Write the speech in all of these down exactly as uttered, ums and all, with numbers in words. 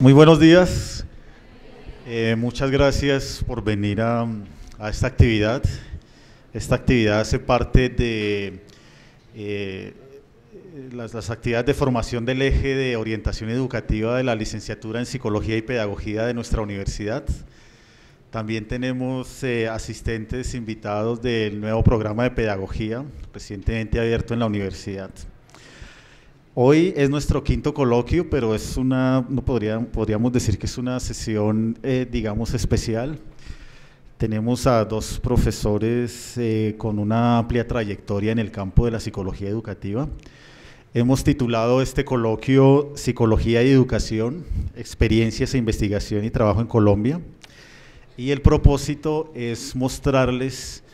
Muy buenos días, eh, muchas gracias por venir a, a esta actividad. Esta actividad hace parte de eh, las, las actividades de formación del eje de orientación educativa de la licenciatura en Psicología y Pedagogía de nuestra universidad. También tenemos eh, asistentes invitados del nuevo programa de pedagogía recientemente abierto en la universidad. Hoy es nuestro quinto coloquio, pero es una, no podría, podríamos decir que es una sesión, eh, digamos, especial. Tenemos a dos profesores eh, con una amplia trayectoria en el campo de la psicología educativa. Hemos titulado este coloquio Psicología y Educación, Experiencias e Investigación y Trabajo en Colombia. Y el propósito es mostrarles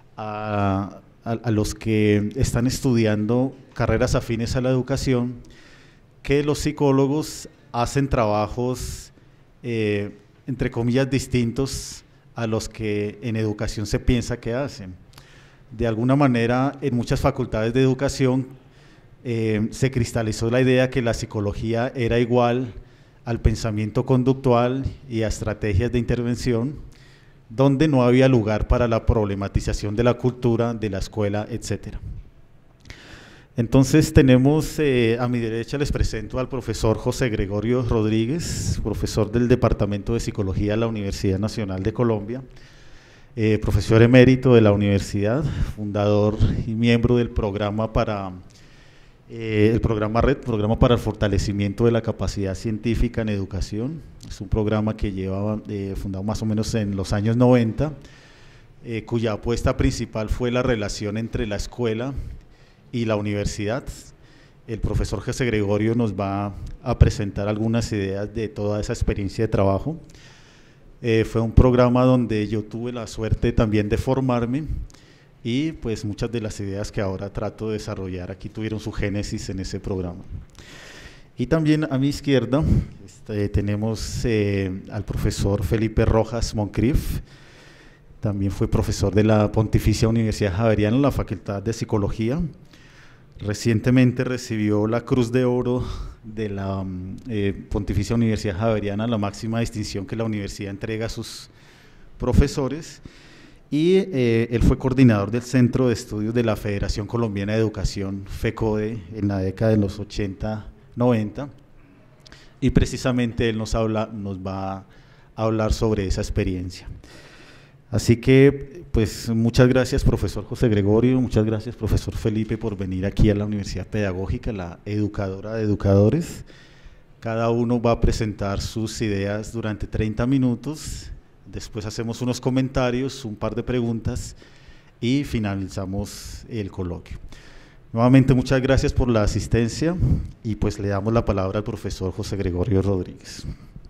a, a, a los que están estudiando carreras afines a la educación que los psicólogos hacen trabajos, eh, entre comillas, distintos a los que en educación se piensa que hacen. De alguna manera, en muchas facultades de educación eh, se cristalizó la idea que la psicología era igual al pensamiento conductual y a estrategias de intervención, donde no había lugar para la problematización de la cultura, de la escuela, etcétera. Entonces tenemos, eh, a mi derecha les presento al profesor José Gregorio Rodríguez, profesor del Departamento de Psicología de la Universidad Nacional de Colombia, eh, profesor emérito de la universidad, fundador y miembro del programa para Eh, el programa RED, Programa para el Fortalecimiento de la Capacidad Científica en Educación. Es un programa que lleva eh, fundado más o menos en los años noventa, eh, cuya apuesta principal fue la relación entre la escuela y la universidad. El profesor José Gregorio nos va a presentar algunas ideas de toda esa experiencia de trabajo. Eh, fue un programa donde yo tuve la suerte también de formarme, y pues muchas de las ideas que ahora trato de desarrollar aquí tuvieron su génesis en ese programa. Y también a mi izquierda este, tenemos eh, al profesor Felipe Rojas Moncrief, también fue profesor de la Pontificia Universidad Javeriana en la Facultad de Psicología. Recientemente recibió la Cruz de Oro de la eh, Pontificia Universidad Javeriana, la máxima distinción que la universidad entrega a sus profesores. Y eh, él fue coordinador del Centro de Estudios de la Federación Colombiana de Educación, FECODE, en la década de los ochenta, noventa, y precisamente él nos, habla, nos va a hablar sobre esa experiencia. Así que, pues, muchas gracias, profesor José Gregorio, muchas gracias, profesor Felipe, por venir aquí a la Universidad Pedagógica, la educadora de educadores. Cada uno va a presentar sus ideas durante treinta minutos. Después hacemos unos comentarios, un par de preguntas y finalizamos el coloquio. Nuevamente muchas gracias por la asistencia y pues le damos la palabra al profesor José Gregorio Rodríguez.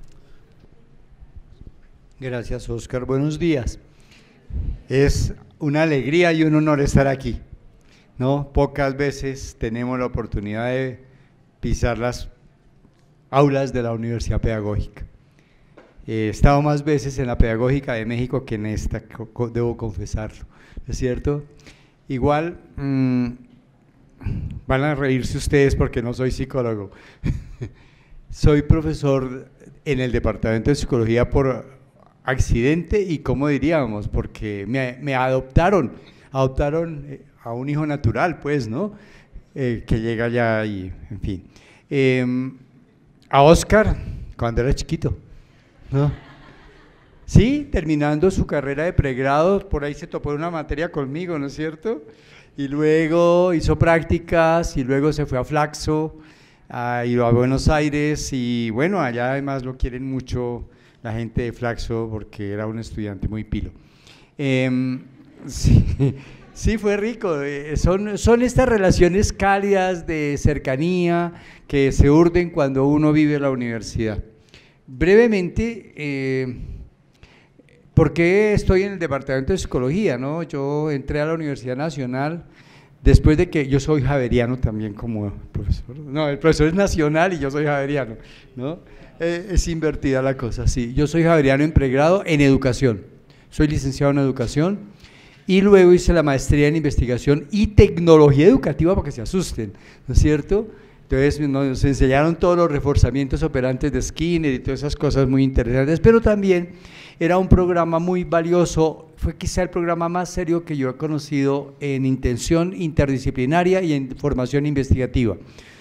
Gracias, Oscar. Buenos días. Es una alegría y un honor estar aquí, ¿no? Pocas veces tenemos la oportunidad de pisar las aulas de la Universidad Pedagógica. He estado más veces en la Pedagógica de México que en esta, debo confesarlo, ¿es cierto? Igual, mmm, van a reírse ustedes porque no soy psicólogo. Soy profesor en el Departamento de Psicología por accidente y, ¿cómo diríamos? Porque me, me adoptaron, adoptaron a un hijo natural, pues, ¿no? Eh, que llega allá y, en fin. Eh, a Oscar, cuando era chiquito, ¿no? Sí, terminando su carrera de pregrado, por ahí se topó una materia conmigo, ¿no es cierto? Y luego hizo prácticas y luego se fue a Flaxo, a, y a Buenos Aires, y bueno, allá además lo quieren mucho la gente de Flaxo porque era un estudiante muy pilo. Eh, sí, sí, fue rico, eh, son, son estas relaciones cálidas de cercanía que se urden cuando uno vive en la universidad. Brevemente, eh, ¿por qué estoy en el Departamento de Psicología? ¿No? Yo entré a la Universidad Nacional después de que yo soy javeriano también como profesor. No, el profesor es nacional y yo soy javeriano, ¿no? Eh, es invertida la cosa, sí. Yo soy javeriano en pregrado en educación, soy licenciado en educación y luego hice la maestría en investigación y tecnología educativa, para que se asusten, ¿no es cierto?, Entonces nos enseñaron todos los reforzamientos operantes de Skinner y todas esas cosas muy interesantes, pero también era un programa muy valioso, fue quizá el programa más serio que yo he conocido en intención interdisciplinaria y en formación investigativa.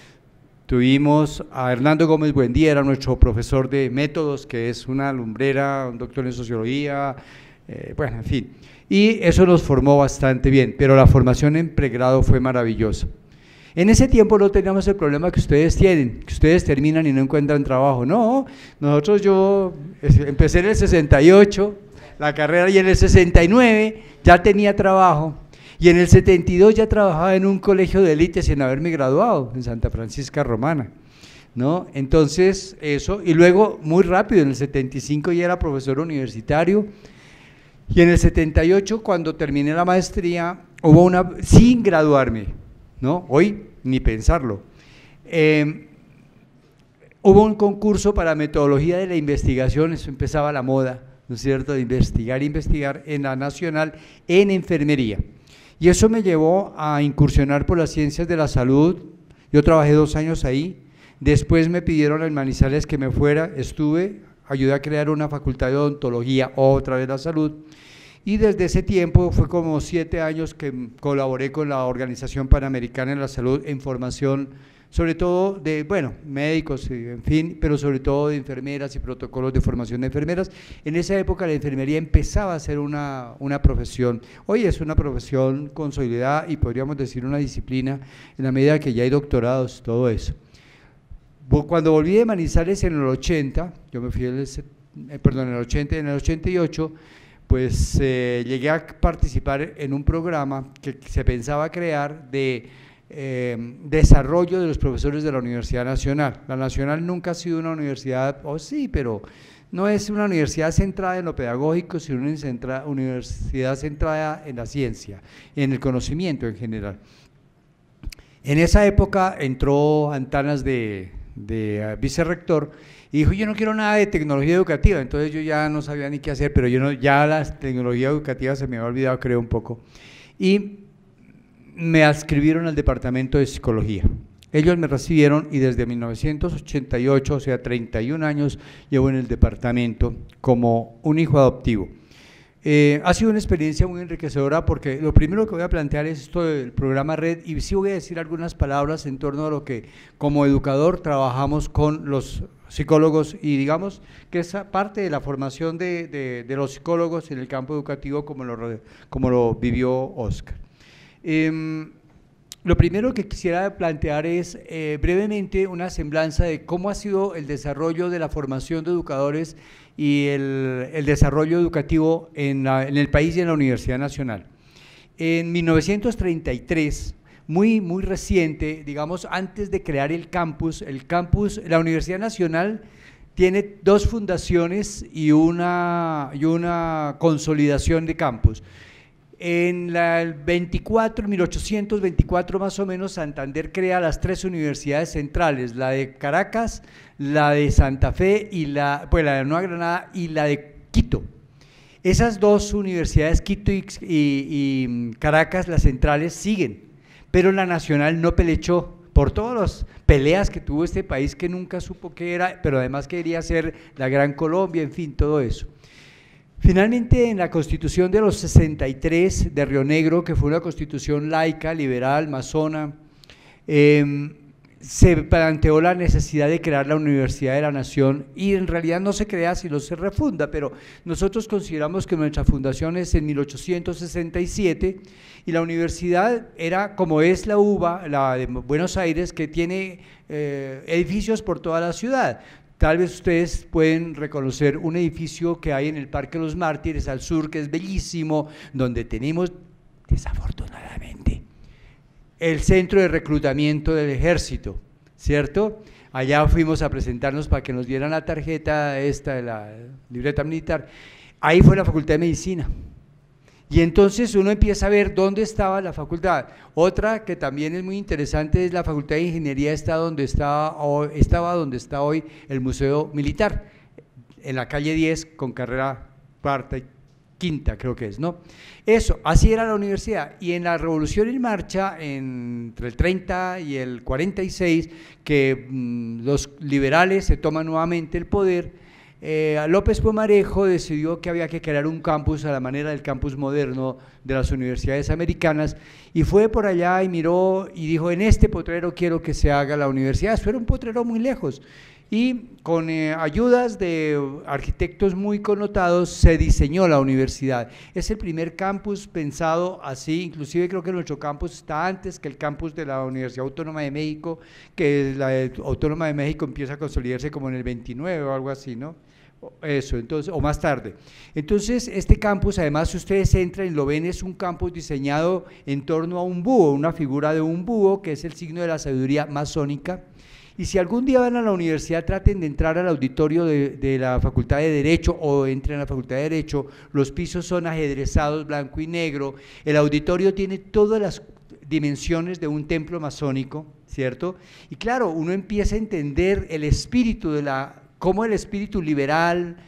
Tuvimos a Hernando Gómez Buendía, era nuestro profesor de métodos, que es una lumbrera, un doctor en sociología, eh, bueno, en fin, y eso nos formó bastante bien, pero la formación en pregrado fue maravillosa. En ese tiempo no teníamos el problema que ustedes tienen, que ustedes terminan y no encuentran trabajo. No, nosotros yo empecé en el sesenta y ocho, la carrera, y en el sesenta y nueve ya tenía trabajo, y en el setenta y dos ya trabajaba en un colegio de élite sin haberme graduado, en Santa Francisca Romana, ¿no? Entonces eso, y luego muy rápido, en el setenta y cinco ya era profesor universitario, y en el setenta y ocho cuando terminé la maestría, hubo una, sin graduarme, ¿no? Hoy ni pensarlo. Eh, hubo un concurso para metodología de la investigación, eso empezaba la moda, ¿no es cierto?, de investigar, investigar en la Nacional en enfermería. Y eso me llevó a incursionar por las ciencias de la salud. Yo trabajé dos años ahí, después me pidieron en Manizales que me fuera, estuve, ayudé a crear una facultad de odontología, otra vez la salud, y desde ese tiempo fue como siete años que colaboré con la Organización Panamericana de la Salud en formación, sobre todo de, bueno, médicos, en fin, pero sobre todo de enfermeras y protocolos de formación de enfermeras. En esa época la enfermería empezaba a ser una, una profesión, hoy es una profesión consolidada y podríamos decir una disciplina en la medida que ya hay doctorados, todo eso. Cuando volví de Manizales en el ochenta, yo me fui, el, eh, perdón, en el ochenta, en el ochenta y ocho, pues eh, llegué a participar en un programa que se pensaba crear de eh, desarrollo de los profesores de la Universidad Nacional. La Nacional nunca ha sido una universidad, o oh, sí, pero no es una universidad centrada en lo pedagógico, sino una centra, universidad centrada en la ciencia, en el conocimiento en general. En esa época entró Antanas de, de uh, vicerrector, y dijo, yo no quiero nada de tecnología educativa, entonces yo ya no sabía ni qué hacer, pero yo no, ya la tecnología educativa se me había olvidado, creo, un poco, y me adscribieron al departamento de psicología. Ellos me recibieron y desde mil novecientos ochenta y ocho, o sea, treinta y un años, llevo en el departamento como un hijo adoptivo. Eh, ha sido una experiencia muy enriquecedora porque lo primero que voy a plantear es esto del programa Red, y sí voy a decir algunas palabras en torno a lo que como educador trabajamos con los psicólogos, y digamos que esa parte de la formación de, de, de los psicólogos en el campo educativo como lo, como lo vivió Oscar. Eh, lo primero que quisiera plantear es eh, brevemente una semblanza de cómo ha sido el desarrollo de la formación de educadores y el, el desarrollo educativo en, la, en el país y en la Universidad Nacional. En mil novecientos treinta y tres, muy, muy reciente, digamos, antes de crear el campus, el campus, la Universidad Nacional tiene dos fundaciones y una, y una consolidación de campus. En la veinticuatro, mil ochocientos veinticuatro más o menos, Santander crea las tres universidades centrales, la de Caracas, la de Santa Fe, y la, pues la de Nueva Granada y la de Quito. Esas dos universidades, Quito y, y, y Caracas, las centrales, siguen, pero la Nacional no pelechó por todas las peleas que tuvo este país que nunca supo qué era, pero además quería ser la Gran Colombia, en fin, todo eso. Finalmente, en la Constitución de los sesenta y tres de Río Negro, que fue una constitución laica, liberal, masona, eh, se planteó la necesidad de crear la Universidad de la Nación, y en realidad no se crea sino se refunda, pero nosotros consideramos que nuestra fundación es en mil ochocientos sesenta y siete, y la universidad era como es la U B A, la de Buenos Aires, que tiene eh, edificios por toda la ciudad. Tal vez ustedes pueden reconocer un edificio que hay en el Parque de los Mártires al sur, que es bellísimo, donde tenemos, desafortunadamente, el centro de reclutamiento del ejército, ¿cierto? Allá fuimos a presentarnos para que nos dieran la tarjeta esta de la libreta militar. Ahí fue la Facultad de Medicina. Y entonces uno empieza a ver dónde estaba la facultad. Otra que también es muy interesante es la Facultad de Ingeniería, está donde está, estaba donde está hoy el Museo Militar, en la calle diez con carrera cuarta y quinta creo que es, ¿no? Eso, así era la universidad. Y en la Revolución en Marcha, en, entre el treinta y el cuarenta y seis, que mmm, los liberales se toman nuevamente el poder, eh, López Pumarejo decidió que había que crear un campus a la manera del campus moderno de las universidades americanas, y fue por allá y miró y dijo: en este potrero quiero que se haga la universidad. Eso era un potrero muy lejos. Y con eh, ayudas de arquitectos muy connotados se diseñó la universidad. Es el primer campus pensado así, inclusive creo que nuestro campus está antes que el campus de la Universidad Autónoma de México, que la Autónoma de México empieza a consolidarse como en el veintinueve o algo así, ¿no? Eso, entonces, o más tarde. Entonces, este campus, además, si ustedes entran y lo ven, es un campus diseñado en torno a un búho, una figura de un búho, que es el signo de la sabiduría masónica. Y si algún día van a la universidad, traten de entrar al auditorio de, de la Facultad de Derecho o entren a la Facultad de Derecho, los pisos son ajedrezados, blanco y negro, el auditorio tiene todas las dimensiones de un templo masónico, ¿cierto? Y claro, uno empieza a entender el espíritu de la, cómo el espíritu liberal,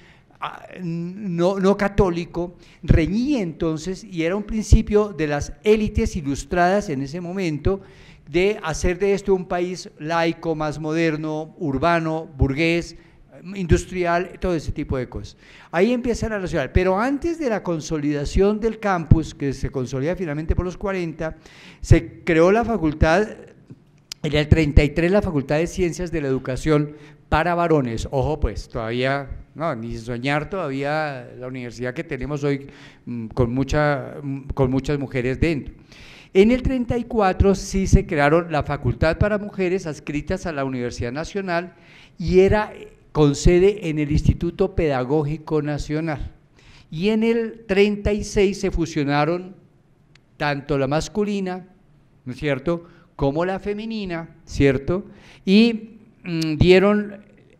no, no católico, reñía entonces, y era un principio de las élites ilustradas en ese momento, de hacer de esto un país laico, más moderno, urbano, burgués, industrial, todo ese tipo de cosas. Ahí empieza la nacional, pero antes de la consolidación del campus, que se consolida finalmente por los cuarenta, se creó la facultad, en el treinta y tres, la Facultad de Ciencias de la Educación para varones. Ojo pues, todavía, no, ni soñar todavía la universidad que tenemos hoy con, mucha, con muchas mujeres dentro. En el treinta y cuatro sí se crearon la Facultad para Mujeres adscritas a la Universidad Nacional y era con sede en el Instituto Pedagógico Nacional. Y en el treinta y seis se fusionaron tanto la masculina, ¿no es cierto?, como la femenina, ¿cierto?, y mmm, dieron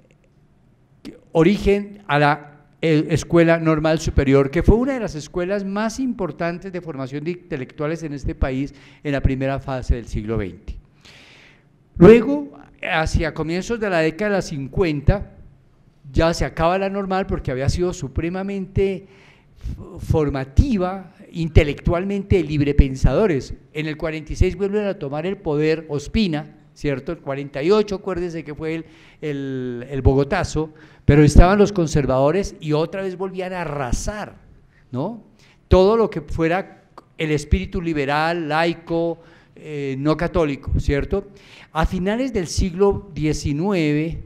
origen a la Escuela Normal Superior, que fue una de las escuelas más importantes de formación de intelectuales en este país en la primera fase del siglo veinte. Luego, hacia comienzos de la década de los cincuenta, ya se acaba la Normal porque había sido supremamente formativa, intelectualmente librepensadores. En el cuarenta y seis vuelven a tomar el poder Ospina, ¿cierto? El cuarenta y ocho, acuérdense que fue el, el, el Bogotazo, pero estaban los conservadores y otra vez volvían a arrasar, ¿no? Todo lo que fuera el espíritu liberal, laico, eh, no católico, ¿cierto? A finales del siglo diecinueve,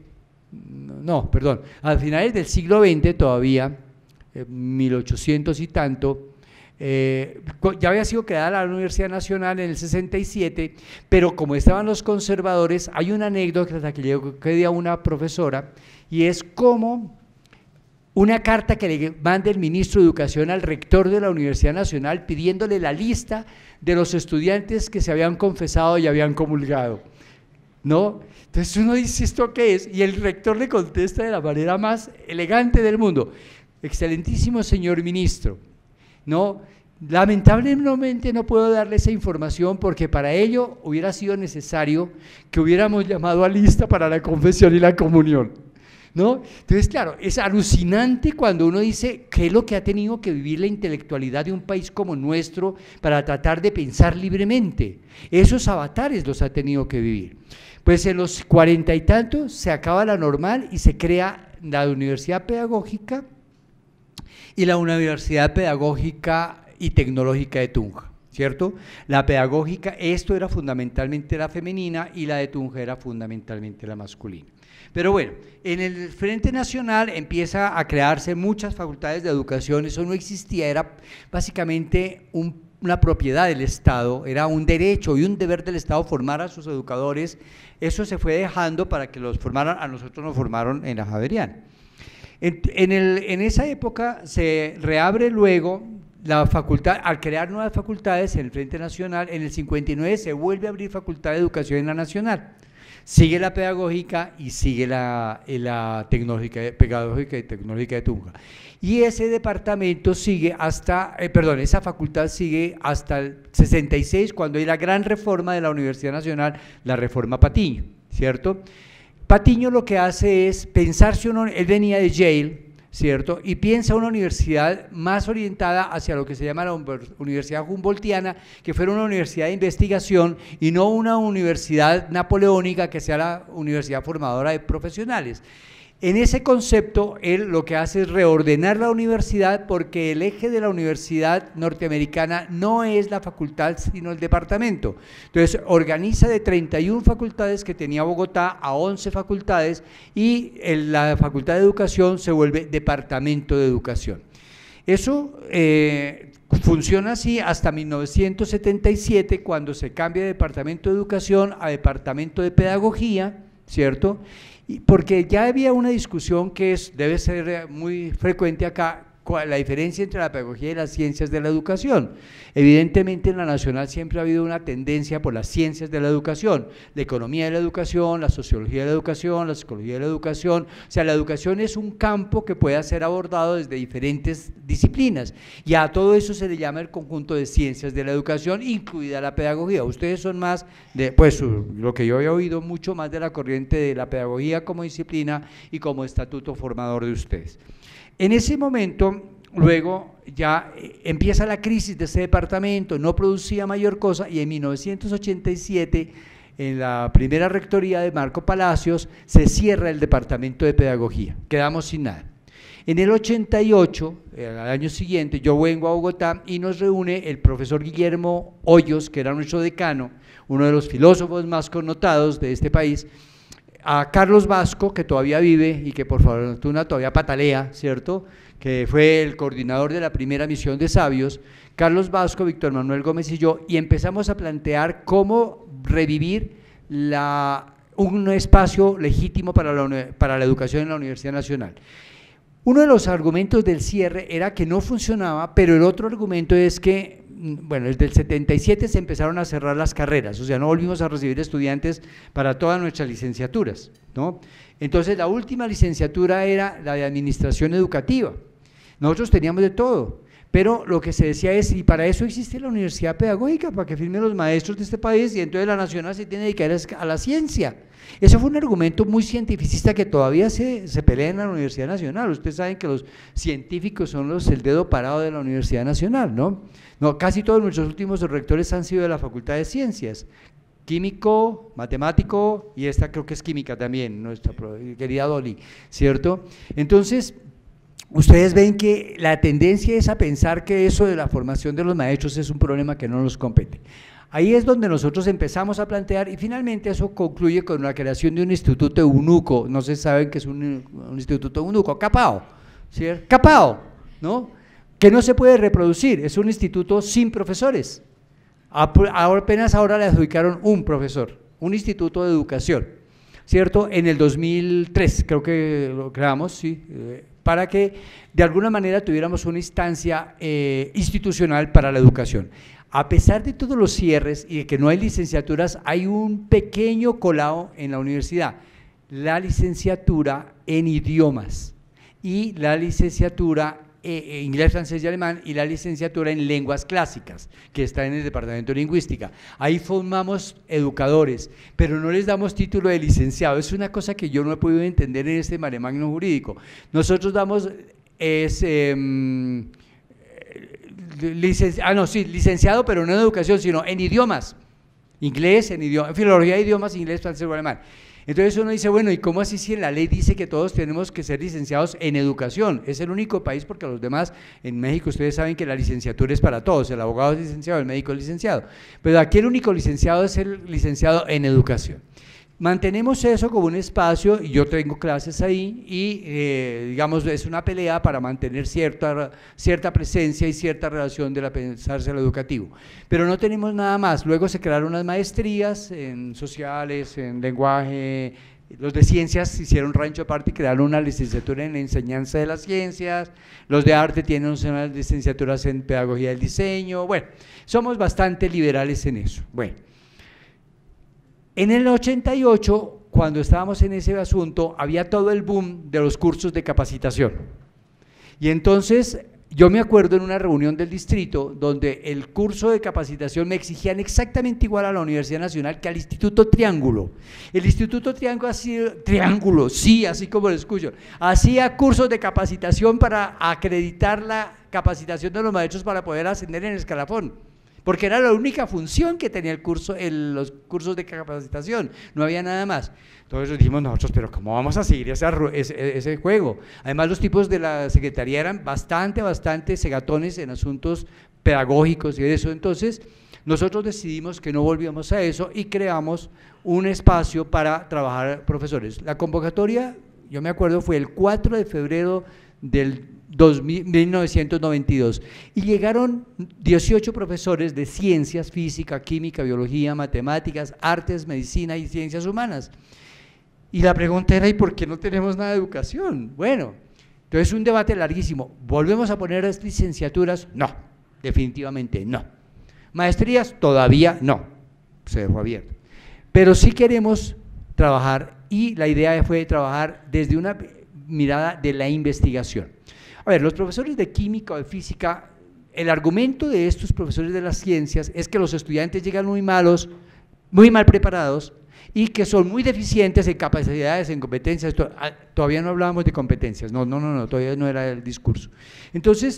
no, perdón, a finales del siglo veinte todavía, eh, mil ochocientos y tanto, Eh, ya había sido creada la Universidad Nacional en el sesenta y siete, pero como estaban los conservadores, hay una anécdota que llegó que dio una profesora, y es como una carta que le manda el ministro de Educación al rector de la Universidad Nacional pidiéndole la lista de los estudiantes que se habían confesado y habían comulgado, ¿no? Entonces uno dice, ¿esto qué es? Y el rector le contesta de la manera más elegante del mundo: excelentísimo señor ministro, no, lamentablemente no puedo darle esa información porque para ello hubiera sido necesario que hubiéramos llamado a lista para la confesión y la comunión, ¿no? Entonces, claro, es alucinante cuando uno dice qué es lo que ha tenido que vivir la intelectualidad de un país como nuestro para tratar de pensar libremente. Esos avatares los ha tenido que vivir. Pues en los cuarenta y tantos se acaba la Normal y se crea la Universidad Pedagógica y la Universidad Pedagógica y Tecnológica de Tunja, ¿cierto? La pedagógica, esto era fundamentalmente la femenina y la de Tunja era fundamentalmente la masculina. Pero bueno, en el Frente Nacional empieza a crearse muchas facultades de educación, eso no existía, era básicamente un, una propiedad del Estado, era un derecho y un deber del Estado formar a sus educadores, eso se fue dejando para que los formaran, a nosotros nos formaron en la Javeriana. En, en, el, en esa época se reabre luego la facultad, al crear nuevas facultades en el Frente Nacional, en el cincuenta y nueve se vuelve a abrir facultad de educación en la Nacional, sigue la pedagógica y sigue la, la tecnológica, pedagógica y tecnológica de Tunja. Y ese departamento sigue hasta, eh, perdón, esa facultad sigue hasta el sesenta y seis, cuando hay la gran reforma de la Universidad Nacional, la reforma Patiño, ¿cierto? Patiño lo que hace es pensarse uno, él venía de Yale, ¿cierto? Y piensa una universidad más orientada hacia lo que se llama la Universidad Humboldtiana, que fuera una universidad de investigación y no una universidad napoleónica que sea la universidad formadora de profesionales. En ese concepto, él lo que hace es reordenar la universidad, porque el eje de la universidad norteamericana no es la facultad, sino el departamento. Entonces, organiza de treinta y una facultades que tenía Bogotá a once facultades, y en la Facultad de Educación se vuelve Departamento de Educación. Eso eh, funciona así hasta mil novecientos setenta y siete, cuando se cambia de Departamento de Educación a Departamento de Pedagogía, ¿cierto? Porque ya había una discusión que es, debe ser muy frecuente acá, la diferencia entre la pedagogía y las ciencias de la educación. Evidentemente en la nacional siempre ha habido una tendencia por las ciencias de la educación, la economía de la educación, la sociología de la educación, la psicología de la educación. O sea, la educación es un campo que puede ser abordado desde diferentes disciplinas, y a todo eso se le llama el conjunto de ciencias de la educación, incluida la pedagogía. Ustedes son más de, pues lo que yo había oído, mucho más de la corriente de la pedagogía como disciplina y como estatuto formador de ustedes. En ese momento, luego ya empieza la crisis de ese departamento, no producía mayor cosa, y en mil novecientos ochenta y siete, en la primera rectoría de Marco Palacios, se cierra el departamento de pedagogía, quedamos sin nada. En el ochenta y ocho, al año siguiente, yo vengo a Bogotá y nos reúne el profesor Guillermo Hoyos, que era nuestro decano, uno de los filósofos más connotados de este país, a Carlos Vasco, que todavía vive y que por fortuna todavía patalea, ¿cierto?, que fue el coordinador de la primera misión de sabios, Carlos Vasco, Víctor Manuel Gómez y yo, y empezamos a plantear cómo revivir la, un espacio legítimo para la, para la educación en la Universidad Nacional. Uno de los argumentos del cierre era que no funcionaba, pero el otro argumento es que, bueno, desde el setenta y siete se empezaron a cerrar las carreras, o sea, no volvimos a recibir estudiantes para todas nuestras licenciaturas, ¿no? Entonces, la última licenciatura era la de Administración Educativa. Nosotros teníamos de todo, pero lo que se decía es, y para eso existe la Universidad Pedagógica, para que firmen los maestros de este país, y entonces la nacional se tiene que dedicar a la ciencia. Eso fue un argumento muy cientificista que todavía se, se pelea en la Universidad Nacional. Ustedes saben que los científicos son los el dedo parado de la Universidad Nacional, ¿no? No, casi todos nuestros últimos rectores han sido de la Facultad de Ciencias, químico, matemático, y esta creo que es química también, nuestra querida Dolly, ¿cierto? Entonces, ustedes ven que la tendencia es a pensar que eso de la formación de los maestros es un problema que no nos compete. Ahí es donde nosotros empezamos a plantear, y finalmente eso concluye con la creación de un instituto eunuco. No se saben que es un, un instituto eunuco, CAPAO, ¿cierto? CAPAO, ¿no?, que no se puede reproducir, es un instituto sin profesores. Ahora, apenas ahora le adjudicaron un profesor, un instituto de educación, ¿cierto? En el dos mil tres creo que lo creamos, sí, eh, para que de alguna manera tuviéramos una instancia eh, institucional para la educación. A pesar de todos los cierres y de que no hay licenciaturas, hay un pequeño colado en la universidad, la licenciatura en idiomas y la licenciatura eh, inglés, francés y alemán, y la licenciatura en lenguas clásicas, que está en el departamento de lingüística. Ahí formamos educadores, pero no les damos título de licenciado. Es una cosa que yo no he podido entender en este mare magnum jurídico. Nosotros damos es, eh, licenci ah, no, sí, licenciado, pero no en educación, sino en idiomas, inglés, en idioma, filología de idiomas, inglés, francés o alemán. Entonces uno dice, bueno, ¿y cómo así si en la ley dice que todos tenemos que ser licenciados en educación? Es el único país, porque los demás, en México ustedes saben que la licenciatura es para todos, el abogado es licenciado, el médico es licenciado, pero aquí el único licenciado es el licenciado en educación. Mantenemos eso como un espacio, y yo tengo clases ahí, y eh, digamos es una pelea para mantener cierta, cierta presencia y cierta relación de la pensarse lo educativo, pero no tenemos nada más. Luego se crearon unas maestrías en sociales, en lenguaje, los de ciencias hicieron rancho aparte y crearon una licenciatura en la enseñanza de las ciencias, los de arte tienen unas licenciaturas en pedagogía del diseño. Bueno, somos bastante liberales en eso. Bueno, en el ochenta y ocho, cuando estábamos en ese asunto, había todo el boom de los cursos de capacitación. Y entonces Yo me acuerdo en una reunión del distrito donde el curso de capacitación me exigían exactamente igual a la Universidad Nacional que al Instituto Triángulo. El Instituto Triángulo, así, Triángulo, sí, así como lo escucho, hacía cursos de capacitación para acreditar la capacitación de los maestros para poder ascender en el escalafón, porque era la única función que tenía el curso, el, los cursos de capacitación, no había nada más. Entonces dijimos nosotros, pero ¿cómo vamos a seguir ese, ese, ese juego? Además los tipos de la Secretaría eran bastante, bastante segatones en asuntos pedagógicos y eso, entonces nosotros decidimos que no volvíamos a eso y creamos un espacio para trabajar profesores. La convocatoria, yo me acuerdo, fue el cuatro de febrero del mil novecientos noventa y dos y llegaron dieciocho profesores de ciencias, física, química, biología, matemáticas, artes, medicina y ciencias humanas. Y la pregunta era, ¿y por qué no tenemos nada de educación? Bueno, entonces un debate larguísimo. ¿Volvemos a poner las licenciaturas? No, definitivamente no. ¿Maestrías? Todavía no, se dejó abierto. Pero sí queremos trabajar y la idea fue trabajar desde una mirada de la investigación. A ver, los profesores de química o de física, el argumento de estos profesores de las ciencias es que los estudiantes llegan muy malos, muy mal preparados y que son muy deficientes en capacidades, en competencias. Todavía no hablábamos de competencias, no, no, no, no, todavía no era el discurso. Entonces,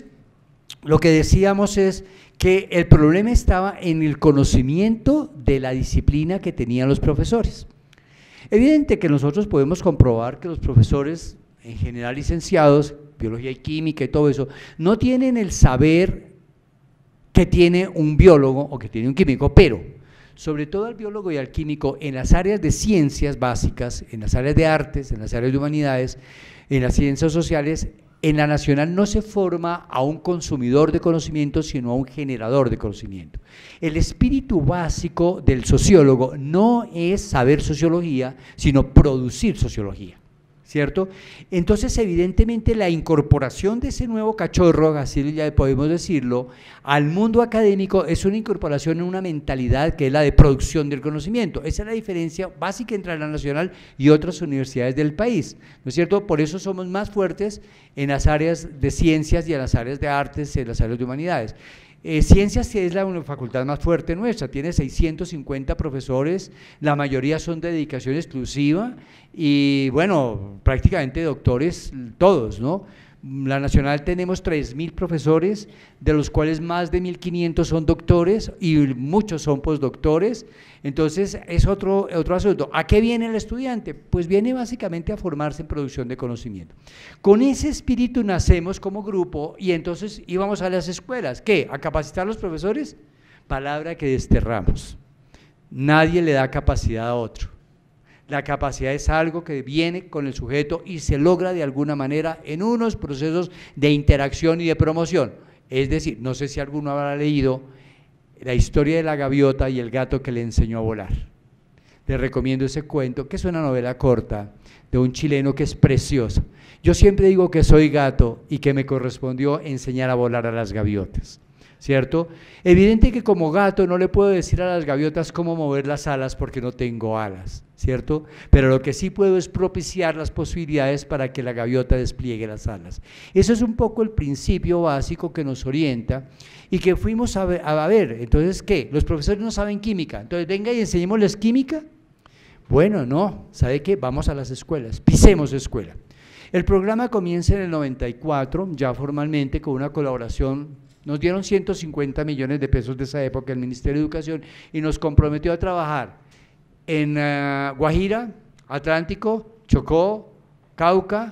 lo que decíamos es que el problema estaba en el conocimiento de la disciplina que tenían los profesores. Evidente que nosotros podemos comprobar que los profesores, en general licenciados, biología y química y todo eso, no tienen el saber que tiene un biólogo o que tiene un químico, pero sobre todo al biólogo y al químico en las áreas de ciencias básicas, en las áreas de artes, en las áreas de humanidades, en las ciencias sociales, en la nacional no se forma a un consumidor de conocimiento, sino a un generador de conocimiento. El espíritu básico del sociólogo no es saber sociología, sino producir sociología, ¿cierto? Entonces, evidentemente, la incorporación de ese nuevo cachorro, así ya podemos decirlo, al mundo académico es una incorporación en una mentalidad que es la de producción del conocimiento. Esa es la diferencia básica entre la nacional y otras universidades del país, ¿no es cierto? Por eso somos más fuertes en las áreas de ciencias y en las áreas de artes y en las áreas de humanidades. Eh, ciencias es la facultad más fuerte nuestra, tiene seiscientos cincuenta profesores, la mayoría son de dedicación exclusiva y bueno, prácticamente doctores todos, ¿no? La nacional tenemos tres mil profesores, de los cuales más de mil quinientos son doctores y muchos son postdoctores, entonces es otro, otro asunto. ¿A qué viene el estudiante? Pues viene básicamente a formarse en producción de conocimiento. Con ese espíritu nacemos como grupo y entonces íbamos a las escuelas. ¿Qué? ¿A capacitar a los profesores? Palabra que desterramos. Nadie le da capacidad a otro. La capacidad es algo que viene con el sujeto y se logra de alguna manera en unos procesos de interacción y de promoción. Es decir, no sé si alguno habrá leído la historia de la gaviota y el gato que le enseñó a volar. Les recomiendo ese cuento, que es una novela corta de un chileno que es precioso. Yo siempre digo que soy gato y que me correspondió enseñar a volar a las gaviotas, ¿cierto? Evidente que como gato no le puedo decir a las gaviotas cómo mover las alas porque no tengo alas, ¿cierto? Pero lo que sí puedo es propiciar las posibilidades para que la gaviota despliegue las alas. Eso es un poco el principio básico que nos orienta y que fuimos a ver, a ver. Entonces, ¿qué? Los profesores no saben química, entonces venga y enseñémosles química. Bueno, no, ¿sabe qué? Vamos a las escuelas, pisemos escuela. El programa comienza en el noventa y cuatro, ya formalmente con una colaboración. Nos dieron ciento cincuenta millones de pesos de esa época el Ministerio de Educación y nos comprometió a trabajar en uh, Guajira, Atlántico, Chocó, Cauca,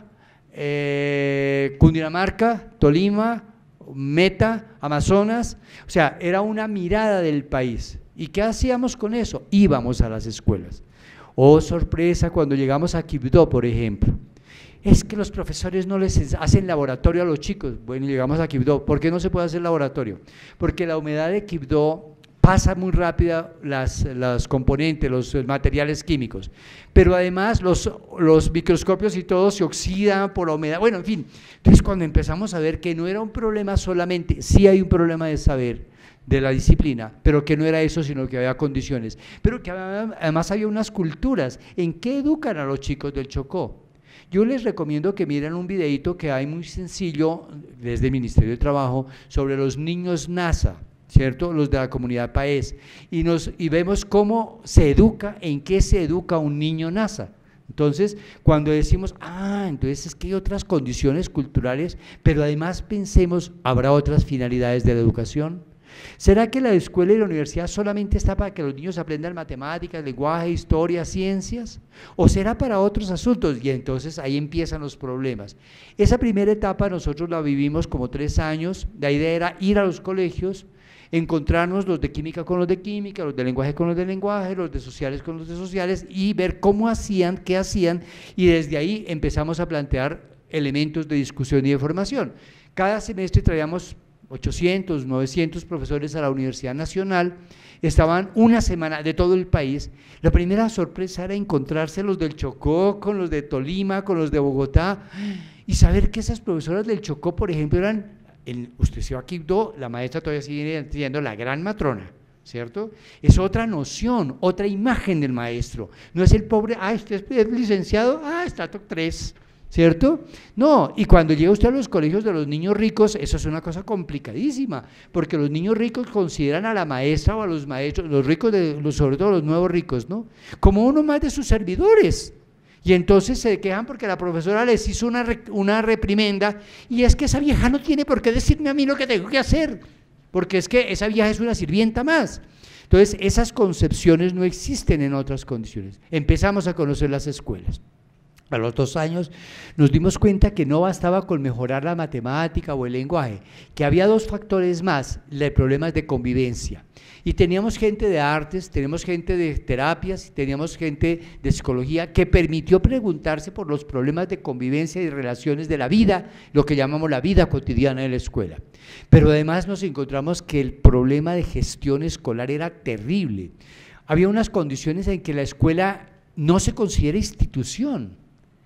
eh, Cundinamarca, Tolima, Meta, Amazonas, o sea, era una mirada del país. ¿Y qué hacíamos con eso? Íbamos a las escuelas. Oh, sorpresa, cuando llegamos a Quibdó, por ejemplo. Es que los profesores no les hacen laboratorio a los chicos. Bueno, llegamos a Quibdó. ¿Por qué no se puede hacer laboratorio? Porque la humedad de Quibdó pasa muy rápida las, las componentes, los materiales químicos, pero además los, los microscopios y todo se oxidan por la humedad, bueno, en fin. Entonces cuando empezamos a ver que no era un problema solamente, sí hay un problema de saber de la disciplina, pero que no era eso, sino que había condiciones, pero que además había unas culturas. ¿En qué educan a los chicos del Chocó? Yo les recomiendo que miren un videito que hay muy sencillo desde el Ministerio de Trabajo sobre los niños NASA, ¿cierto? Los de la comunidad Paez, y, nos, y vemos cómo se educa, en qué se educa un niño NASA. Entonces, cuando decimos, ah, entonces es que hay otras condiciones culturales, pero además pensemos, ¿habrá otras finalidades de la educación? ¿Será que la escuela y la universidad solamente está para que los niños aprendan matemáticas, lenguaje, historia, ciencias? ¿O será para otros asuntos? Y entonces ahí empiezan los problemas. Esa primera etapa nosotros la vivimos como tres años, la idea era ir a los colegios, encontrarnos los de química con los de química, los de lenguaje con los de lenguaje, los de sociales con los de sociales y ver cómo hacían, qué hacían, y desde ahí empezamos a plantear elementos de discusión y de formación. Cada semestre traíamos ochocientos, novecientos profesores a la Universidad Nacional, estaban una semana de todo el país. La primera sorpresa era encontrarse los del Chocó con los de Tolima, con los de Bogotá, y saber que esas profesoras del Chocó, por ejemplo, eran, en, usted se va a Quibdó, la maestra todavía sigue siendo la gran matrona, ¿cierto? Es otra noción, otra imagen del maestro, no es el pobre, ah, usted es licenciado, ah, está tres, ¿cierto? No, y cuando llega usted a los colegios de los niños ricos, eso es una cosa complicadísima, porque los niños ricos consideran a la maestra o a los maestros, los ricos, de, los, sobre todo los nuevos ricos, ¿no?, como uno más de sus servidores, y entonces se quejan porque la profesora les hizo una, una reprimenda, y es que esa vieja no tiene por qué decirme a mí lo que tengo que hacer, porque es que esa vieja es una sirvienta más. Entonces, esas concepciones no existen en otras condiciones. Empezamos a conocer las escuelas. A los dos años nos dimos cuenta que no bastaba con mejorar la matemática o el lenguaje, que había dos factores más, los problemas de convivencia. Y teníamos gente de artes, teníamos gente de terapias, teníamos gente de psicología que permitió preguntarse por los problemas de convivencia y relaciones de la vida, lo que llamamos la vida cotidiana de la escuela. Pero además nos encontramos que el problema de gestión escolar era terrible. Había unas condiciones en que la escuela no se considera institución.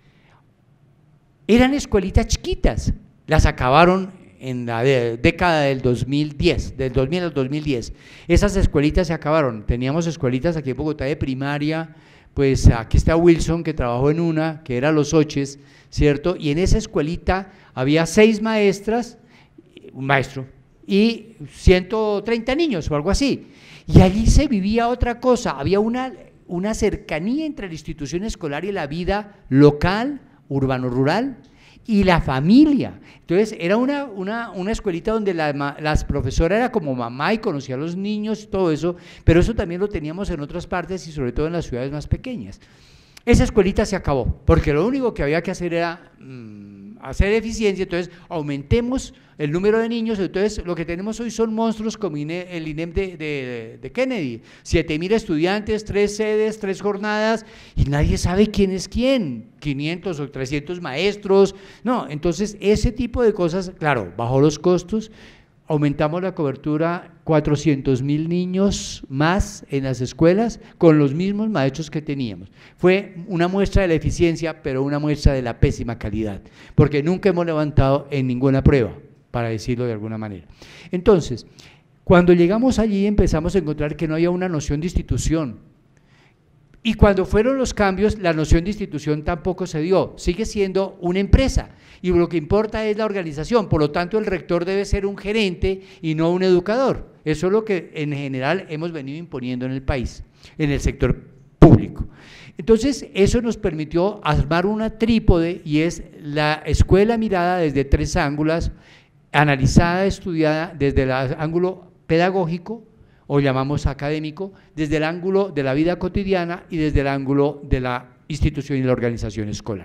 Eran escuelitas chiquitas, las acabaron en la de, década del dos mil diez, del dos mil al dos mil diez, esas escuelitas se acabaron. Teníamos escuelitas aquí en Bogotá de primaria, pues aquí está Wilson que trabajó en una, que era Los Oches, ¿cierto? Y en esa escuelita había seis maestras, un maestro, y ciento treinta niños o algo así, y allí se vivía otra cosa, había una, una cercanía entre la institución escolar y la vida local, urbano-rural, y la familia. Entonces era una, una, una escuelita donde la, las profesoras era como mamá y conocía a los niños y todo eso, pero eso también lo teníamos en otras partes y sobre todo en las ciudades más pequeñas. Esa escuelita se acabó, porque lo único que había que hacer era mmm, hacer eficiencia, entonces aumentemos el número de niños, entonces lo que tenemos hoy son monstruos como el INEM de, de, de Kennedy, siete mil estudiantes, tres sedes, tres jornadas, y nadie sabe quién es quién, quinientos o trescientos maestros, no, entonces ese tipo de cosas, claro, bajó los costos, aumentamos la cobertura, cuatrocientos mil niños más en las escuelas con los mismos maestros que teníamos. Fue una muestra de la eficiencia, pero una muestra de la pésima calidad, porque nunca hemos levantado en ninguna prueba, para decirlo de alguna manera. Entonces, cuando llegamos allí empezamos a encontrar que no había una noción de institución, y cuando fueron los cambios, la noción de institución tampoco se dio, sigue siendo una empresa, y lo que importa es la organización, por lo tanto el rector debe ser un gerente y no un educador. Eso es lo que en general hemos venido imponiendo en el país, en el sector público. Entonces eso nos permitió armar una trípode, y es la escuela mirada desde tres ángulos, analizada, estudiada desde el ángulo pedagógico, o llamamos académico, desde el ángulo de la vida cotidiana y desde el ángulo de la institución y la organización escolar.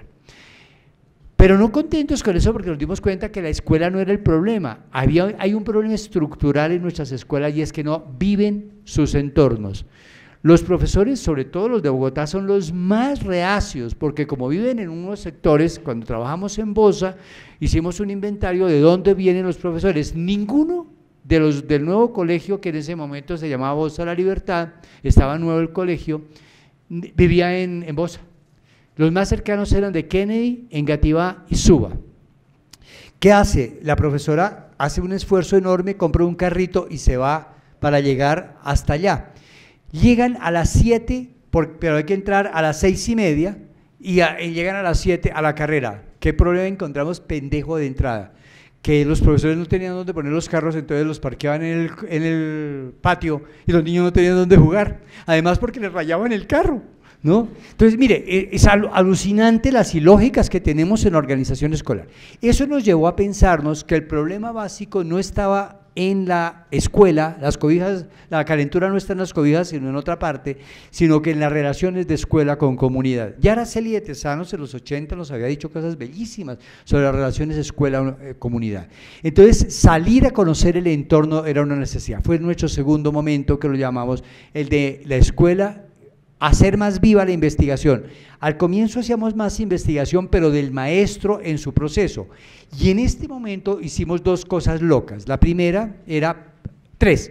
Pero no contentos con eso, porque nos dimos cuenta que la escuela no era el problema, había, hay un problema estructural en nuestras escuelas, y es que no viven sus entornos. Los profesores, sobre todo los de Bogotá, son los más reacios, porque como viven en unos sectores, cuando trabajamos en Bosa, hicimos un inventario de dónde vienen los profesores, ninguno de los del nuevo colegio, que en ese momento se llamaba Bosa La Libertad, estaba nuevo el colegio, vivía en, en Bosa. Los más cercanos eran de Kennedy, Engativá y Suba. ¿Qué hace? La profesora hace un esfuerzo enorme, compra un carrito y se va para llegar hasta allá. Llegan a las siete, por, pero hay que entrar a las seis y media, y, a, y llegan a las siete a la carrera. ¿Qué problema encontramos? Pendejo de entrada. Que los profesores no tenían dónde poner los carros, entonces los parqueaban en el, en el patio y los niños no tenían dónde jugar. Además porque les rayaban el carro, ¿no? Entonces, mire, es alucinante las ilógicas que tenemos en la organización escolar. Eso nos llevó a pensarnos que el problema básico no estaba en la escuela, las cobijas, la calentura no está en las cobijas, sino en otra parte, sino que en las relaciones de escuela con comunidad. Ya Araceli de Tesanos en los ochenta nos había dicho cosas bellísimas sobre las relaciones escuela-comunidad. Entonces, salir a conocer el entorno era una necesidad. Fue nuestro segundo momento, que lo llamamos el de la escuela, hacer más viva la investigación. Al comienzo hacíamos más investigación, pero del maestro en su proceso. Y en este momento hicimos dos cosas locas. La primera era, tres,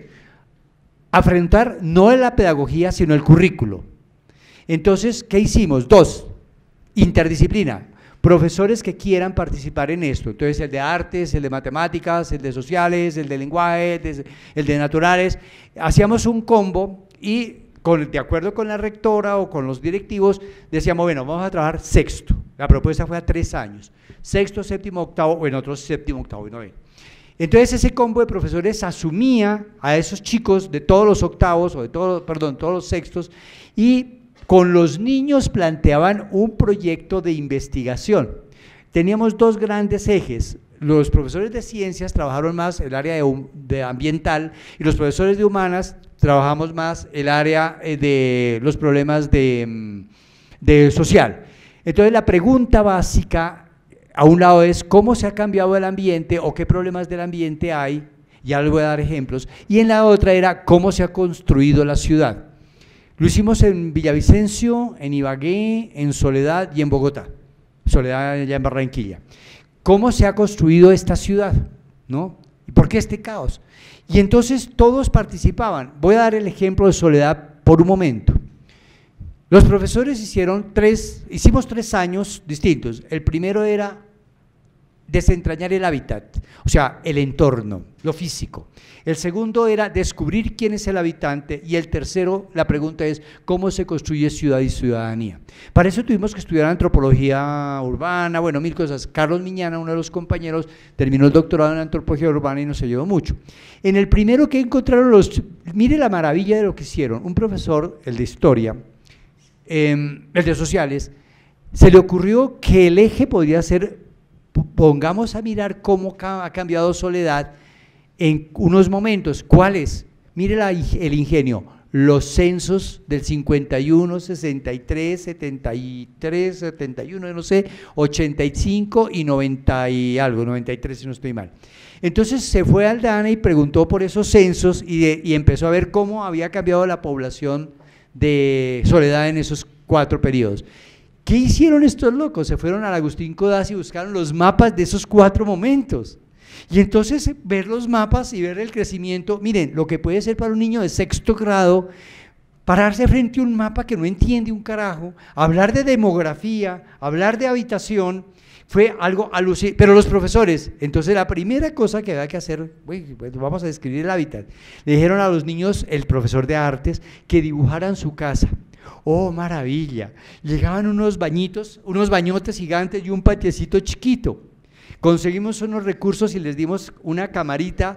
afrontar no la pedagogía, sino el currículo. Entonces, ¿qué hicimos? Dos, interdisciplina. Profesores que quieran participar en esto. Entonces, el de artes, el de matemáticas, el de sociales, el de lenguaje, el de, el de naturales. Hacíamos un combo y Con, de acuerdo con la rectora o con los directivos, decíamos, bueno, vamos a trabajar sexto. La propuesta fue a tres años, sexto, séptimo, octavo, o en otros séptimo, octavo y noveno. Entonces ese combo de profesores asumía a esos chicos de todos los octavos, o de todos, perdón, todos los sextos, y con los niños planteaban un proyecto de investigación. Teníamos dos grandes ejes. Los profesores de ciencias trabajaron más el área de, de ambiental y los profesores de humanas trabajamos más el área de los problemas de, de social. Entonces la pregunta básica a un lado es cómo se ha cambiado el ambiente o qué problemas del ambiente hay, ya les voy a dar ejemplos, y en la otra era cómo se ha construido la ciudad. Lo hicimos en Villavicencio, en Ibagué, en Soledad y en Bogotá, Soledad ya en Barranquilla. ¿Cómo se ha construido esta ciudad? ¿No? ¿Y por qué este caos? Y entonces todos participaban. Voy a dar el ejemplo de Soledad por un momento. Los profesores hicieron tres, hicimos tres años distintos. El primero era desentrañar el hábitat, o sea, el entorno, lo físico. El segundo era descubrir quién es el habitante y el tercero, la pregunta es cómo se construye ciudad y ciudadanía. Para eso tuvimos que estudiar antropología urbana, bueno, mil cosas. Carlos Miñana, uno de los compañeros, terminó el doctorado en antropología urbana y nos ayudó mucho. En el primero que encontraron los, mire la maravilla de lo que hicieron, un profesor, el de historia, eh, el de sociales, se le ocurrió que el eje podría ser, pongamos a mirar cómo ha cambiado Soledad en unos momentos. ¿Cuáles? Mire la, el ingenio, los censos del cincuenta y uno, sesenta y tres, setenta y tres, setenta y uno, no sé, ochenta y cinco y noventa y algo, noventa y tres si no estoy mal. Entonces se fue a Aldana y preguntó por esos censos y, de, y empezó a ver cómo había cambiado la población de Soledad en esos cuatro periodos. ¿Qué hicieron estos locos? Se fueron al Agustín Codazzi y buscaron los mapas de esos cuatro momentos. Y entonces ver los mapas y ver el crecimiento, miren, lo que puede ser para un niño de sexto grado, pararse frente a un mapa que no entiende un carajo, hablar de demografía, hablar de habitación, fue algo alucinante. Pero los profesores, entonces la primera cosa que había que hacer, uy, pues vamos a describir el hábitat, le dijeron a los niños, el profesor de artes, que dibujaran su casa. ¡Oh, maravilla! Llegaban unos bañitos, unos bañotes gigantes y un patiecito chiquito. Conseguimos unos recursos y les dimos una camarita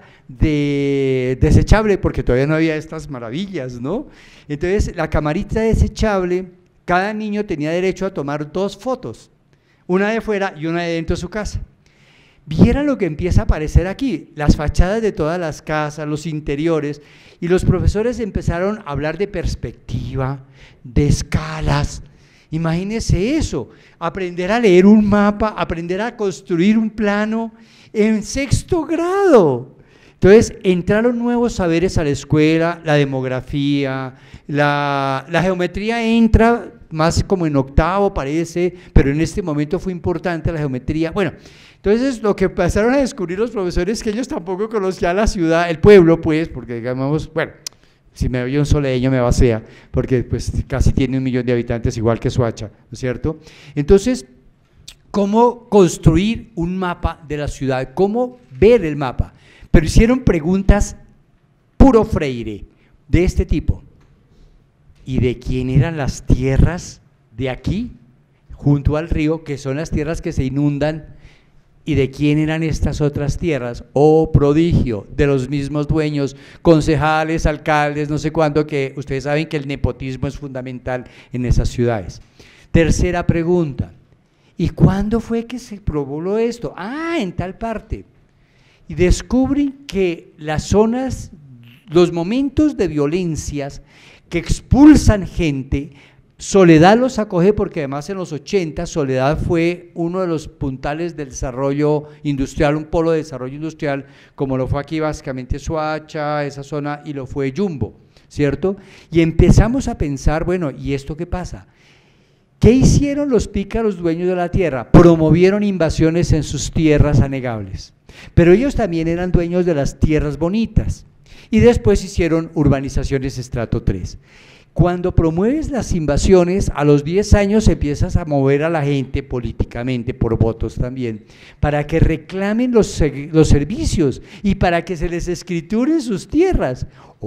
de desechable, porque todavía no había estas maravillas, ¿no? Entonces, la camarita desechable, cada niño tenía derecho a tomar dos fotos, una de fuera y una de dentro de su casa. Vieran lo que empieza a aparecer aquí, las fachadas de todas las casas, los interiores, y los profesores empezaron a hablar de perspectiva, de escalas. Imagínense eso, aprender a leer un mapa, aprender a construir un plano en sexto grado. Entonces entraron nuevos saberes a la escuela, la demografía, la, la geometría entra más como en octavo parece, pero en este momento fue importante la geometría. Bueno, entonces lo que empezaron a descubrir los profesores es que ellos tampoco conocían la ciudad, el pueblo pues, porque digamos, bueno, si me oye un soleño me vacía, porque pues casi tiene un millón de habitantes igual que Soacha, ¿no es cierto? Entonces, ¿cómo construir un mapa de la ciudad? ¿Cómo ver el mapa? Pero hicieron preguntas puro Freire, de este tipo. ¿Y de quién eran las tierras de aquí? junto al río, que son las tierras que se inundan. ¿Y de quién eran estas otras tierras? Oh, prodigio, de los mismos dueños, concejales, alcaldes, no sé cuánto, que ustedes saben que el nepotismo es fundamental en esas ciudades. Tercera pregunta, ¿y cuándo fue que se probó esto? Ah, en tal parte. Y descubren que las zonas, los momentos de violencias que expulsan gente, Soledad los acoge porque además en los ochenta Soledad fue uno de los puntales del desarrollo industrial, un polo de desarrollo industrial, como lo fue aquí básicamente Soacha, esa zona, y lo fue Yumbo, ¿cierto? Y empezamos a pensar, bueno, ¿y esto qué pasa? ¿Qué hicieron los pícaros dueños de la tierra? Promovieron invasiones en sus tierras anegables, pero ellos también eran dueños de las tierras bonitas, y después hicieron urbanizaciones estrato tres. Cuando promueves las invasiones, a los diez años empiezas a mover a la gente políticamente, por votos también, para que reclamen los, los servicios y para que se les escrituren sus tierras.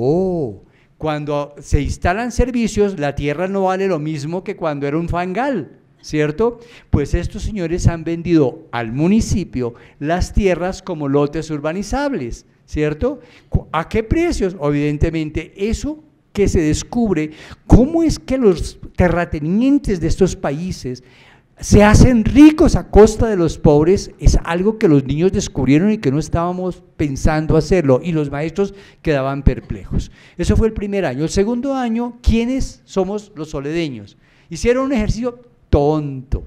Oh, cuando se instalan servicios, la tierra no vale lo mismo que cuando era un fangal, ¿cierto? Pues estos señores han vendido al municipio las tierras como lotes urbanizables, ¿cierto? ¿A qué precios? Evidentemente, eso que se descubre cómo es que los terratenientes de estos países se hacen ricos a costa de los pobres, es algo que los niños descubrieron y que no estábamos pensando hacerlo, y los maestros quedaban perplejos. Eso fue el primer año. El segundo año, ¿quiénes somos los soledeños? Hicieron un ejercicio tonto.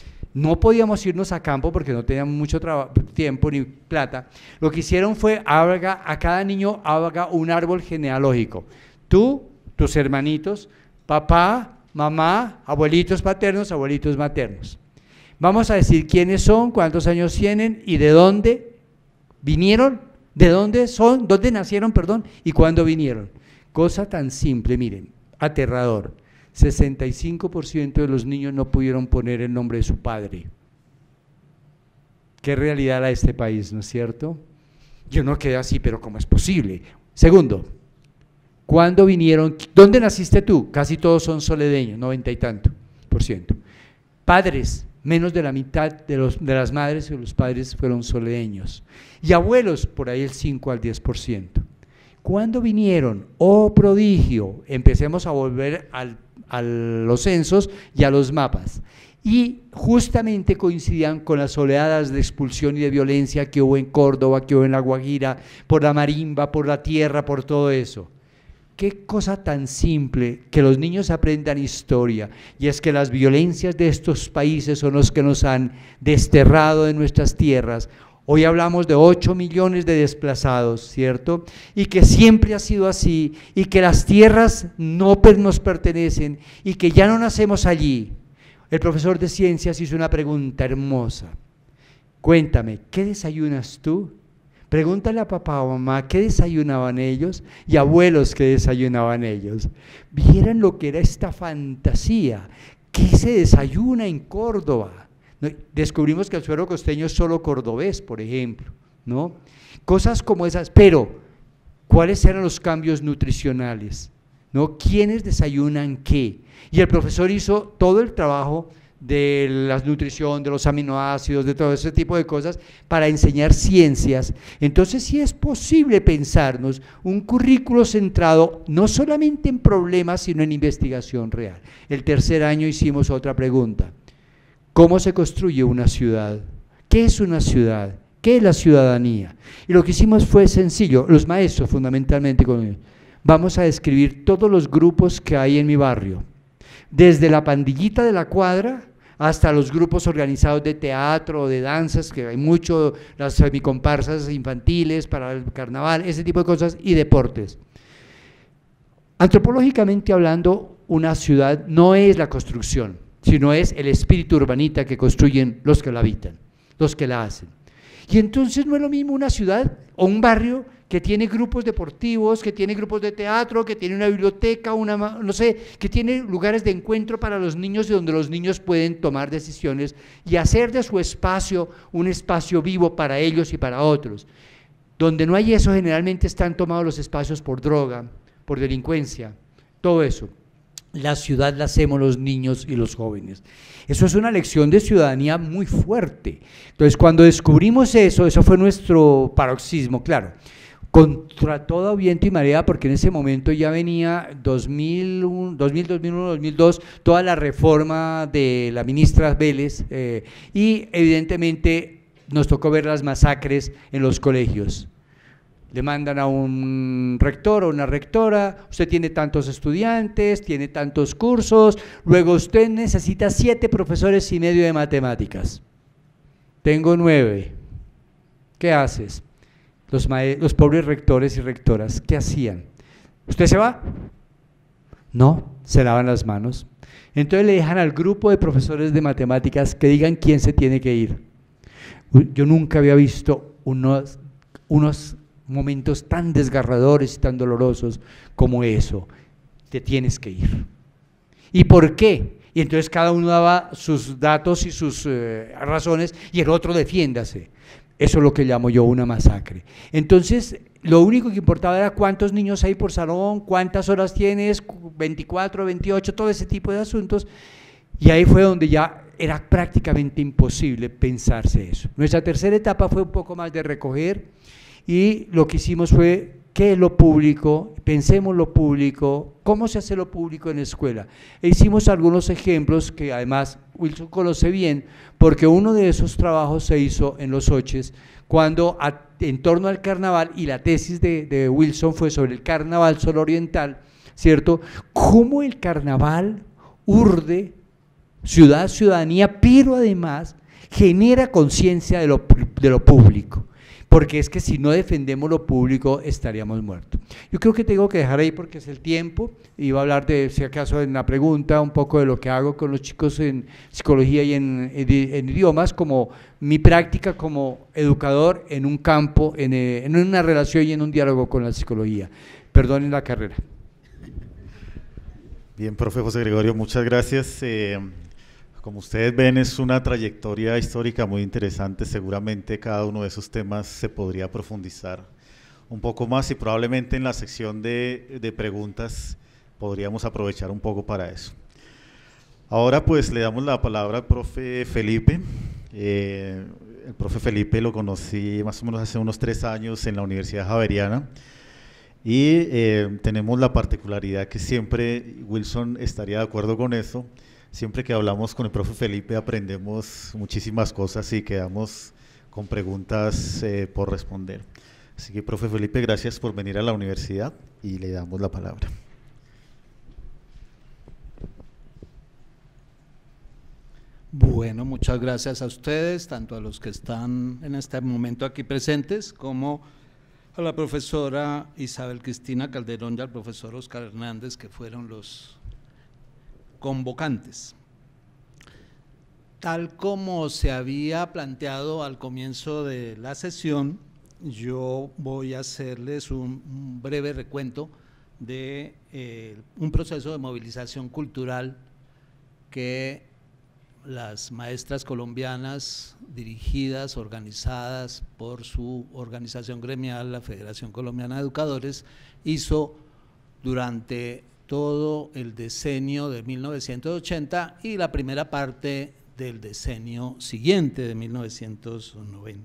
No podíamos irnos a campo porque no teníamos mucho tiempo ni plata. Lo que hicieron fue, haga, a cada niño haga un árbol genealógico. Tú, tus hermanitos, papá, mamá, abuelitos paternos, abuelitos maternos. Vamos a decir quiénes son, cuántos años tienen y de dónde vinieron, de dónde son, dónde nacieron, perdón, y cuándo vinieron. Cosa tan simple, miren, aterrador. sesenta y cinco por ciento de los niños no pudieron poner el nombre de su padre. Qué realidad a este país, ¿no es cierto? Yo no quedé así, pero ¿cómo es posible? Segundo, ¿cuándo vinieron? ¿Dónde naciste tú? Casi todos son soledeños, noventa y tanto por ciento. Padres, menos de la mitad de, los, de las madres y los padres fueron soledeños. Y abuelos, por ahí el cinco al diez por ciento. ¿Cuándo vinieron? ¡Oh, prodigio! Empecemos a volver al, a los censos y a los mapas. Y justamente coincidían con las oleadas de expulsión y de violencia que hubo en Córdoba, que hubo en La Guajira, por la marimba, por la tierra, por todo eso. Qué cosa tan simple que los niños aprendan historia, y es que las violencias de estos países son los que nos han desterrado de nuestras tierras. Hoy hablamos de ocho millones de desplazados, ¿cierto? Y que siempre ha sido así, y que las tierras no nos pertenecen, y que ya no nacemos allí. El profesor de ciencias hizo una pregunta hermosa. Cuéntame, ¿qué desayunas tú? Pregúntale a papá o mamá qué desayunaban ellos y abuelos qué desayunaban ellos. Vieran lo que era esta fantasía. ¿Qué se desayuna en Córdoba? Descubrimos que el suero costeño es solo cordobés, por ejemplo, ¿no? Cosas como esas, pero ¿cuáles eran los cambios nutricionales? ¿No? ¿Quiénes desayunan qué? Y el profesor hizo todo el trabajo de la nutrición, de los aminoácidos, de todo ese tipo de cosas, para enseñar ciencias. Entonces sí es posible pensarnos un currículo centrado no solamente en problemas, sino en investigación real. El tercer año hicimos otra pregunta: ¿cómo se construye una ciudad? ¿Qué es una ciudad? ¿Qué es la ciudadanía? Y lo que hicimos fue sencillo, los maestros fundamentalmente con ellos. Vamos a describir todos los grupos que hay en mi barrio, desde la pandillita de la cuadra hasta los grupos organizados de teatro, de danzas, que hay mucho, las semicomparsas infantiles para el carnaval, ese tipo de cosas, y deportes. Antropológicamente hablando, una ciudad no es la construcción, sino es el espíritu urbanita que construyen los que la habitan, los que la hacen. Y entonces no es lo mismo una ciudad o un barrio que tiene grupos deportivos, que tiene grupos de teatro, que tiene una biblioteca, una, no sé, que tiene lugares de encuentro para los niños y donde los niños pueden tomar decisiones y hacer de su espacio un espacio vivo para ellos y para otros. Donde no hay eso, generalmente están tomados los espacios por droga, por delincuencia, todo eso. la ciudad la hacemos los niños y los jóvenes. Eso es una lección de ciudadanía muy fuerte. Entonces, cuando descubrimos eso, eso fue nuestro paroxismo, claro, contra todo viento y marea, porque en ese momento ya venía dos mil uno, dos mil uno, dos mil dos, toda la reforma de la ministra Vélez, eh, y evidentemente nos tocó ver las masacres en los colegios. Le mandan a un rector o una rectora, usted tiene tantos estudiantes, tiene tantos cursos, luego usted necesita siete profesores y medio de matemáticas. Tengo nueve. ¿Qué haces? Los, los pobres rectores y rectoras, ¿qué hacían? ¿Usted se va? No, se lavan las manos. Entonces le dejan al grupo de profesores de matemáticas que digan quién se tiene que ir. Yo nunca había visto unos, unos momentos tan desgarradores y tan dolorosos como eso. Te tienes que ir. ¿Y por qué? Y entonces cada uno daba sus datos y sus eh, razones y el otro defiéndase. Eso es lo que llamo yo una masacre. Entonces, lo único que importaba era cuántos niños hay por salón, cuántas horas tienes, veinticuatro, veintiocho, todo ese tipo de asuntos. Y ahí fue donde ya era prácticamente imposible pensarse eso. Nuestra tercera etapa fue un poco más de recoger, y lo que hicimos fue, ¿qué es lo público? Pensemos lo público, ¿cómo se hace lo público en la escuela? E hicimos algunos ejemplos que además Wilson conoce bien, porque uno de esos trabajos se hizo en los Oches, cuando a, en torno al carnaval, y la tesis de, de Wilson fue sobre el carnaval suroriental, ¿cierto? Cómo el carnaval urde ciudad, ciudadanía, pero además genera conciencia de lo, de lo público. Porque es que si no defendemos lo público estaríamos muertos. Yo creo que tengo que dejar ahí porque es el tiempo. Iba a hablar de, si acaso en la pregunta, un poco de lo que hago con los chicos en psicología y en, en, en idiomas, como mi práctica como educador en un campo, en, en una relación y en un diálogo con la psicología. Perdonen la carrera. Bien, profe José Gregorio, muchas gracias. Eh, Como ustedes ven, es una trayectoria histórica muy interesante. Seguramente cada uno de esos temas se podría profundizar un poco más y probablemente en la sección de, de preguntas podríamos aprovechar un poco para eso. Ahora pues le damos la palabra al profe Felipe. Eh, el profe Felipe lo conocí más o menos hace unos tres años en la Universidad Javeriana y eh, tenemos la particularidad que siempre, Wilson estaría de acuerdo con eso, siempre que hablamos con el profe Felipe aprendemos muchísimas cosas y quedamos con preguntas eh, por responder. Así que, profe Felipe, gracias por venir a la universidad y le damos la palabra. Bueno, muchas gracias a ustedes, tanto a los que están en este momento aquí presentes, como a la profesora Isabel Cristina Calderón y al profesor Oscar Hernández, que fueron los convocantes. Tal como se había planteado al comienzo de la sesión, yo voy a hacerles un, un breve recuento de eh, un proceso de movilización cultural que las maestras colombianas, dirigidas, organizadas por su organización gremial, la Federación Colombiana de Educadores, hizo durante todo el decenio de mil novecientos ochenta y la primera parte del decenio siguiente de mil novecientos noventa.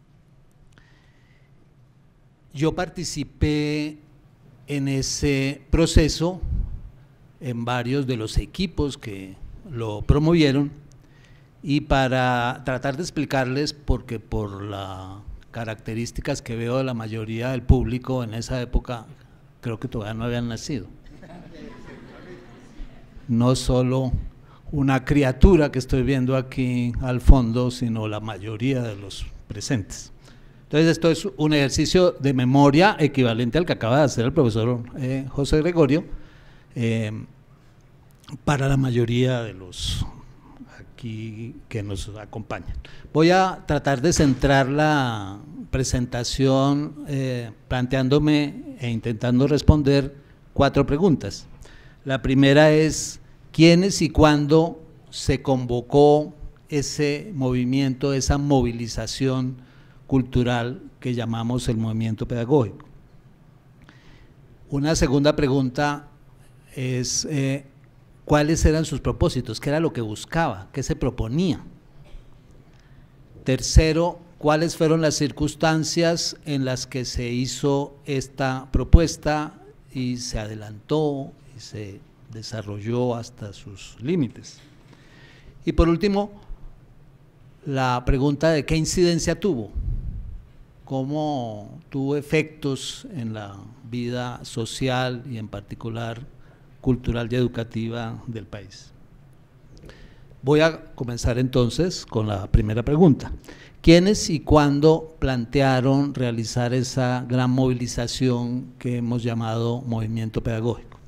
Yo participé en ese proceso en varios de los equipos que lo promovieron y para tratar de explicarles, porque por las características que veo de la mayoría del público en esa época, creo que todavía no habían nacido. No solo una criatura que estoy viendo aquí al fondo, sino la mayoría de los presentes. Entonces esto es un ejercicio de memoria equivalente al que acaba de hacer el profesor eh, José Gregorio, eh, para la mayoría de los aquí que nos acompañan. Voy a tratar de centrar la presentación eh, planteándome e intentando responder cuatro preguntas. La primera es, ¿quiénes y cuándo se convocó ese movimiento, esa movilización cultural que llamamos el movimiento pedagógico? Una segunda pregunta es, eh, cuáles eran sus propósitos, qué era lo que buscaba, qué se proponía. Tercero, cuáles fueron las circunstancias en las que se hizo esta propuesta y se adelantó y se desarrolló hasta sus límites. Y por último, la pregunta de qué incidencia tuvo, cómo tuvo efectos en la vida social y en particular cultural y educativa del país. Voy a comenzar entonces con la primera pregunta. ¿Quiénes y cuándo plantearon realizar esa gran movilización que hemos llamado movimiento pedagógico?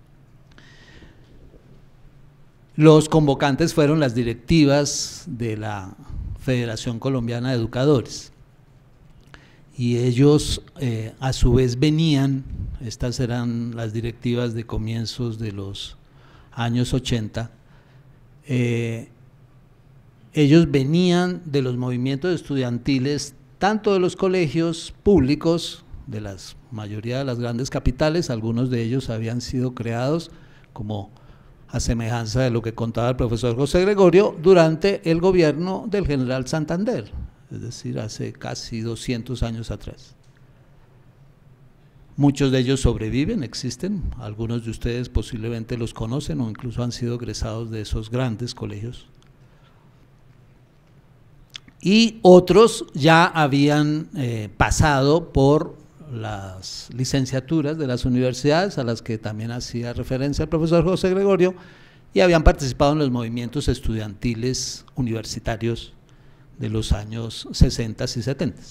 Los convocantes fueron las directivas de la Federación Colombiana de Educadores y ellos eh, a su vez venían, estas eran las directivas de comienzos de los años ochenta, eh, ellos venían de los movimientos estudiantiles, tanto de los colegios públicos, de la mayoría de las grandes capitales, algunos de ellos habían sido creados como a semejanza de lo que contaba el profesor José Gregorio, durante el gobierno del general Santander, es decir, hace casi doscientos años atrás. Muchos de ellos sobreviven, existen, algunos de ustedes posiblemente los conocen o incluso han sido egresados de esos grandes colegios. Y otros ya habían eh, pasado por las licenciaturas de las universidades, a las que también hacía referencia el profesor José Gregorio, y habían participado en los movimientos estudiantiles universitarios de los años sesenta y setenta.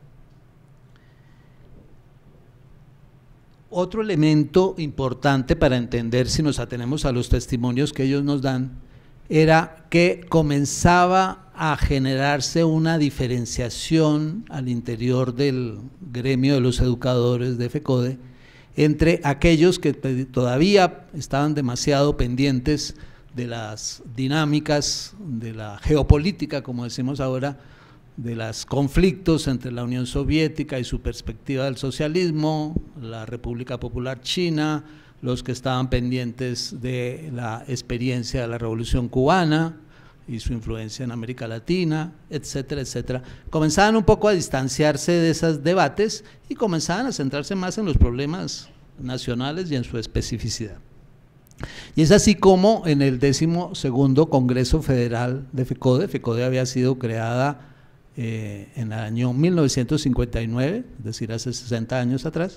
Otro elemento importante para entender, si nos atenemos a los testimonios que ellos nos dan, era que comenzaba a generarse una diferenciación al interior del gremio de los educadores de FECODE entre aquellos que todavía estaban demasiado pendientes de las dinámicas de la geopolítica, como decimos ahora, de los conflictos entre la Unión Soviética y su perspectiva del socialismo, la República Popular China, los que estaban pendientes de la experiencia de la Revolución Cubana y su influencia en América Latina, etcétera, etcétera. Comenzaban un poco a distanciarse de esos debates y comenzaban a centrarse más en los problemas nacionales y en su especificidad. Y es así como en el décimo segundo Congreso Federal de FECODE, FECODE había sido creada eh, en el año mil novecientos cincuenta y nueve, es decir, hace sesenta años atrás,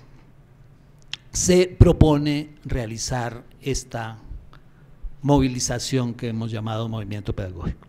se propone realizar esta movilización que hemos llamado movimiento pedagógico.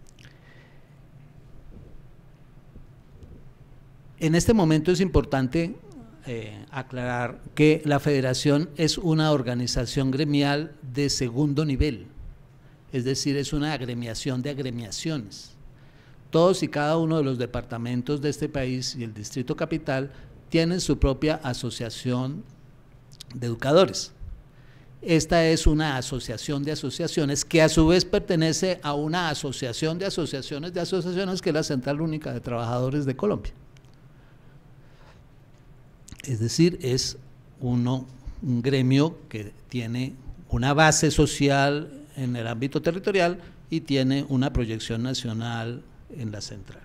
En este momento es importante eh, aclarar que la federación es una organización gremial de segundo nivel, es decir, es una agremiación de agremiaciones. Todos y cada uno de los departamentos de este país y el Distrito Capital tienen su propia asociación de educadores. Esta es una asociación de asociaciones que a su vez pertenece a una asociación de asociaciones de asociaciones que es la Central Única de Trabajadores de Colombia. Es decir, es uno, un gremio que tiene una base social en el ámbito territorial y tiene una proyección nacional en la central.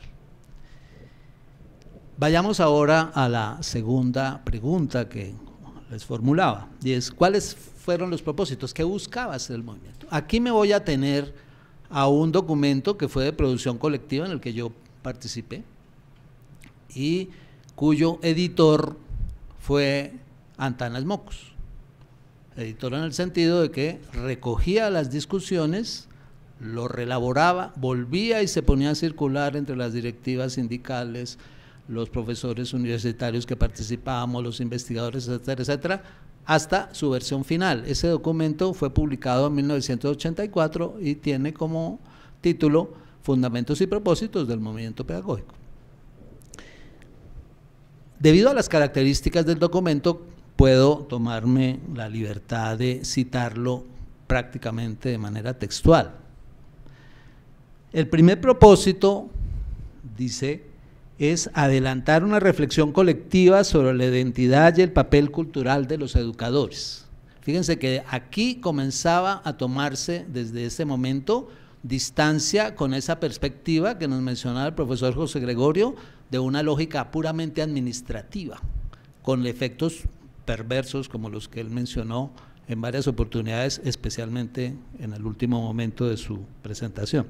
Vayamos ahora a la segunda pregunta que les formulaba, y es ¿cuáles fueron los propósitos? ¿Qué buscaba hacer el movimiento? Aquí me voy a tener a un documento que fue de producción colectiva en el que yo participé y cuyo editor fue Antanas Mocos, editor en el sentido de que recogía las discusiones, lo relaboraba, volvía y se ponía a circular entre las directivas sindicales, los profesores universitarios que participábamos, los investigadores, etcétera, etcétera, hasta su versión final. Ese documento fue publicado en mil novecientos ochenta y cuatro y tiene como título Fundamentos y propósitos del movimiento pedagógico. Debido a las características del documento, puedo tomarme la libertad de citarlo prácticamente de manera textual. El primer propósito, dice, es adelantar una reflexión colectiva sobre la identidad y el papel cultural de los educadores. Fíjense que aquí comenzaba a tomarse desde ese momento distancia con esa perspectiva que nos mencionaba el profesor José Gregorio, de una lógica puramente administrativa, con efectos perversos como los que él mencionó en varias oportunidades, especialmente en el último momento de su presentación.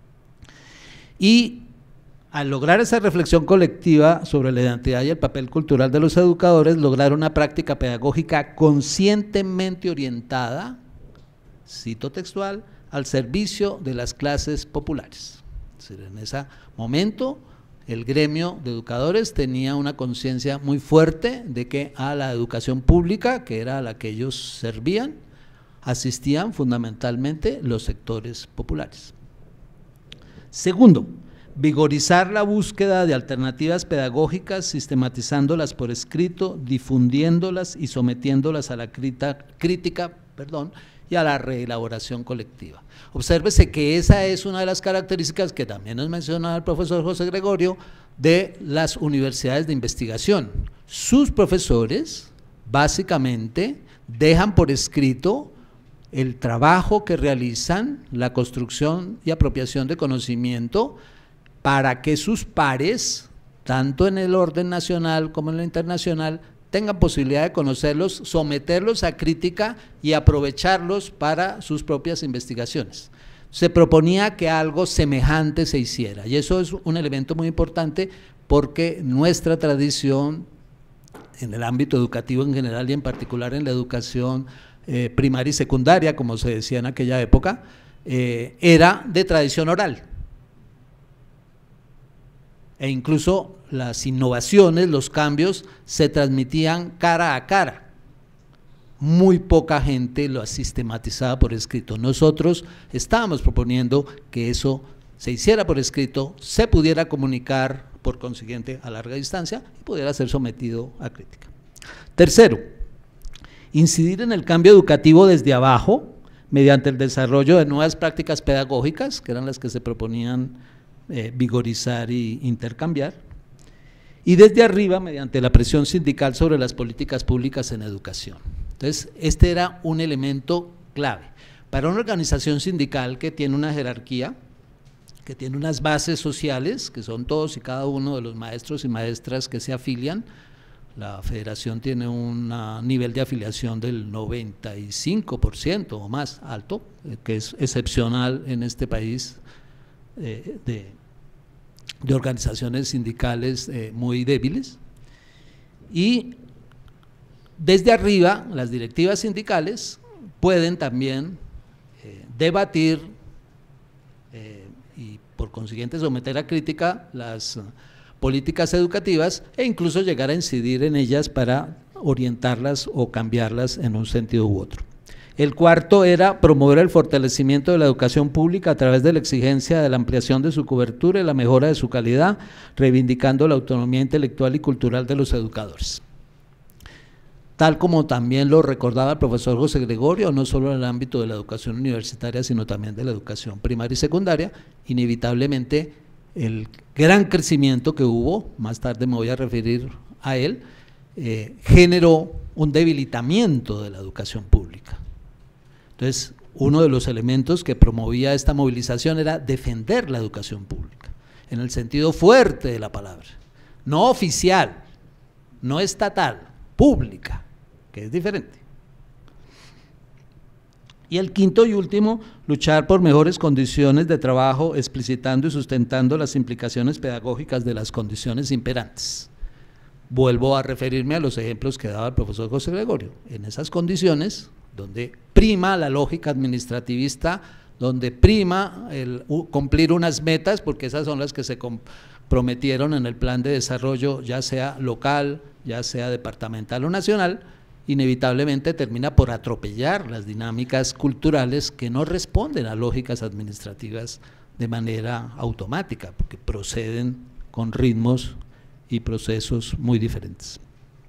Y al lograr esa reflexión colectiva sobre la identidad y el papel cultural de los educadores, lograr una práctica pedagógica conscientemente orientada, cito textual, al servicio de las clases populares. Es decir, en ese momento el gremio de educadores tenía una conciencia muy fuerte de que a la educación pública, que era a la que ellos servían, asistían fundamentalmente los sectores populares. Segundo, vigorizar la búsqueda de alternativas pedagógicas, sistematizándolas por escrito, difundiéndolas y sometiéndolas a la crítica, perdón, y a la reelaboración colectiva. Obsérvese que esa es una de las características que también nos mencionaba el profesor José Gregorio de las universidades de investigación. Sus profesores básicamente dejan por escrito el trabajo que realizan, la construcción y apropiación de conocimiento, para que sus pares, tanto en el orden nacional como en el internacional, tengan posibilidad de conocerlos, someterlos a crítica y aprovecharlos para sus propias investigaciones. Se proponía que algo semejante se hiciera, y eso es un elemento muy importante porque nuestra tradición en el ámbito educativo en general y en particular en la educación eh, primaria y secundaria, como se decía en aquella época, eh, era de tradición oral. E incluso las innovaciones, los cambios, se transmitían cara a cara. Muy poca gente lo sistematizaba por escrito. Nosotros estábamos proponiendo que eso se hiciera por escrito, se pudiera comunicar, por consiguiente, a larga distancia y pudiera ser sometido a crítica. Tercero, incidir en el cambio educativo desde abajo, mediante el desarrollo de nuevas prácticas pedagógicas, que eran las que se proponían Eh, vigorizar e intercambiar, y desde arriba mediante la presión sindical sobre las políticas públicas en educación. Entonces, este era un elemento clave. Para una organización sindical que tiene una jerarquía, que tiene unas bases sociales, que son todos y cada uno de los maestros y maestras que se afilian, la federación tiene un nivel de afiliación del noventa y cinco por ciento o más alto, eh, que es excepcional en este país, eh, de de organizaciones sindicales eh, muy débiles, y desde arriba las directivas sindicales pueden también eh, debatir eh, y por consiguiente someter a crítica las uh, políticas educativas e incluso llegar a incidir en ellas para orientarlas o cambiarlas en un sentido u otro. El cuarto era promover el fortalecimiento de la educación pública a través de la exigencia de la ampliación de su cobertura y la mejora de su calidad, reivindicando la autonomía intelectual y cultural de los educadores. Tal como también lo recordaba el profesor José Gregorio, no solo en el ámbito de la educación universitaria, sino también de la educación primaria y secundaria, inevitablemente el gran crecimiento que hubo, más tarde me voy a referir a él, eh, generó un debilitamiento de la educación pública. Entonces, uno de los elementos que promovía esta movilización era defender la educación pública, en el sentido fuerte de la palabra, no oficial, no estatal, pública, que es diferente. Y el quinto y último, luchar por mejores condiciones de trabajo, explicitando y sustentando las implicaciones pedagógicas de las condiciones imperantes. Vuelvo a referirme a los ejemplos que daba el profesor José Gregorio. En esas condiciones, donde prima la lógica administrativista, donde prima el cumplir unas metas, porque esas son las que se comprometieron en el plan de desarrollo, ya sea local, ya sea departamental o nacional, inevitablemente termina por atropellar las dinámicas culturales que no responden a lógicas administrativas de manera automática, porque proceden con ritmos y procesos muy diferentes.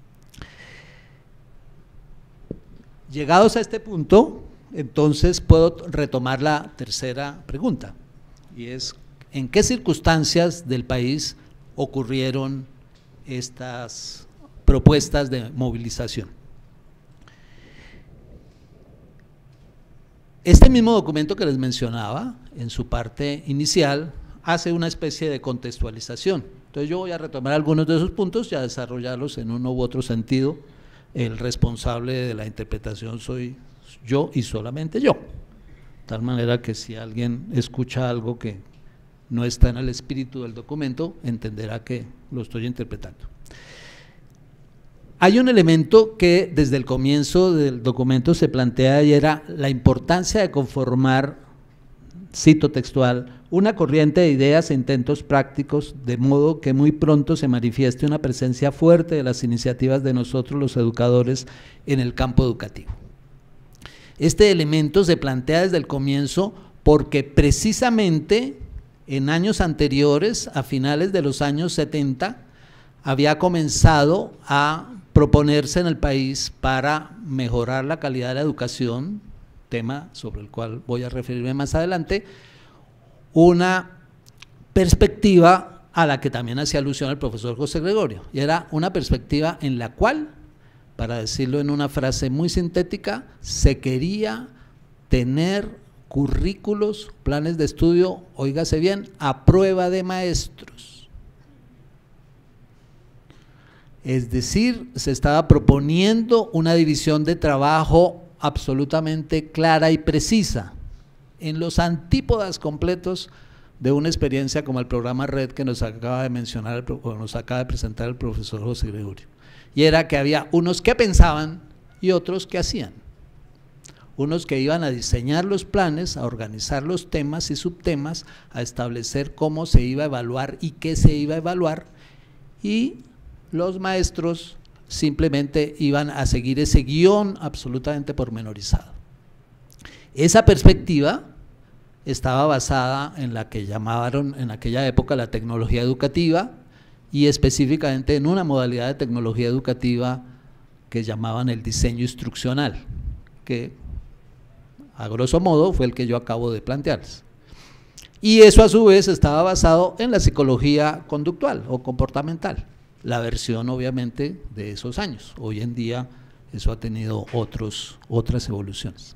Llegados a este punto, entonces puedo retomar la tercera pregunta, y es: ¿en qué circunstancias del país ocurrieron estas propuestas de movilización? Este mismo documento que les mencionaba, en su parte inicial, hace una especie de contextualización. Entonces yo voy a retomar algunos de esos puntos y a desarrollarlos en uno u otro sentido. El responsable de la interpretación soy yo y solamente yo. De tal manera que si alguien escucha algo que no está en el espíritu del documento, entenderá que lo estoy interpretando. Hay un elemento que desde el comienzo del documento se plantea y era la importancia de conformar, cito textual, una corriente de ideas e intentos prácticos, de modo que muy pronto se manifieste una presencia fuerte de las iniciativas de nosotros los educadores en el campo educativo. Este elemento se plantea desde el comienzo porque precisamente en años anteriores, a finales de los años setenta, había comenzado a proponerse en el país para mejorar la calidad de la educación, tema sobre el cual voy a referirme más adelante, una perspectiva a la que también hacía alusión el profesor José Gregorio, y era una perspectiva en la cual, para decirlo en una frase muy sintética, se quería tener currículos, planes de estudio, óigase bien, a prueba de maestros. Es decir, se estaba proponiendo una división de trabajo absolutamente clara y precisa, en los antípodas completos de una experiencia como el programa Red que nos acaba de mencionar, o nos acaba de presentar el profesor José Gregorio. Y era que había unos que pensaban y otros que hacían. Unos que iban a diseñar los planes, a organizar los temas y subtemas, a establecer cómo se iba a evaluar y qué se iba a evaluar, y los maestros simplemente iban a seguir ese guión absolutamente pormenorizado. Esa perspectiva estaba basada en la que llamaron en aquella época la tecnología educativa, y específicamente en una modalidad de tecnología educativa que llamaban el diseño instruccional, que a grosso modo fue el que yo acabo de plantearles. Y eso a su vez estaba basado en la psicología conductual o comportamental, la versión obviamente de esos años. Hoy en día eso ha tenido otros, otras evoluciones.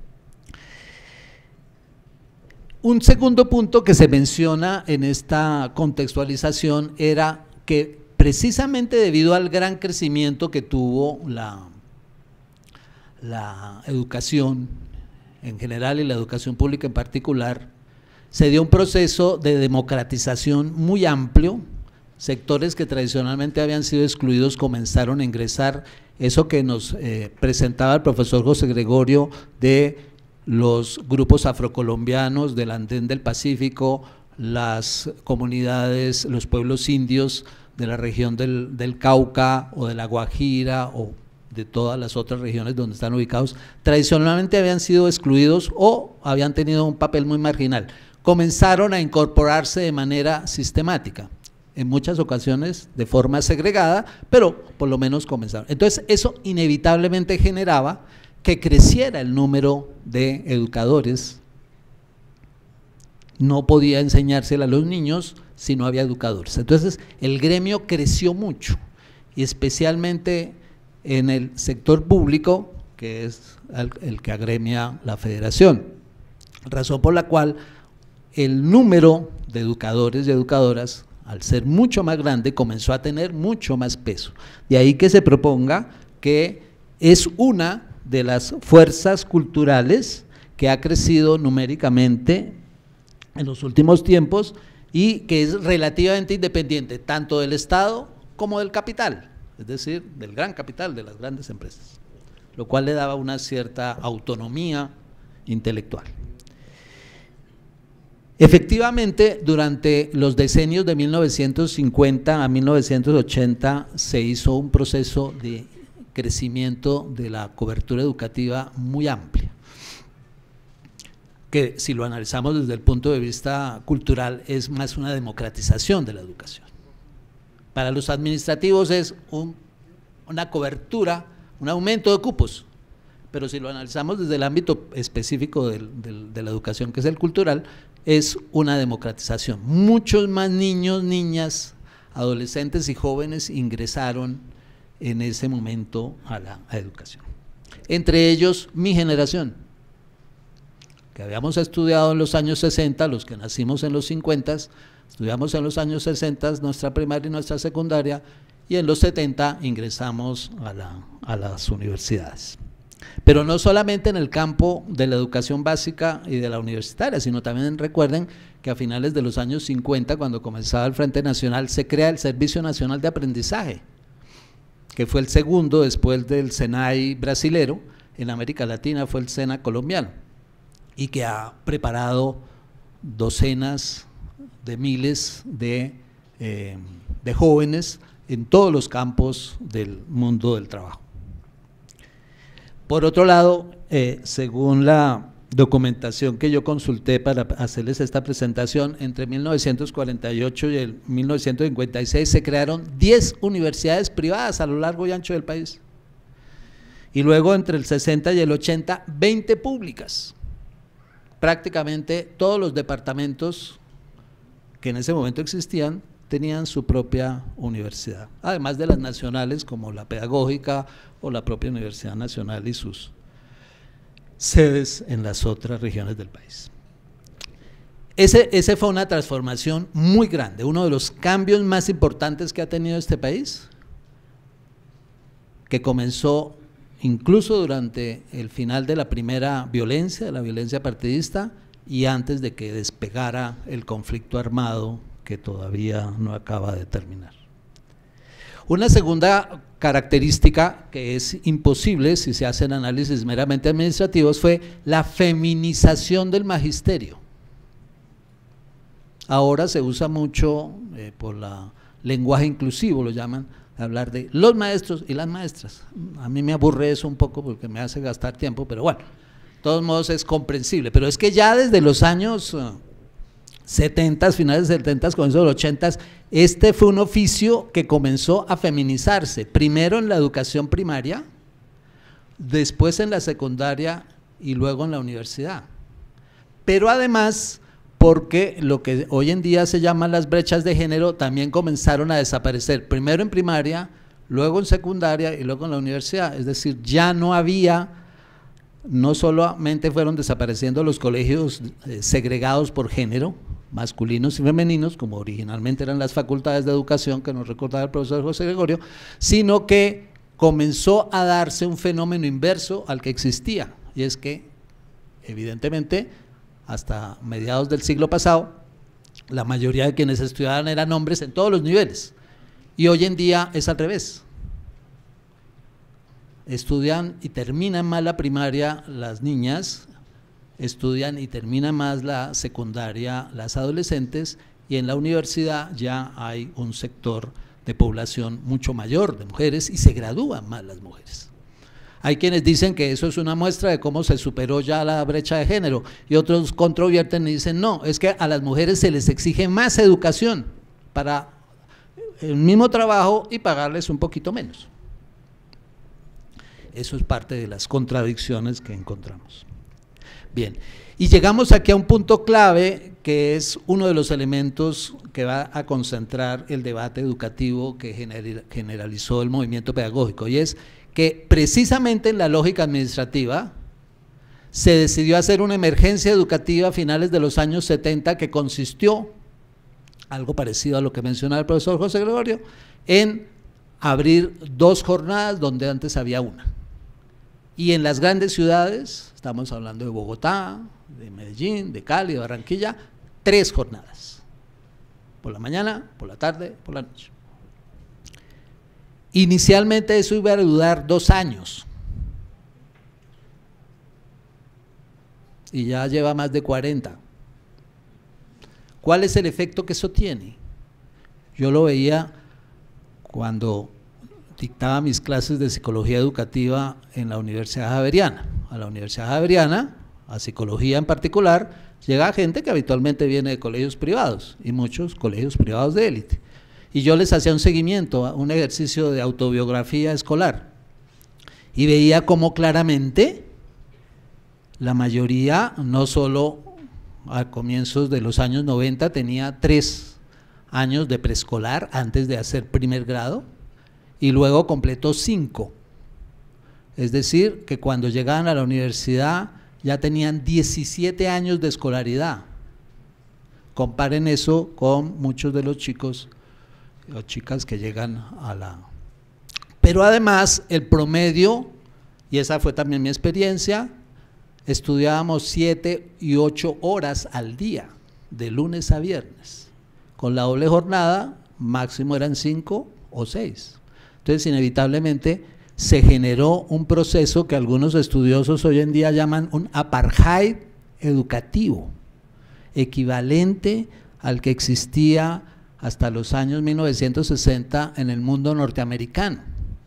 Un segundo punto que se menciona en esta contextualización era que precisamente debido al gran crecimiento que tuvo la, la educación en general y la educación pública en particular, se dio un proceso de democratización muy amplio. Sectores que tradicionalmente habían sido excluidos comenzaron a ingresar, eso que nos eh, presentaba el profesor José Gregorio de los grupos afrocolombianos del Andén del Pacífico, las comunidades, los pueblos indios de la región del, del Cauca o de la Guajira o de todas las otras regiones donde están ubicados, tradicionalmente habían sido excluidos o habían tenido un papel muy marginal. Comenzaron a incorporarse de manera sistemática, en muchas ocasiones de forma segregada, pero por lo menos comenzaron. Entonces eso inevitablemente generaba que creciera el número de educadores. No podía enseñársela a los niños si no había educadores. Entonces el gremio creció mucho, y especialmente en el sector público, que es el, el que agremia la federación, razón por la cual el número de educadores y educadoras, al ser mucho más grande, comenzó a tener mucho más peso. De ahí que se proponga que es una de las fuerzas culturales que ha crecido numéricamente en los últimos tiempos y que es relativamente independiente tanto del Estado como del capital, es decir, del gran capital, de las grandes empresas, lo cual le daba una cierta autonomía intelectual. Efectivamente, durante los decenios de mil novecientos cincuenta a mil novecientos ochenta se hizo un proceso de crecimiento de la cobertura educativa muy amplia, que si lo analizamos desde el punto de vista cultural es más una democratización de la educación. Para los administrativos es un, una cobertura, un aumento de cupos, pero si lo analizamos desde el ámbito específico del, del, de la educación, que es el cultural, es una democratización. Muchos más niños, niñas, adolescentes y jóvenes ingresaron en ese momento a la a educación. Entre ellos, mi generación. que habíamos estudiado en los años sesenta, los que nacimos en los cincuenta, estudiamos en los años sesenta nuestra primaria y nuestra secundaria, y en los setenta ingresamos a, la, a las universidades. Pero no solamente en el campo de la educación básica y de la universitaria, sino también recuerden que a finales de los años cincuenta, cuando comenzaba el Frente Nacional, se crea el Servicio Nacional de Aprendizaje, que fue el segundo después del SENAI brasilero. En América Latina fue el SENA colombiano, y que ha preparado docenas de miles de, eh, de jóvenes en todos los campos del mundo del trabajo. Por otro lado, eh, según la documentación que yo consulté para hacerles esta presentación, entre mil novecientos cuarenta y ocho y el mil novecientos cincuenta y seis se crearon diez universidades privadas a lo largo y ancho del país. Y luego entre el sesenta y el ochenta, veinte públicas. Prácticamente todos los departamentos que en ese momento existían tenían su propia universidad, además de las nacionales como la Pedagógica o la propia Universidad Nacional y sus sedes en las otras regiones del país. Ese, ese fue una transformación muy grande, uno de los cambios más importantes que ha tenido este país, que comenzó incluso durante el final de la primera violencia, de la violencia partidista, y antes de que despegara el conflicto armado que todavía no acaba de terminar. Una segunda característica que es imposible si se hacen análisis meramente administrativos fue la feminización del magisterio. Ahora se usa mucho eh, por la lenguaje inclusivo, lo llaman, hablar de los maestros y las maestras. A mí me aburre eso un poco porque me hace gastar tiempo, pero bueno, de todos modos es comprensible. Pero es que ya desde los años uh, setenta, finales de setenta, comienzos de los ochenta, este fue un oficio que comenzó a feminizarse, primero en la educación primaria, después en la secundaria y luego en la universidad. Pero además, porque lo que hoy en día se llaman las brechas de género también comenzaron a desaparecer, primero en primaria, luego en secundaria y luego en la universidad. Es decir, ya no había, no solamente fueron desapareciendo los colegios eh, segregados por género, masculinos y femeninos, como originalmente eran las facultades de educación que nos recordaba el profesor José Gregorio, sino que comenzó a darse un fenómeno inverso al que existía, y es que evidentemente hasta mediados del siglo pasado, la mayoría de quienes estudiaban eran hombres en todos los niveles, y hoy en día es al revés. Estudian y terminan más la primaria las niñas, estudian y terminan más la secundaria las adolescentes, y en la universidad ya hay un sector de población mucho mayor de mujeres y se gradúan más las mujeres. Hay quienes dicen que eso es una muestra de cómo se superó ya la brecha de género, y otros controvierten y dicen no, es que a las mujeres se les exige más educación para el mismo trabajo y pagarles un poquito menos. Eso es parte de las contradicciones que encontramos. Bien, y llegamos aquí a un punto clave que es uno de los elementos que va a concentrar el debate educativo que generalizó el movimiento pedagógico, y es que precisamente en la lógica administrativa se decidió hacer una emergencia educativa a finales de los años setenta que consistió, algo parecido a lo que mencionaba el profesor José Gregorio, en abrir dos jornadas donde antes había una. Y en las grandes ciudades, estamos hablando de Bogotá, de Medellín, de Cali, de Barranquilla, tres jornadas, por la mañana, por la tarde, por la noche. Inicialmente eso iba a durar dos años y ya lleva más de cuarenta. ¿Cuál es el efecto que eso tiene? Yo lo veía cuando dictaba mis clases de psicología educativa en la Universidad Javeriana. A la Universidad Javeriana, a psicología en particular, llega gente que habitualmente viene de colegios privados y muchos colegios privados de élite. Y yo les hacía un seguimiento, un ejercicio de autobiografía escolar, y veía cómo claramente la mayoría, no solo a comienzos de los años noventa, tenía tres años de preescolar antes de hacer primer grado, y luego completó cinco. Es decir, que cuando llegaban a la universidad ya tenían diecisiete años de escolaridad. Comparen eso con muchos de los chicos o chicas que llegan a la… Pero además el promedio, y esa fue también mi experiencia, estudiábamos siete y ocho horas al día, de lunes a viernes. Con la doble jornada, máximo eran cinco o seis. Entonces, inevitablemente, se generó un proceso que algunos estudiosos hoy en día llaman un apartheid educativo, equivalente al que existía hasta los años mil novecientos sesenta en el mundo norteamericano.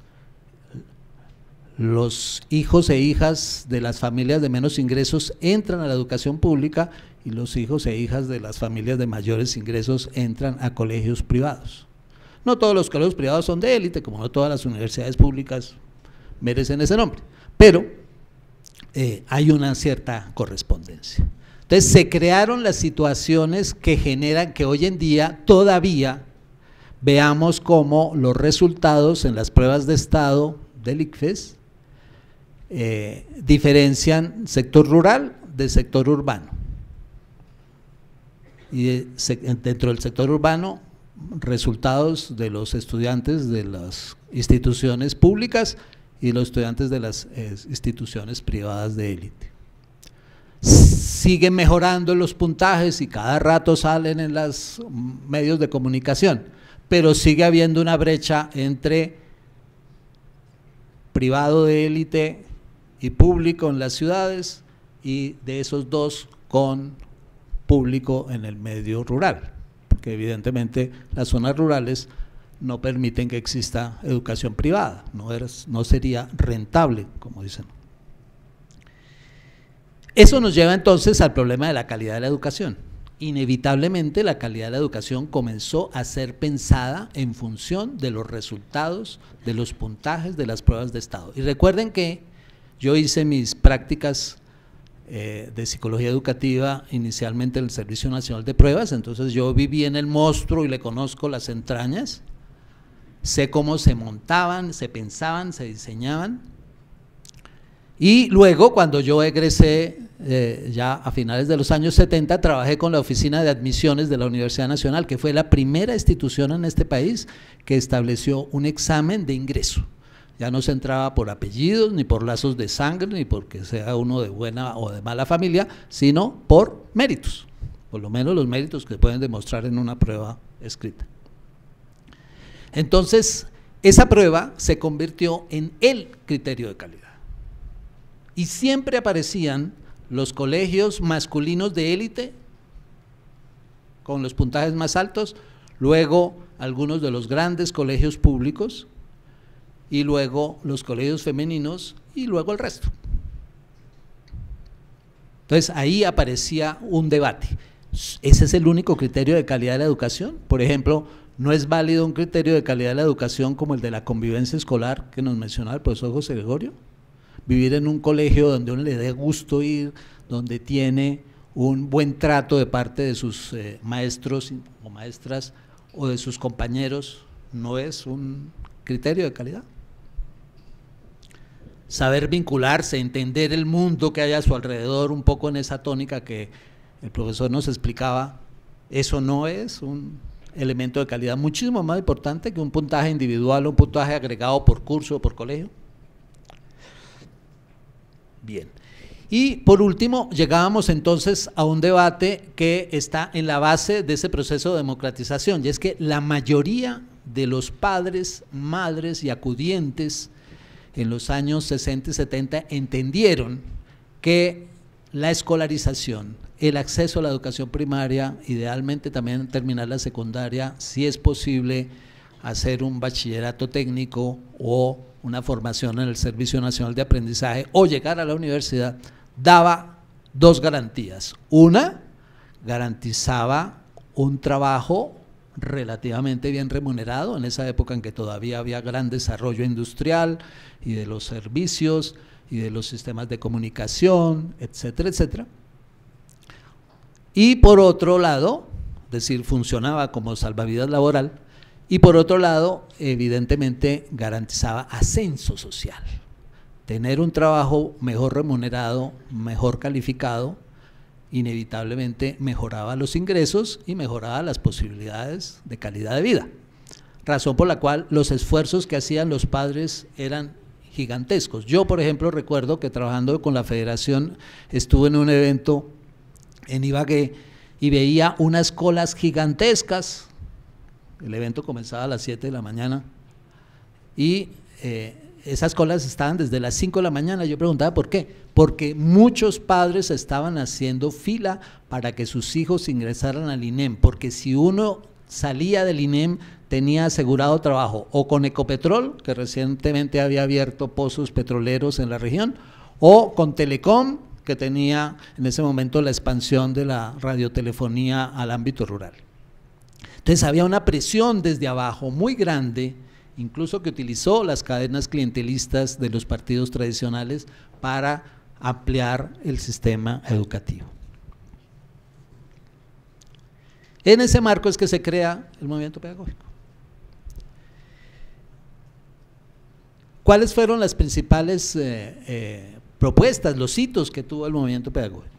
Los hijos e hijas de las familias de menos ingresos entran a la educación pública y los hijos e hijas de las familias de mayores ingresos entran a colegios privados. No todos los colegios privados son de élite, como no todas las universidades públicas merecen ese nombre, pero eh, hay una cierta correspondencia. Entonces se crearon las situaciones que generan que hoy en día todavía veamos cómo los resultados en las pruebas de estado del ICFES eh, diferencian sector rural de sector urbano. Y de, se, dentro del sector urbano, resultados de los estudiantes de las instituciones públicas y los estudiantes de las eh, instituciones privadas de élite. Siguen mejorando los puntajes y cada rato salen en los medios de comunicación, pero sigue habiendo una brecha entre privado de élite y público en las ciudades y de esos dos con público en el medio rural, porque evidentemente las zonas rurales no permiten que exista educación privada, no, es, no sería rentable, como dicen. Eso nos lleva entonces al problema de la calidad de la educación. Inevitablemente la calidad de la educación comenzó a ser pensada en función de los resultados, de los puntajes de las pruebas de estado. Y recuerden que yo hice mis prácticas eh, de psicología educativa inicialmente en el Servicio Nacional de Pruebas, entonces yo viví en el monstruo y le conozco las entrañas, sé cómo se montaban, se pensaban, se diseñaban. Y luego, cuando yo egresé, eh, ya a finales de los años setenta, trabajé con la Oficina de Admisiones de la Universidad Nacional, que fue la primera institución en este país que estableció un examen de ingreso. Ya no se entraba por apellidos, ni por lazos de sangre, ni porque sea uno de buena o de mala familia, sino por méritos, por lo menos los méritos que se pueden demostrar en una prueba escrita. Entonces, esa prueba se convirtió en el criterio de calidad. Y siempre aparecían los colegios masculinos de élite con los puntajes más altos, luego algunos de los grandes colegios públicos y luego los colegios femeninos y luego el resto. Entonces ahí aparecía un debate. ¿Ese es el único criterio de calidad de la educación? Por ejemplo, ¿no es válido un criterio de calidad de la educación como el de la convivencia escolar que nos mencionaba el profesor José Gregorio? Vivir en un colegio donde uno le dé gusto ir, donde tiene un buen trato de parte de sus eh, maestros o maestras o de sus compañeros, ¿no es un criterio de calidad? Saber vincularse, entender el mundo que hay a su alrededor, un poco en esa tónica que el profesor nos explicaba, eso no es un elemento de calidad muchísimo más importante que un puntaje individual o un puntaje agregado por curso o por colegio. Bien, y por último llegábamos entonces a un debate que está en la base de ese proceso de democratización, y es que la mayoría de los padres, madres y acudientes en los años sesenta y setenta entendieron que la escolarización, el acceso a la educación primaria, idealmente también terminar la secundaria, si es posible hacer un bachillerato técnico o una formación en el Servicio Nacional de Aprendizaje o llegar a la universidad, daba dos garantías. Una, garantizaba un trabajo relativamente bien remunerado, en esa época en que todavía había gran desarrollo industrial y de los servicios y de los sistemas de comunicación, etcétera, etcétera. Y por otro lado, es decir, funcionaba como salvavidas laboral, y por otro lado, evidentemente garantizaba ascenso social. tener un trabajo mejor remunerado, mejor calificado, inevitablemente mejoraba los ingresos y mejoraba las posibilidades de calidad de vida. Razón por la cual los esfuerzos que hacían los padres eran gigantescos. Yo, por ejemplo, recuerdo que trabajando con la federación estuve en un evento en Ibagué y veía unas colas gigantescas. El evento comenzaba a las siete de la mañana y eh, esas colas estaban desde las cinco de la mañana. Yo preguntaba por qué, porque muchos padres estaban haciendo fila para que sus hijos ingresaran al INEM, porque si uno salía del INEM tenía asegurado trabajo o con Ecopetrol, que recientemente había abierto pozos petroleros en la región, o con Telecom, que tenía en ese momento la expansión de la radiotelefonía al ámbito rural. Entonces había una presión desde abajo muy grande, incluso que utilizó las cadenas clientelistas de los partidos tradicionales para ampliar el sistema educativo. En ese marco es que se crea el movimiento pedagógico. ¿Cuáles fueron las principales eh, eh, propuestas, los hitos que tuvo el movimiento pedagógico?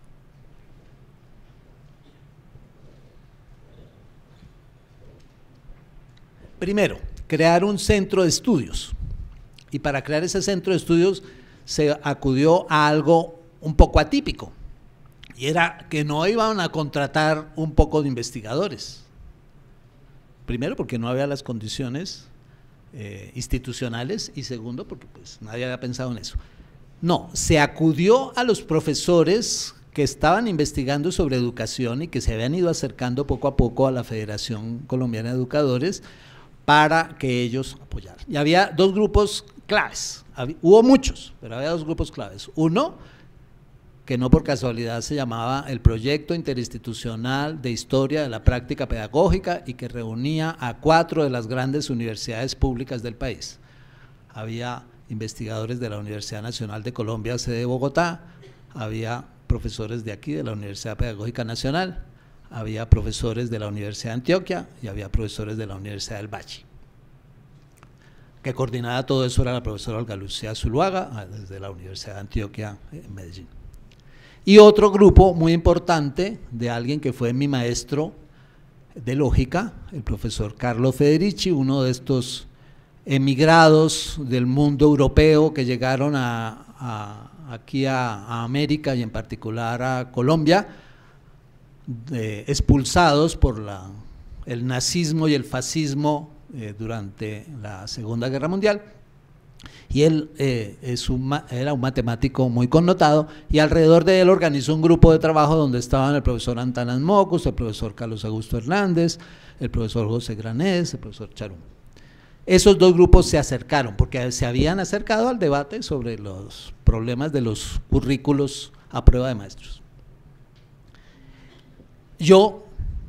Primero, crear un centro de estudios, y para crear ese centro de estudios se acudió a algo un poco atípico, y era que no iban a contratar un poco de investigadores. Primero, porque no había las condiciones eh, institucionales, y segundo, porque pues nadie había pensado en eso. No, se acudió a los profesores que estaban investigando sobre educación y que se habían ido acercando poco a poco a la Federación Colombiana de Educadores para que ellos apoyaran. Y había dos grupos claves, había, hubo muchos, pero había dos grupos claves. Uno, que no por casualidad se llamaba el Proyecto Interinstitucional de Historia de la Práctica Pedagógica y que reunía a cuatro de las grandes universidades públicas del país. Había investigadores de la Universidad Nacional de Colombia, sede de Bogotá, había profesores de aquí, de la Universidad Pedagógica Nacional, había profesores de la Universidad de Antioquia y había profesores de la Universidad del Valle. Que coordinaba todo eso era la profesora Olga Lucía Zuluaga, desde la Universidad de Antioquia en Medellín. Y otro grupo muy importante de alguien que fue mi maestro de lógica, el profesor Carlo Federici, uno de estos emigrados del mundo europeo que llegaron a, a, aquí a, a América y en particular a Colombia, de, expulsados por la, el nazismo y el fascismo eh, durante la Segunda Guerra Mundial. Y él eh, es un, era un matemático muy connotado y alrededor de él organizó un grupo de trabajo donde estaban el profesor Antanas Mocus, el profesor Carlos Augusto Hernández, el profesor José Granés, el profesor Charum. Esos dos grupos se acercaron porque se habían acercado al debate sobre los problemas de los currículos a prueba de maestros. Yo,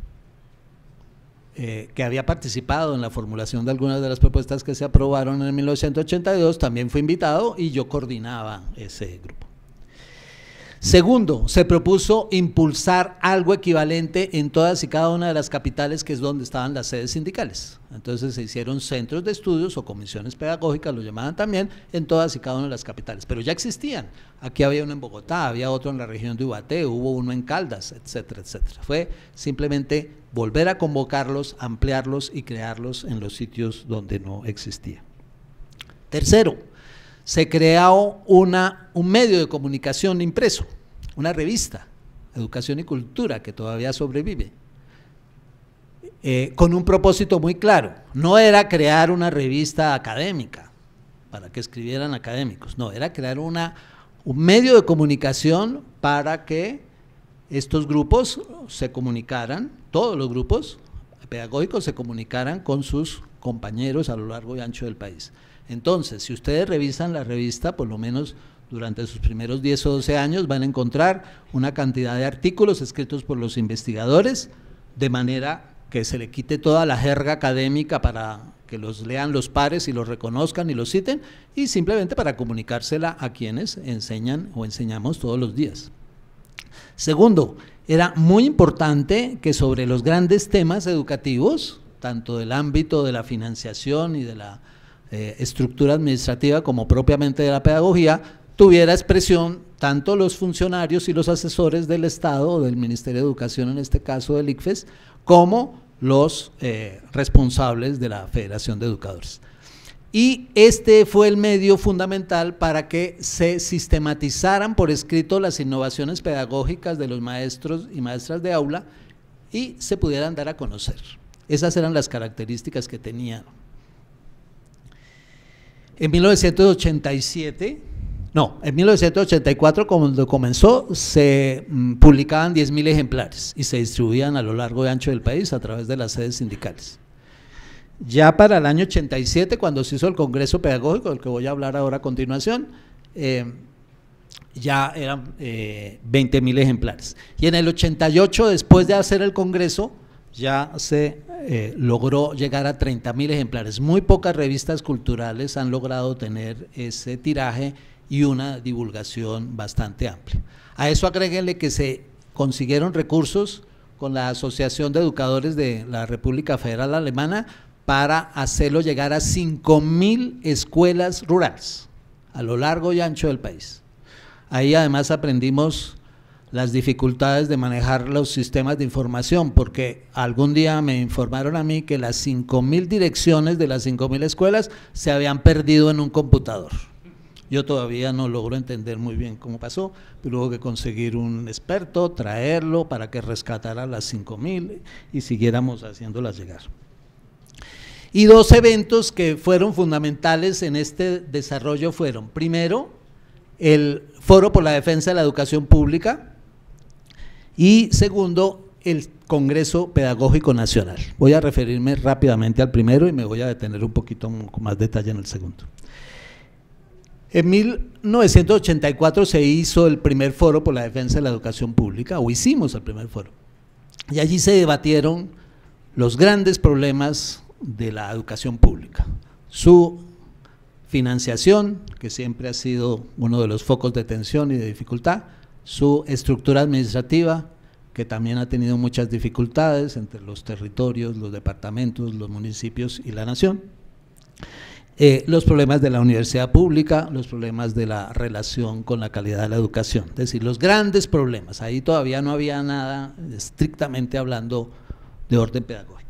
Eh, que había participado en la formulación de algunas de las propuestas que se aprobaron en mil novecientos ochenta y dos, también fue invitado y yo coordinaba ese grupo. Segundo, se propuso impulsar algo equivalente en todas y cada una de las capitales, que es donde estaban las sedes sindicales. Entonces se hicieron centros de estudios o comisiones pedagógicas, lo llamaban también, en todas y cada una de las capitales, pero ya existían. Aquí había uno en Bogotá, había otro en la región de Ubaté, hubo uno en Caldas, etcétera, etcétera. Fue simplemente volver a convocarlos, ampliarlos y crearlos en los sitios donde no existía. Tercero, se creó una, un medio de comunicación impreso, una revista, Educación y Cultura, que todavía sobrevive, eh, con un propósito muy claro. No era crear una revista académica para que escribieran académicos, no, era crear una, un medio de comunicación para que estos grupos se comunicaran, todos los grupos pedagógicos se comunicaran con sus compañeros a lo largo y ancho del país. Entonces, si ustedes revisan la revista, por lo menos durante sus primeros diez o doce años, van a encontrar una cantidad de artículos escritos por los investigadores, de manera que se le quite toda la jerga académica para que los lean los pares y los reconozcan y los citen, y simplemente para comunicársela a quienes enseñan o enseñamos todos los días. Segundo, era muy importante que sobre los grandes temas educativos, tanto del ámbito de la financiación y de la eh, estructura administrativa como propiamente de la pedagogía, tuviera expresión tanto los funcionarios y los asesores del Estado, o del Ministerio de Educación, en este caso del ICFES, como los eh, responsables de la Federación de Educadores. Y este fue el medio fundamental para que se sistematizaran por escrito las innovaciones pedagógicas de los maestros y maestras de aula y se pudieran dar a conocer. Esas eran las características que tenían. En mil novecientos ochenta y siete, no, en mil novecientos ochenta y cuatro, cuando comenzó, se mm, publicaban diez mil ejemplares y se distribuían a lo largo y ancho del país a través de las sedes sindicales. Ya para el año ochenta y siete, cuando se hizo el Congreso Pedagógico, del que voy a hablar ahora a continuación, eh, ya eran eh, veinte mil ejemplares. Y en el ochenta y ocho, después de hacer el Congreso, ya se eh, logró llegar a treinta mil ejemplares. Muy pocas revistas culturales han logrado tener ese tiraje y una divulgación bastante amplia. A eso agréguenle que se consiguieron recursos con la Asociación de Educadores de la República Federal Alemana para hacerlo llegar a cinco mil escuelas rurales a lo largo y ancho del país. Ahí además aprendimos las dificultades de manejar los sistemas de información, porque algún día me informaron a mí que las cinco mil direcciones de las cinco mil escuelas se habían perdido en un computador. Yo todavía no logro entender muy bien cómo pasó, pero hubo que conseguir un experto, traerlo para que rescatara las cinco mil y siguiéramos haciéndolas llegar. Y dos eventos que fueron fundamentales en este desarrollo fueron, primero, el Foro por la Defensa de la Educación Pública y segundo, el Congreso Pedagógico Nacional. Voy a referirme rápidamente al primero y me voy a detener un poquito con más detalle en el segundo. En mil novecientos ochenta y cuatro se hizo el primer Foro por la Defensa de la Educación Pública, o hicimos el primer foro, y allí se debatieron los grandes problemas de la educación pública, su financiación, que siempre ha sido uno de los focos de tensión y de dificultad, su estructura administrativa, que también ha tenido muchas dificultades entre los territorios, los departamentos, los municipios y la nación, eh, los problemas de la universidad pública, los problemas de la relación con la calidad de la educación, es decir, los grandes problemas. Ahí todavía no había nada estrictamente hablando de orden pedagógico.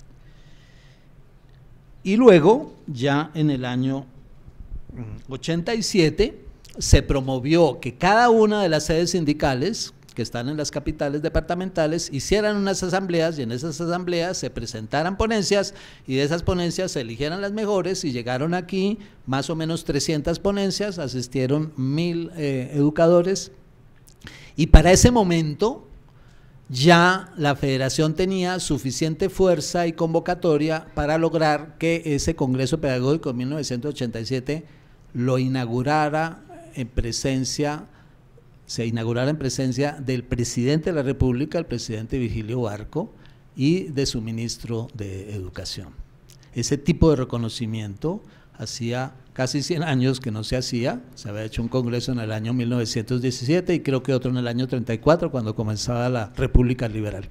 Y luego, ya en el año ochenta y siete, se promovió que cada una de las sedes sindicales que están en las capitales departamentales hicieran unas asambleas y en esas asambleas se presentaran ponencias y de esas ponencias se eligieran las mejores y llegaron aquí más o menos trescientas ponencias, asistieron mil eh, educadores y para ese momento ya la federación tenía suficiente fuerza y convocatoria para lograr que ese Congreso Pedagógico en mil novecientos ochenta y siete lo inaugurara en presencia, se inaugurara en presencia del presidente de la República, el presidente Vigilio Barco, y de su ministro de Educación. Ese tipo de reconocimiento hacía casi cien años que no se hacía, se había hecho un congreso en el año mil novecientos diecisiete y creo que otro en el año treinta y cuatro cuando comenzaba la República Liberal.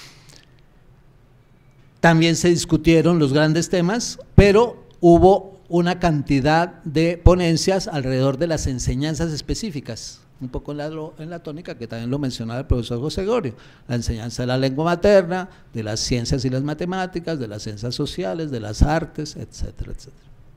También se discutieron los grandes temas, pero hubo una cantidad de ponencias alrededor de las enseñanzas específicas, un poco en la, en la tónica que también lo mencionaba el profesor José Gregorio, la enseñanza de la lengua materna, de las ciencias y las matemáticas, de las ciencias sociales, de las artes, etcétera, etcétera.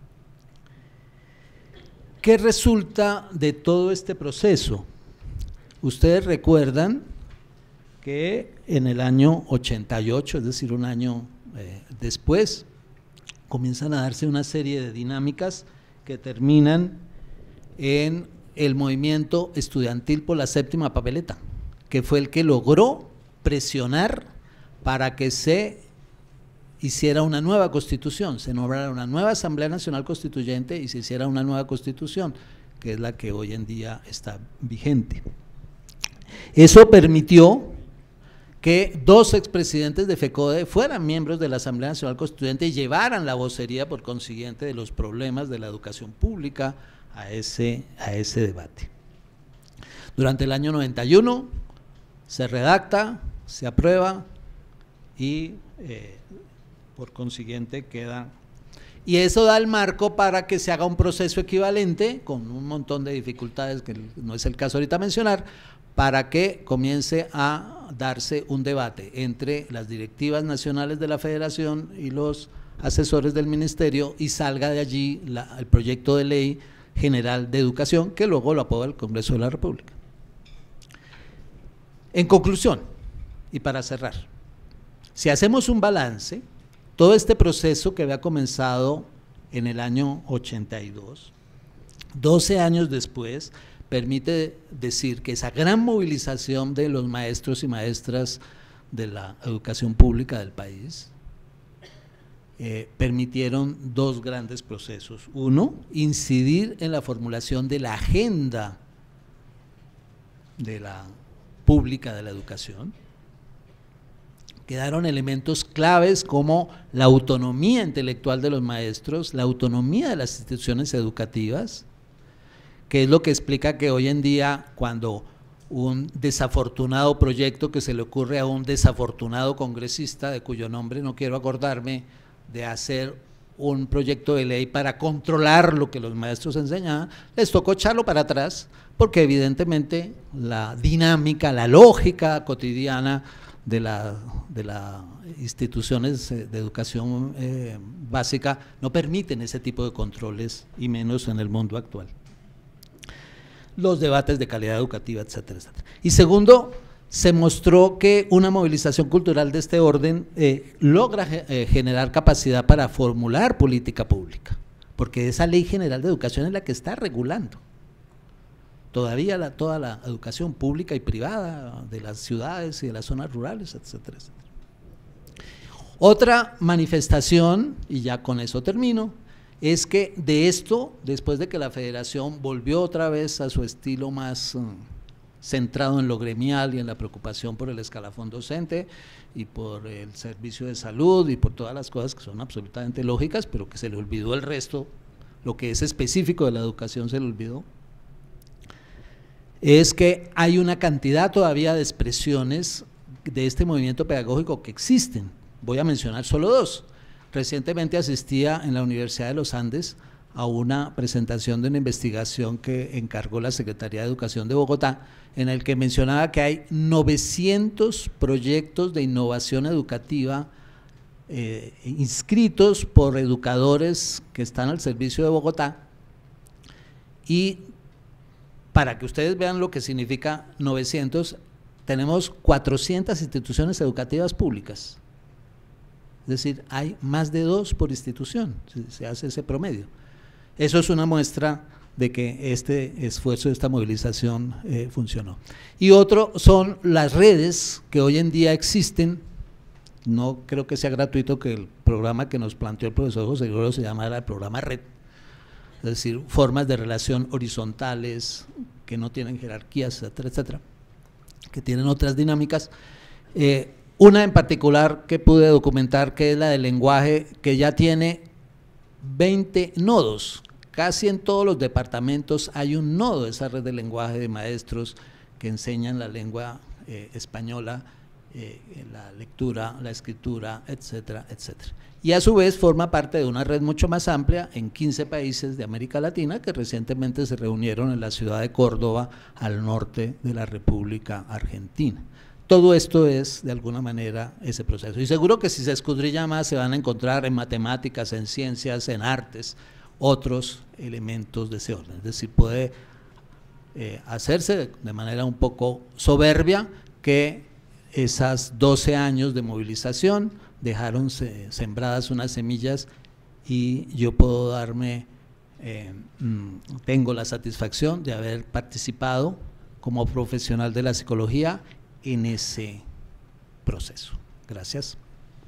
¿Qué resulta de todo este proceso? Ustedes recuerdan que en el año ochenta y ocho, es decir, un año eh, después, comienzan a darse una serie de dinámicas que terminan en el movimiento estudiantil por la séptima papeleta, que fue el que logró presionar para que se hiciera una nueva constitución, se nombrara una nueva Asamblea Nacional Constituyente y se hiciera una nueva constitución, que es la que hoy en día está vigente. Eso permitió que dos expresidentes de FECODE fueran miembros de la Asamblea Nacional Constituyente y llevaran la vocería, por consiguiente, de los problemas de la educación pública a ese, a ese debate. Durante el año noventa y uno se redacta, se aprueba y eh, por consiguiente queda Y eso da el marco para que se haga un proceso equivalente, con un montón de dificultades que no es el caso ahorita mencionar, para que comience a darse un debate entre las directivas nacionales de la Federación y los asesores del Ministerio y salga de allí la, el proyecto de ley general de educación que luego lo aprueba el Congreso de la República. En conclusión, y para cerrar, si hacemos un balance, todo este proceso que había comenzado en el año ochenta y dos, doce años después, permite decir que esa gran movilización de los maestros y maestras de la educación pública del país eh, permitieron dos grandes procesos. Uno, incidir en la formulación de la agenda de la pública de la educación. Quedaron elementos claves como la autonomía intelectual de los maestros, la autonomía de las instituciones educativas, que es lo que explica que hoy en día cuando un desafortunado proyecto que se le ocurre a un desafortunado congresista, de cuyo nombre no quiero acordarme, de hacer un proyecto de ley para controlar lo que los maestros enseñaban, les tocó echarlo para atrás, porque evidentemente la dinámica, la lógica cotidiana de las de la instituciones de educación eh, básica no permiten ese tipo de controles, y menos en el mundo actual. Los debates de calidad educativa, etcétera, etcétera. Y segundo, se mostró que una movilización cultural de este orden eh, logra eh, generar capacidad para formular política pública, porque esa ley general de educación es la que está regulando todavía la, toda la educación pública y privada de las ciudades y de las zonas rurales, etcétera, etcétera. Otra manifestación, y ya con eso termino, es que de esto, después de que la Federación volvió otra vez a su estilo más um, centrado en lo gremial y en la preocupación por el escalafón docente y por el servicio de salud y por todas las cosas que son absolutamente lógicas, pero que se le olvidó el resto, lo que es específico de la educación se le olvidó, es que hay una cantidad todavía de expresiones de este movimiento pedagógico que existen. Voy a mencionar solo dos. Recientemente asistía en la Universidad de los Andes a una presentación de una investigación que encargó la Secretaría de Educación de Bogotá, en el que mencionaba que hay novecientos proyectos de innovación educativa eh, inscritos por educadores que están al servicio de Bogotá, y para que ustedes vean lo que significa novecientos, tenemos cuatrocientas instituciones educativas públicas. Es decir, hay más de dos por institución, se hace ese promedio. Eso es una muestra de que este esfuerzo, esta movilización eh, funcionó. Y otro son las redes que hoy en día existen. No creo que sea gratuito que el programa que nos planteó el profesor José Gregorio se llamara el programa Red, es decir, formas de relación horizontales que no tienen jerarquías, etcétera, etcétera, que tienen otras dinámicas. Eh, una en particular que pude documentar, que es la del lenguaje, que ya tiene veinte nodos. Casi en todos los departamentos hay un nodo de esa red de lenguaje de maestros que enseñan la lengua eh, española, eh, la lectura, la escritura, etcétera, etcétera. Y a su vez forma parte de una red mucho más amplia en quince países de América Latina que recientemente se reunieron en la ciudad de Córdoba, al norte de la República Argentina. Todo esto es, de alguna manera, ese proceso. Y seguro que si se escudrilla más se van a encontrar en matemáticas, en ciencias, en artes, otros elementos de ese orden. Es decir, puede eh, hacerse de manera un poco soberbia que esas doce años de movilización dejaron se, sembradas unas semillas, y yo puedo darme, eh, tengo la satisfacción de haber participado como profesional de la psicología en ese proceso. Gracias.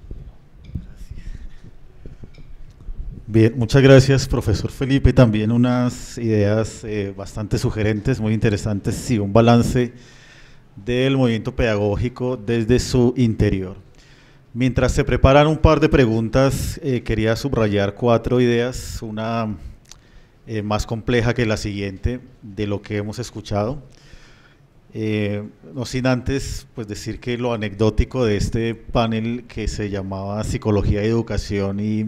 Bien, muchas gracias, profesor Felipe. También unas ideas eh, bastante sugerentes, muy interesantes, sí, un balance del movimiento pedagógico desde su interior. Mientras se preparan un par de preguntas, eh, quería subrayar cuatro ideas, una eh, más compleja que la siguiente de lo que hemos escuchado. Eh, no sin antes pues decir que lo anecdótico de este panel, que se llamaba Psicología y Educación, y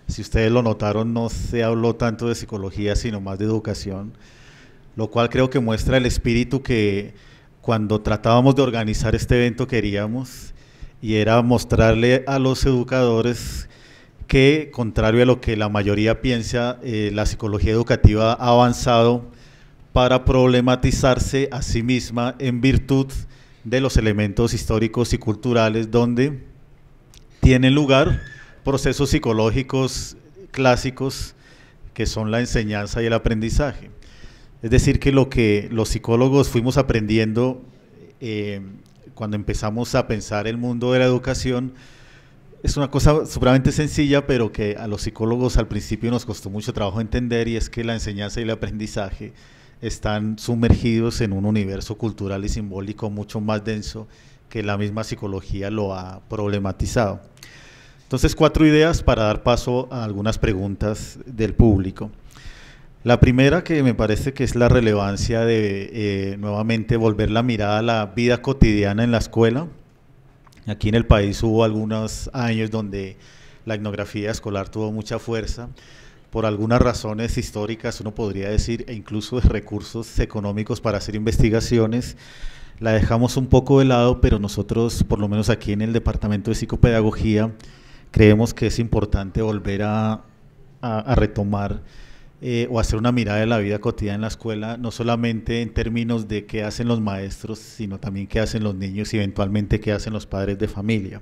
Si ustedes lo notaron, no se habló tanto de psicología, sino más de educación, lo cual creo que muestra el espíritu que cuando tratábamos de organizar este evento queríamos, y era mostrarle a los educadores que, contrario a lo que la mayoría piensa, eh, la psicología educativa ha avanzado para problematizarse a sí misma en virtud de los elementos históricos y culturales donde tienen lugar procesos psicológicos clásicos que son la enseñanza y el aprendizaje. Es decir, que lo que los psicólogos fuimos aprendiendo eh, cuando empezamos a pensar el mundo de la educación es una cosa supremamente sencilla, pero que a los psicólogos al principio nos costó mucho trabajo entender, y es que la enseñanza y el aprendizaje están sumergidos en un universo cultural y simbólico mucho más denso que la misma psicología lo ha problematizado. Entonces, cuatro ideas para dar paso a algunas preguntas del público. La primera, que me parece que es la relevancia de eh, nuevamente volver la mirada a la vida cotidiana en la escuela. Aquí en el país hubo algunos años donde la etnografía escolar tuvo mucha fuerza. Por algunas razones históricas, uno podría decir, e incluso de recursos económicos para hacer investigaciones, la dejamos un poco de lado, pero nosotros, por lo menos aquí en el Departamento de Psicopedagogía, creemos que es importante volver a, a, a retomar eh, o hacer una mirada de la vida cotidiana en la escuela, no solamente en términos de qué hacen los maestros, sino también qué hacen los niños y eventualmente qué hacen los padres de familia.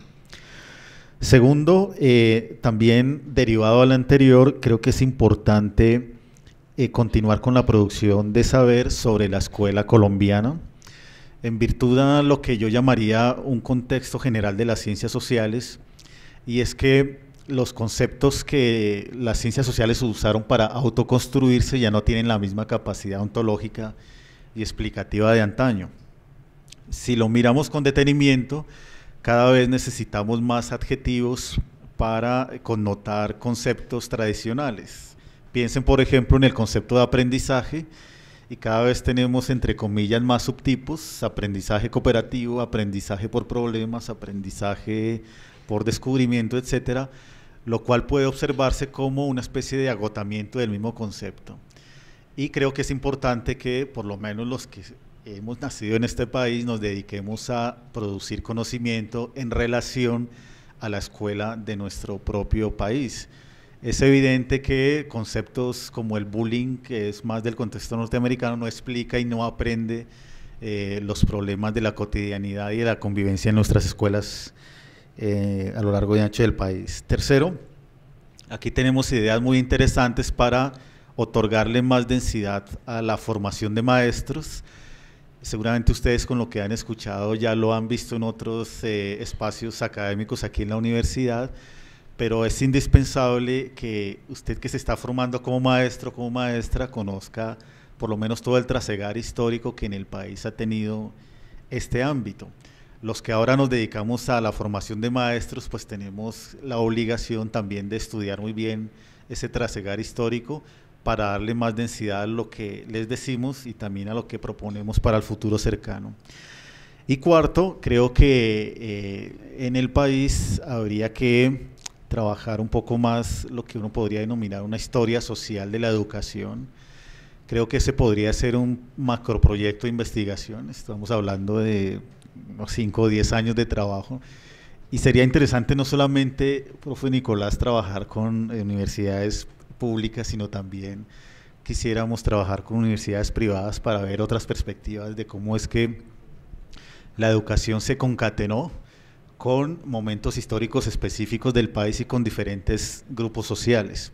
Segundo, eh, también derivado al anterior, creo que es importante eh, continuar con la producción de saber sobre la escuela colombiana, en virtud de lo que yo llamaría un contexto general de las ciencias sociales, y es que los conceptos que las ciencias sociales usaron para autoconstruirse ya no tienen la misma capacidad ontológica y explicativa de antaño. Si lo miramos con detenimiento, cada vez necesitamos más adjetivos para connotar conceptos tradicionales. Piensen, por ejemplo, en el concepto de aprendizaje, y cada vez tenemos, entre comillas, más subtipos: aprendizaje cooperativo, aprendizaje por problemas, aprendizaje por descubrimiento, etcétera, lo cual puede observarse como una especie de agotamiento del mismo concepto. Y creo que es importante que, por lo menos los que hemos nacido en este país, nos dediquemos a producir conocimiento en relación a la escuela de nuestro propio país. Es evidente que conceptos como el bullying, que es más del contexto norteamericano, no explica y no aprende eh, los problemas de la cotidianidad y de la convivencia en nuestras escuelas eh, a lo largo y ancho del país. Tercero, aquí tenemos ideas muy interesantes para otorgarle más densidad a la formación de maestros. Seguramente ustedes, con lo que han escuchado, ya lo han visto en otros eh, espacios académicos aquí en la universidad, pero es indispensable que usted, que se está formando como maestro, como maestra, conozca por lo menos todo el trasegar histórico que en el país ha tenido este ámbito. Los que ahora nos dedicamos a la formación de maestros, pues tenemos la obligación también de estudiar muy bien ese trasegar histórico para darle más densidad a lo que les decimos y también a lo que proponemos para el futuro cercano. Y cuarto, creo que eh, en el país habría que trabajar un poco más lo que uno podría denominar una historia social de la educación. Creo que ese podría ser un macroproyecto de investigación. Estamos hablando de unos cinco o diez años de trabajo, y sería interesante no solamente, profe Nicolás, trabajar con universidades públicas, sino también quisiéramos trabajar con universidades privadas para ver otras perspectivas de cómo es que la educación se concatenó con momentos históricos específicos del país y con diferentes grupos sociales.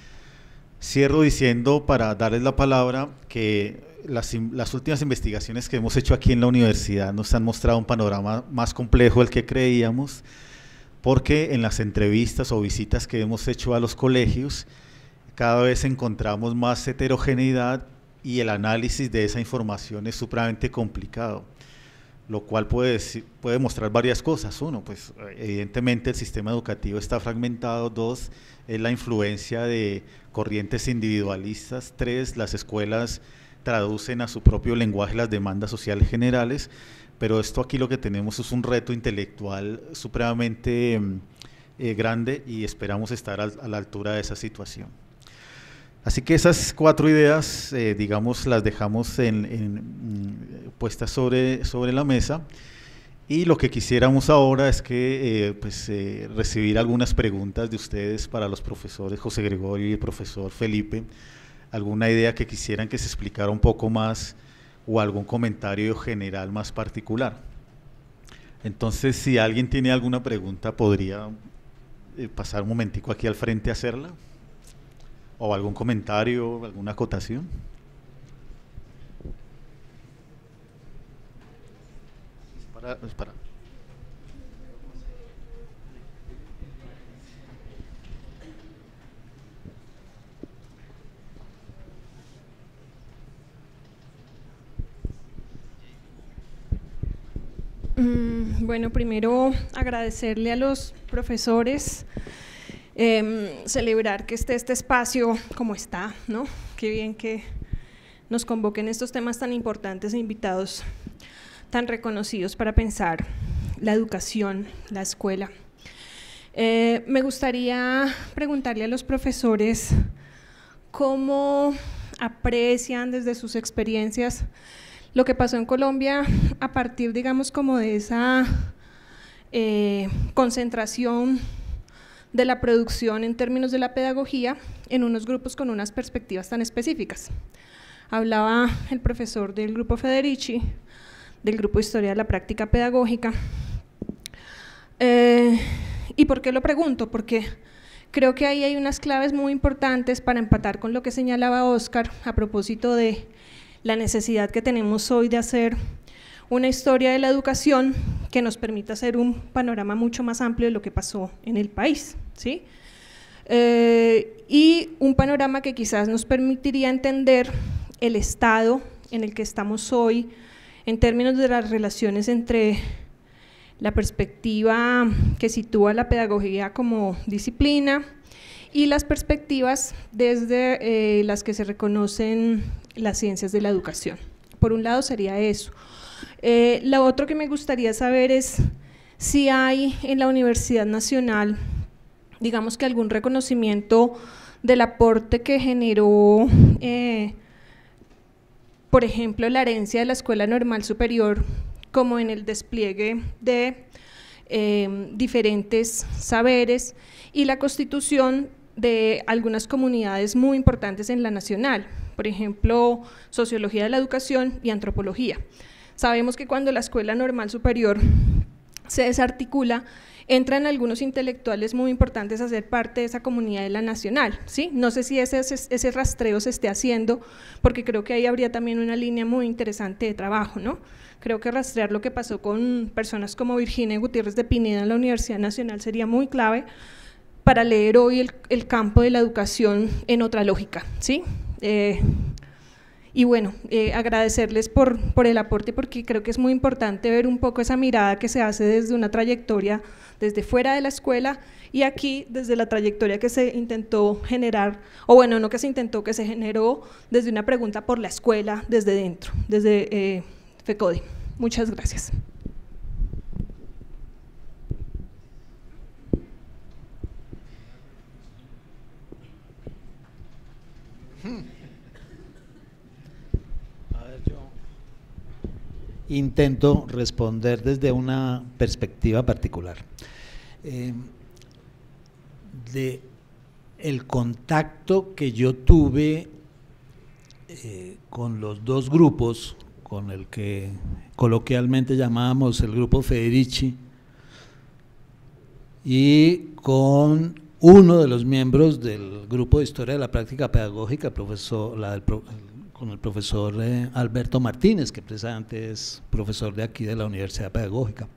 Cierro diciendo, para darles la palabra, que las, las últimas investigaciones que hemos hecho aquí en la universidad nos han mostrado un panorama más complejo del que creíamos, porque en las entrevistas o visitas que hemos hecho a los colegios, cada vez encontramos más heterogeneidad y el análisis de esa información es supremamente complicado, lo cual puede, decir, puede mostrar varias cosas. Uno, pues evidentemente el sistema educativo está fragmentado. Dos, es la influencia de corrientes individualistas. Tres, las escuelas traducen a su propio lenguaje las demandas sociales generales, pero esto aquí lo que tenemos es un reto intelectual supremamente eh, grande y esperamos estar a, a la altura de esa situación. Así que esas cuatro ideas, eh, digamos, las dejamos en, en, puestas sobre, sobre la mesa, y lo que quisiéramos ahora es que, eh, pues, eh, recibir algunas preguntas de ustedes para los profesores José Gregorio y el profesor Felipe, alguna idea que quisieran que se explicara un poco más o algún comentario general más particular. Entonces, si alguien tiene alguna pregunta, podría eh, pasar un momentico aquí al frente a hacerla. ¿O algún comentario, alguna acotación? Para, para. Mm, bueno, primero agradecerle a los profesores. Eh, celebrar que esté este espacio como está, ¿no? Qué bien que nos convoquen estos temas tan importantes e invitados tan reconocidos para pensar la educación, la escuela. Eh, me gustaría preguntarle a los profesores cómo aprecian desde sus experiencias lo que pasó en Colombia a partir, digamos, como de esa eh, concentración de la producción en términos de la pedagogía en unos grupos con unas perspectivas tan específicas. Hablaba el profesor del grupo Federici, del grupo Historia de la Práctica Pedagógica. Eh, ¿Y por qué lo pregunto? Porque creo que ahí hay unas claves muy importantes para empatar con lo que señalaba Óscar a propósito de la necesidad que tenemos hoy de hacer una historia de la educación que nos permita hacer un panorama mucho más amplio de lo que pasó en el país, ¿sí? Eh, y un panorama que quizás nos permitiría entender el estado en el que estamos hoy en términos de las relaciones entre la perspectiva que sitúa la pedagogía como disciplina y las perspectivas desde eh, las que se reconocen las ciencias de la educación. Por un lado sería eso. Eh, lo otro que me gustaría saber es si hay en la Universidad Nacional, digamos que algún reconocimiento del aporte que generó, eh, por ejemplo, la herencia de la Escuela Normal Superior, como en el despliegue de eh, diferentes saberes y la constitución de algunas comunidades muy importantes en la nacional, por ejemplo, sociología de la educación y antropología. Sabemos que cuando la Escuela Normal Superior se desarticula, entran algunos intelectuales muy importantes a ser parte de esa comunidad de la nacional, ¿sí? No sé si ese, ese, ese rastreo se esté haciendo, porque creo que ahí habría también una línea muy interesante de trabajo, ¿no? Creo que rastrear lo que pasó con personas como Virginia Gutiérrez de Pineda en la Universidad Nacional sería muy clave para leer hoy el, el campo de la educación en otra lógica, ¿sí? Eh, Y bueno, eh, agradecerles por, por el aporte, porque creo que es muy importante ver un poco esa mirada que se hace desde una trayectoria desde fuera de la escuela y aquí desde la trayectoria que se intentó generar, o bueno, no que se intentó, que se generó desde una pregunta por la escuela desde dentro, desde eh, FECODE. Muchas gracias. Intento responder desde una perspectiva particular. Eh, de el contacto que yo tuve eh, con los dos grupos, con el que coloquialmente llamábamos el grupo Federici y con uno de los miembros del grupo de Historia de la Práctica Pedagógica, el profesor, la del pro, con el profesor eh, Alberto Martínez, que precisamente es profesor de aquí de la Universidad Pedagógica.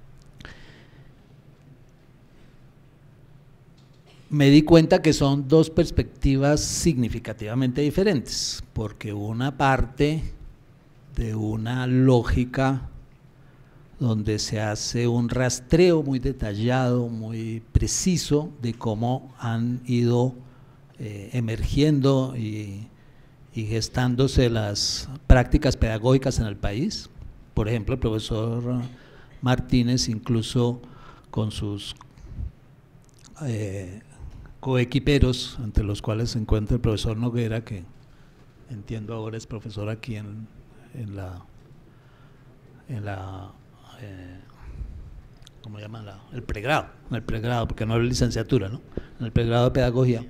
Me di cuenta que son dos perspectivas significativamente diferentes, porque una parte de una lógica donde se hace un rastreo muy detallado, muy preciso de cómo han ido eh, emergiendo y y gestándose las prácticas pedagógicas en el país. Por ejemplo, el profesor Martínez, incluso con sus eh, coequiperos, entre los cuales se encuentra el profesor Noguera, que entiendo ahora es profesor aquí en, en la, en la eh, ¿cómo llaman? La, el pregrado, en el pregrado, porque no es licenciatura, ¿no? En el pregrado de pedagogía.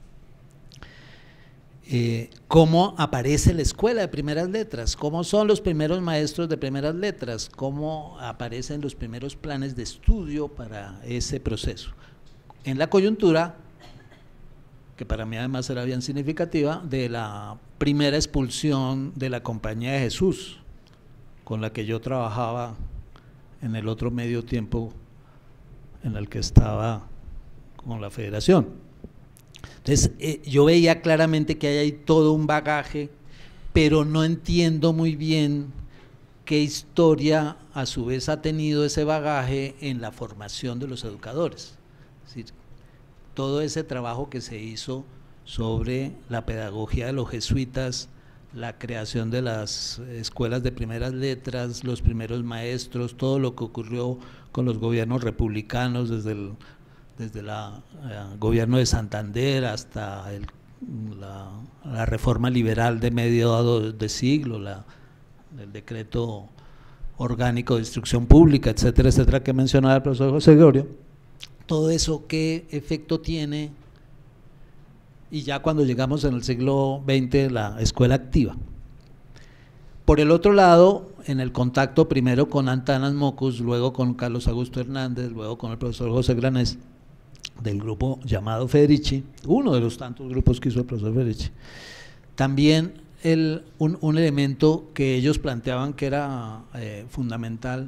Eh, cómo aparece la escuela de primeras letras, cómo son los primeros maestros de primeras letras, cómo aparecen los primeros planes de estudio para ese proceso. En la coyuntura, que para mí además era bien significativa, de la primera expulsión de la Compañía de Jesús, con la que yo trabajaba en el otro medio tiempo en el que estaba con la federación. Entonces, eh, yo veía claramente que hay ahí todo un bagaje, pero no entiendo muy bien qué historia a su vez ha tenido ese bagaje en la formación de los educadores. Es decir, todo ese trabajo que se hizo sobre la pedagogía de los jesuitas, la creación de las escuelas de primeras letras, los primeros maestros, todo lo que ocurrió con los gobiernos republicanos desde el desde el eh, gobierno de Santander hasta el, la, la reforma liberal de medio de siglo, la, el decreto orgánico de instrucción pública, etcétera, etcétera, que mencionaba el profesor José Gregorio. Todo eso, ¿qué efecto tiene? Y ya cuando llegamos en el siglo veinte, la escuela activa. Por el otro lado, en el contacto primero con Antanas Mocus, luego con Carlos Augusto Hernández, luego con el profesor José Granés, del grupo llamado Federici, uno de los tantos grupos que hizo el profesor Federici. También el, un, un elemento que ellos planteaban que era eh, fundamental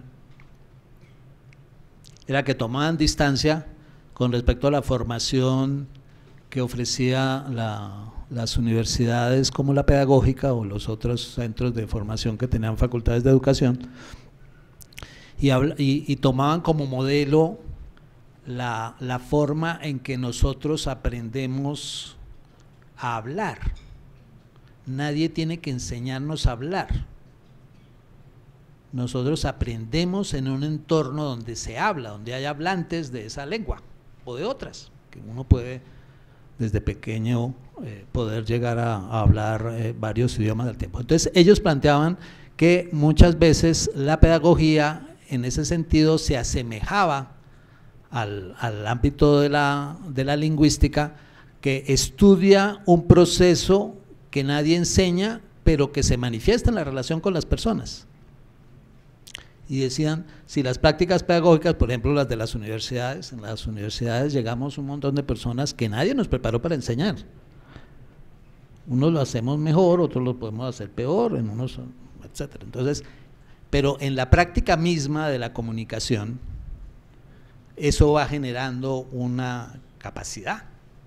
era que tomaban distancia con respecto a la formación que ofrecía la, las universidades como la pedagógica o los otros centros de formación que tenían facultades de educación, y, habla, y, y tomaban como modelo La, la forma en que nosotros aprendemos a hablar. Nadie tiene que enseñarnos a hablar. Nosotros aprendemos en un entorno donde se habla, donde hay hablantes de esa lengua o de otras, que uno puede desde pequeño eh, poder llegar a, a hablar eh, varios idiomas al tiempo. Entonces ellos planteaban que muchas veces la pedagogía en ese sentido se asemejaba Al, al ámbito de la, de la lingüística, que estudia un proceso que nadie enseña, pero que se manifiesta en la relación con las personas. Y decían, si las prácticas pedagógicas, por ejemplo las de las universidades, en las universidades llegamos un montón de personas que nadie nos preparó para enseñar. Unos lo hacemos mejor, otros lo podemos hacer peor, en unos, etcétera. Entonces, pero en la práctica misma de la comunicación, eso va generando una capacidad,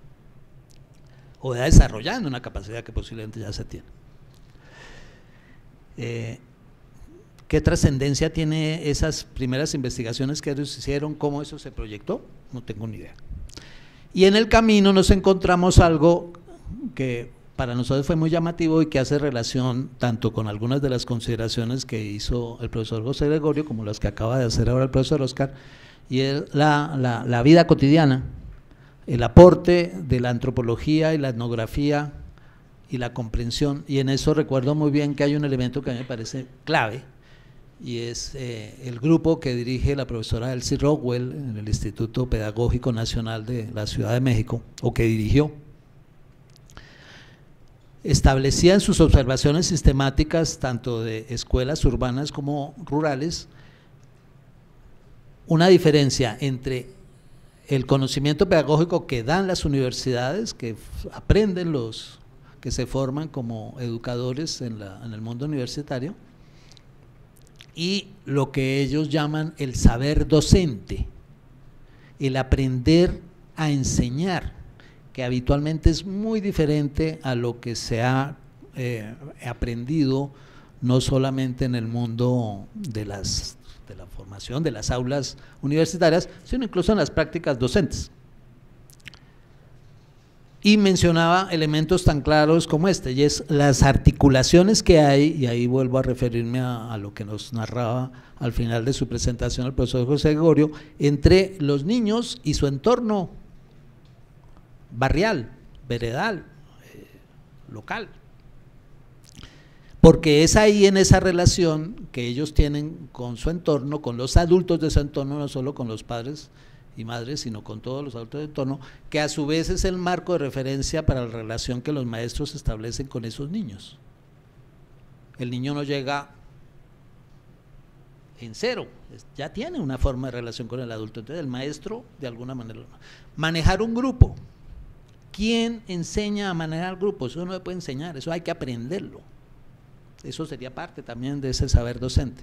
o va desarrollando una capacidad que posiblemente ya se tiene. Eh, ¿Qué trascendencia tiene esas primeras investigaciones que ellos hicieron? ¿Cómo eso se proyectó? No tengo ni idea. Y en el camino nos encontramos algo que para nosotros fue muy llamativo y que hace relación tanto con algunas de las consideraciones que hizo el profesor José Gregorio como las que acaba de hacer ahora el profesor Oscar, y es la, la, la vida cotidiana, el aporte de la antropología y la etnografía y la comprensión. Y en eso recuerdo muy bien que hay un elemento que a mí me parece clave, y es eh, el grupo que dirige la profesora Elsie Rockwell en el Instituto Pedagógico Nacional de la Ciudad de México, o que dirigió. Establecía en sus observaciones sistemáticas, tanto de escuelas urbanas como rurales, una diferencia entre el conocimiento pedagógico que dan las universidades, que aprenden los que se forman como educadores en, la, en el mundo universitario, y lo que ellos llaman el saber docente, el aprender a enseñar, que habitualmente es muy diferente a lo que se ha eh, aprendido no solamente en el mundo de las de la formación, de las aulas universitarias, sino incluso en las prácticas docentes. Y mencionaba elementos tan claros como este, y es las articulaciones que hay, y ahí vuelvo a referirme a, a lo que nos narraba al final de su presentación el profesor José Gregorio, entre los niños y su entorno barrial, veredal, eh, local. Porque es ahí en esa relación que ellos tienen con su entorno, con los adultos de su entorno, no solo con los padres y madres, sino con todos los adultos de entorno, que a su vez es el marco de referencia para la relación que los maestros establecen con esos niños. El niño no llega en cero, ya tiene una forma de relación con el adulto. Entonces el maestro, de alguna manera, manejar un grupo. ¿Quién enseña a manejar grupos? Eso no se puede enseñar, eso hay que aprenderlo. Eso sería parte también de ese saber docente.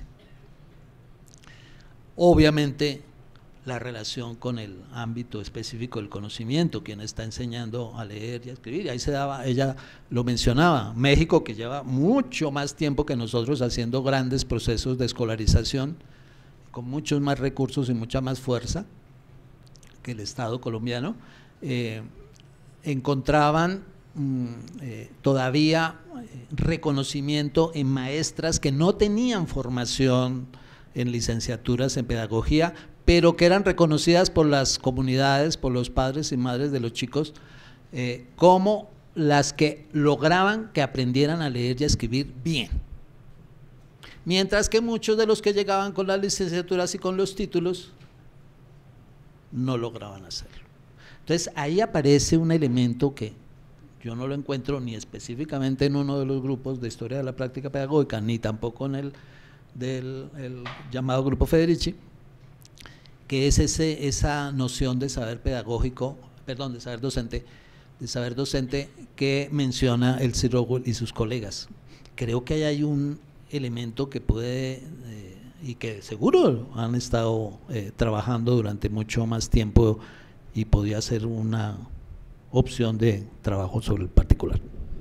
Obviamente, la relación con el ámbito específico del conocimiento, quien está enseñando a leer y a escribir, y ahí se daba, ella lo mencionaba, México, que lleva mucho más tiempo que nosotros haciendo grandes procesos de escolarización, con muchos más recursos y mucha más fuerza que el Estado colombiano, eh, encontraban mm, eh, todavía reconocimiento en maestras que no tenían formación en licenciaturas en pedagogía, pero que eran reconocidas por las comunidades, por los padres y madres de los chicos, eh, como las que lograban que aprendieran a leer y a escribir bien. Mientras que muchos de los que llegaban con las licenciaturas y con los títulos no lograban hacerlo. Entonces ahí aparece un elemento que yo no lo encuentro ni específicamente en uno de los grupos de historia de la práctica pedagógica, ni tampoco en el del el llamado grupo Federici, que es ese, esa noción de saber pedagógico, perdón, de saber docente, de saber docente que menciona el Sir Rowell y sus colegas. Creo que ahí hay un elemento que puede, eh, y que seguro han estado eh, trabajando durante mucho más tiempo y podría ser una opción de trabajo sobre el particular.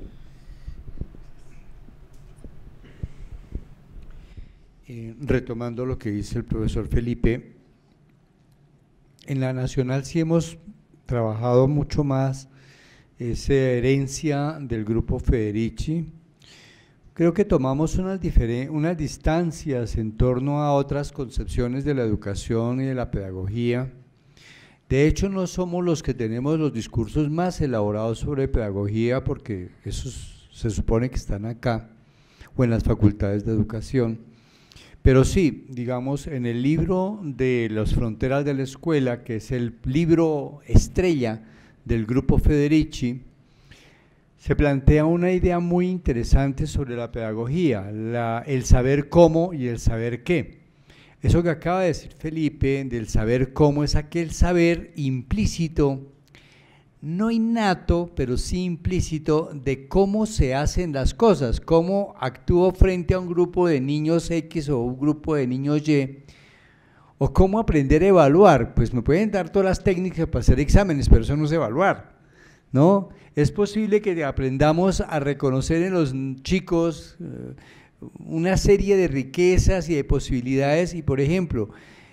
Eh, retomando lo que dice el profesor Felipe, en la Nacional sí hemos trabajado mucho más esa herencia del grupo Federici. Creo que tomamos unas, unas distancias en torno a otras concepciones de la educación y de la pedagogía. De hecho, no somos los que tenemos los discursos más elaborados sobre pedagogía, porque esos se supone que están acá o en las facultades de educación. Pero sí, digamos, en el libro de Las fronteras de la escuela, que es el libro estrella del grupo Federici, se plantea una idea muy interesante sobre la pedagogía, la, el saber cómo y el saber qué. Eso que acaba de decir Felipe, del saber cómo, es aquel saber implícito, no innato, pero sí implícito, de cómo se hacen las cosas, cómo actúo frente a un grupo de niños X o un grupo de niños Y, o cómo aprender a evaluar. Pues me pueden dar todas las técnicas para hacer exámenes, pero eso no es evaluar, ¿no? Es posible que aprendamos a reconocer en los chicos eh, una serie de riquezas y de posibilidades, y por ejemplo,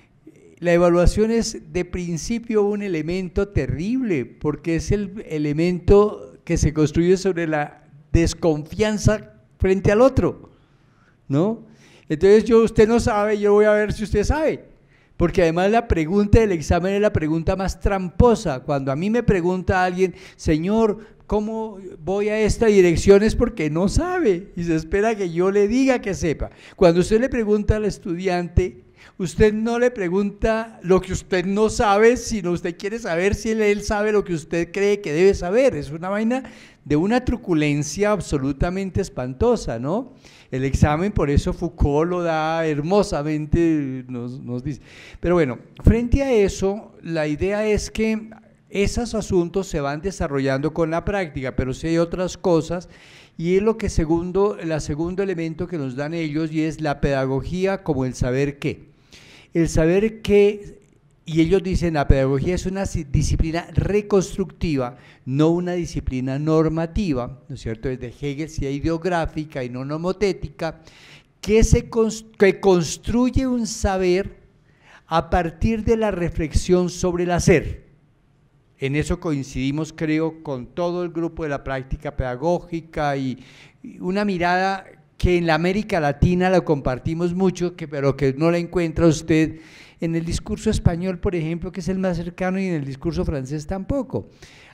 la evaluación es de principio un elemento terrible, porque es el elemento que se construye sobre la desconfianza frente al otro, ¿no? Entonces yo, usted no sabe, yo voy a ver si usted sabe, porque además la pregunta del examen es la pregunta más tramposa. Cuando a mí me pregunta alguien, señor, ¿cómo voy a esta dirección? Es porque no sabe y se espera que yo le diga que sepa. Cuando usted le pregunta al estudiante, usted no le pregunta lo que usted no sabe, sino usted quiere saber si él, él sabe lo que usted cree que debe saber. Es una vaina de una truculencia absolutamente espantosa, ¿no? El examen, por eso Foucault lo da hermosamente, nos, nos dice. Pero bueno, frente a eso, la idea es que esos asuntos se van desarrollando con la práctica, pero sí hay otras cosas, y es lo que segundo, el segundo elemento que nos dan ellos, y es la pedagogía como el saber qué. El saber qué, y ellos dicen, la pedagogía es una disciplina reconstructiva, no una disciplina normativa, ¿no es cierto? Desde Hegel sí hay ideográfica y no nomotética, que, se que construye un saber a partir de la reflexión sobre el hacer. En eso coincidimos, creo, con todo el grupo de la práctica pedagógica, y una mirada que en la América Latina la compartimos mucho, que, pero que no la encuentra usted en el discurso español, por ejemplo, que es el más cercano, y en el discurso francés tampoco.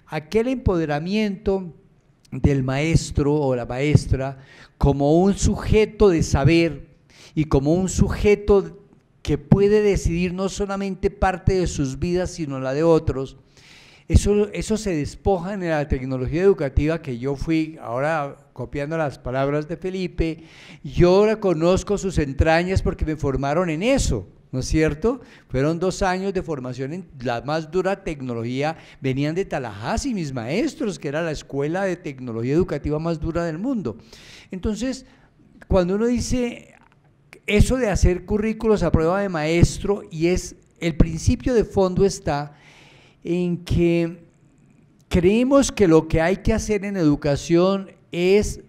aquel empoderamiento del maestro o la maestra como un sujeto de saber y como un sujeto que puede decidir no solamente parte de sus vidas, sino la de otros. Eso, eso se despoja en la tecnología educativa que yo fui, ahora copiando las palabras de Felipe, yo conozco sus entrañas porque me formaron en eso, ¿no es cierto? Fueron dos años de formación en la más dura tecnología, venían de Tallahassee mis maestros, que era la escuela de tecnología educativa más dura del mundo. Entonces, cuando uno dice eso de hacer currículos a prueba de maestro, y es el principio de fondo está en que creemos que lo que hay que hacer en educación es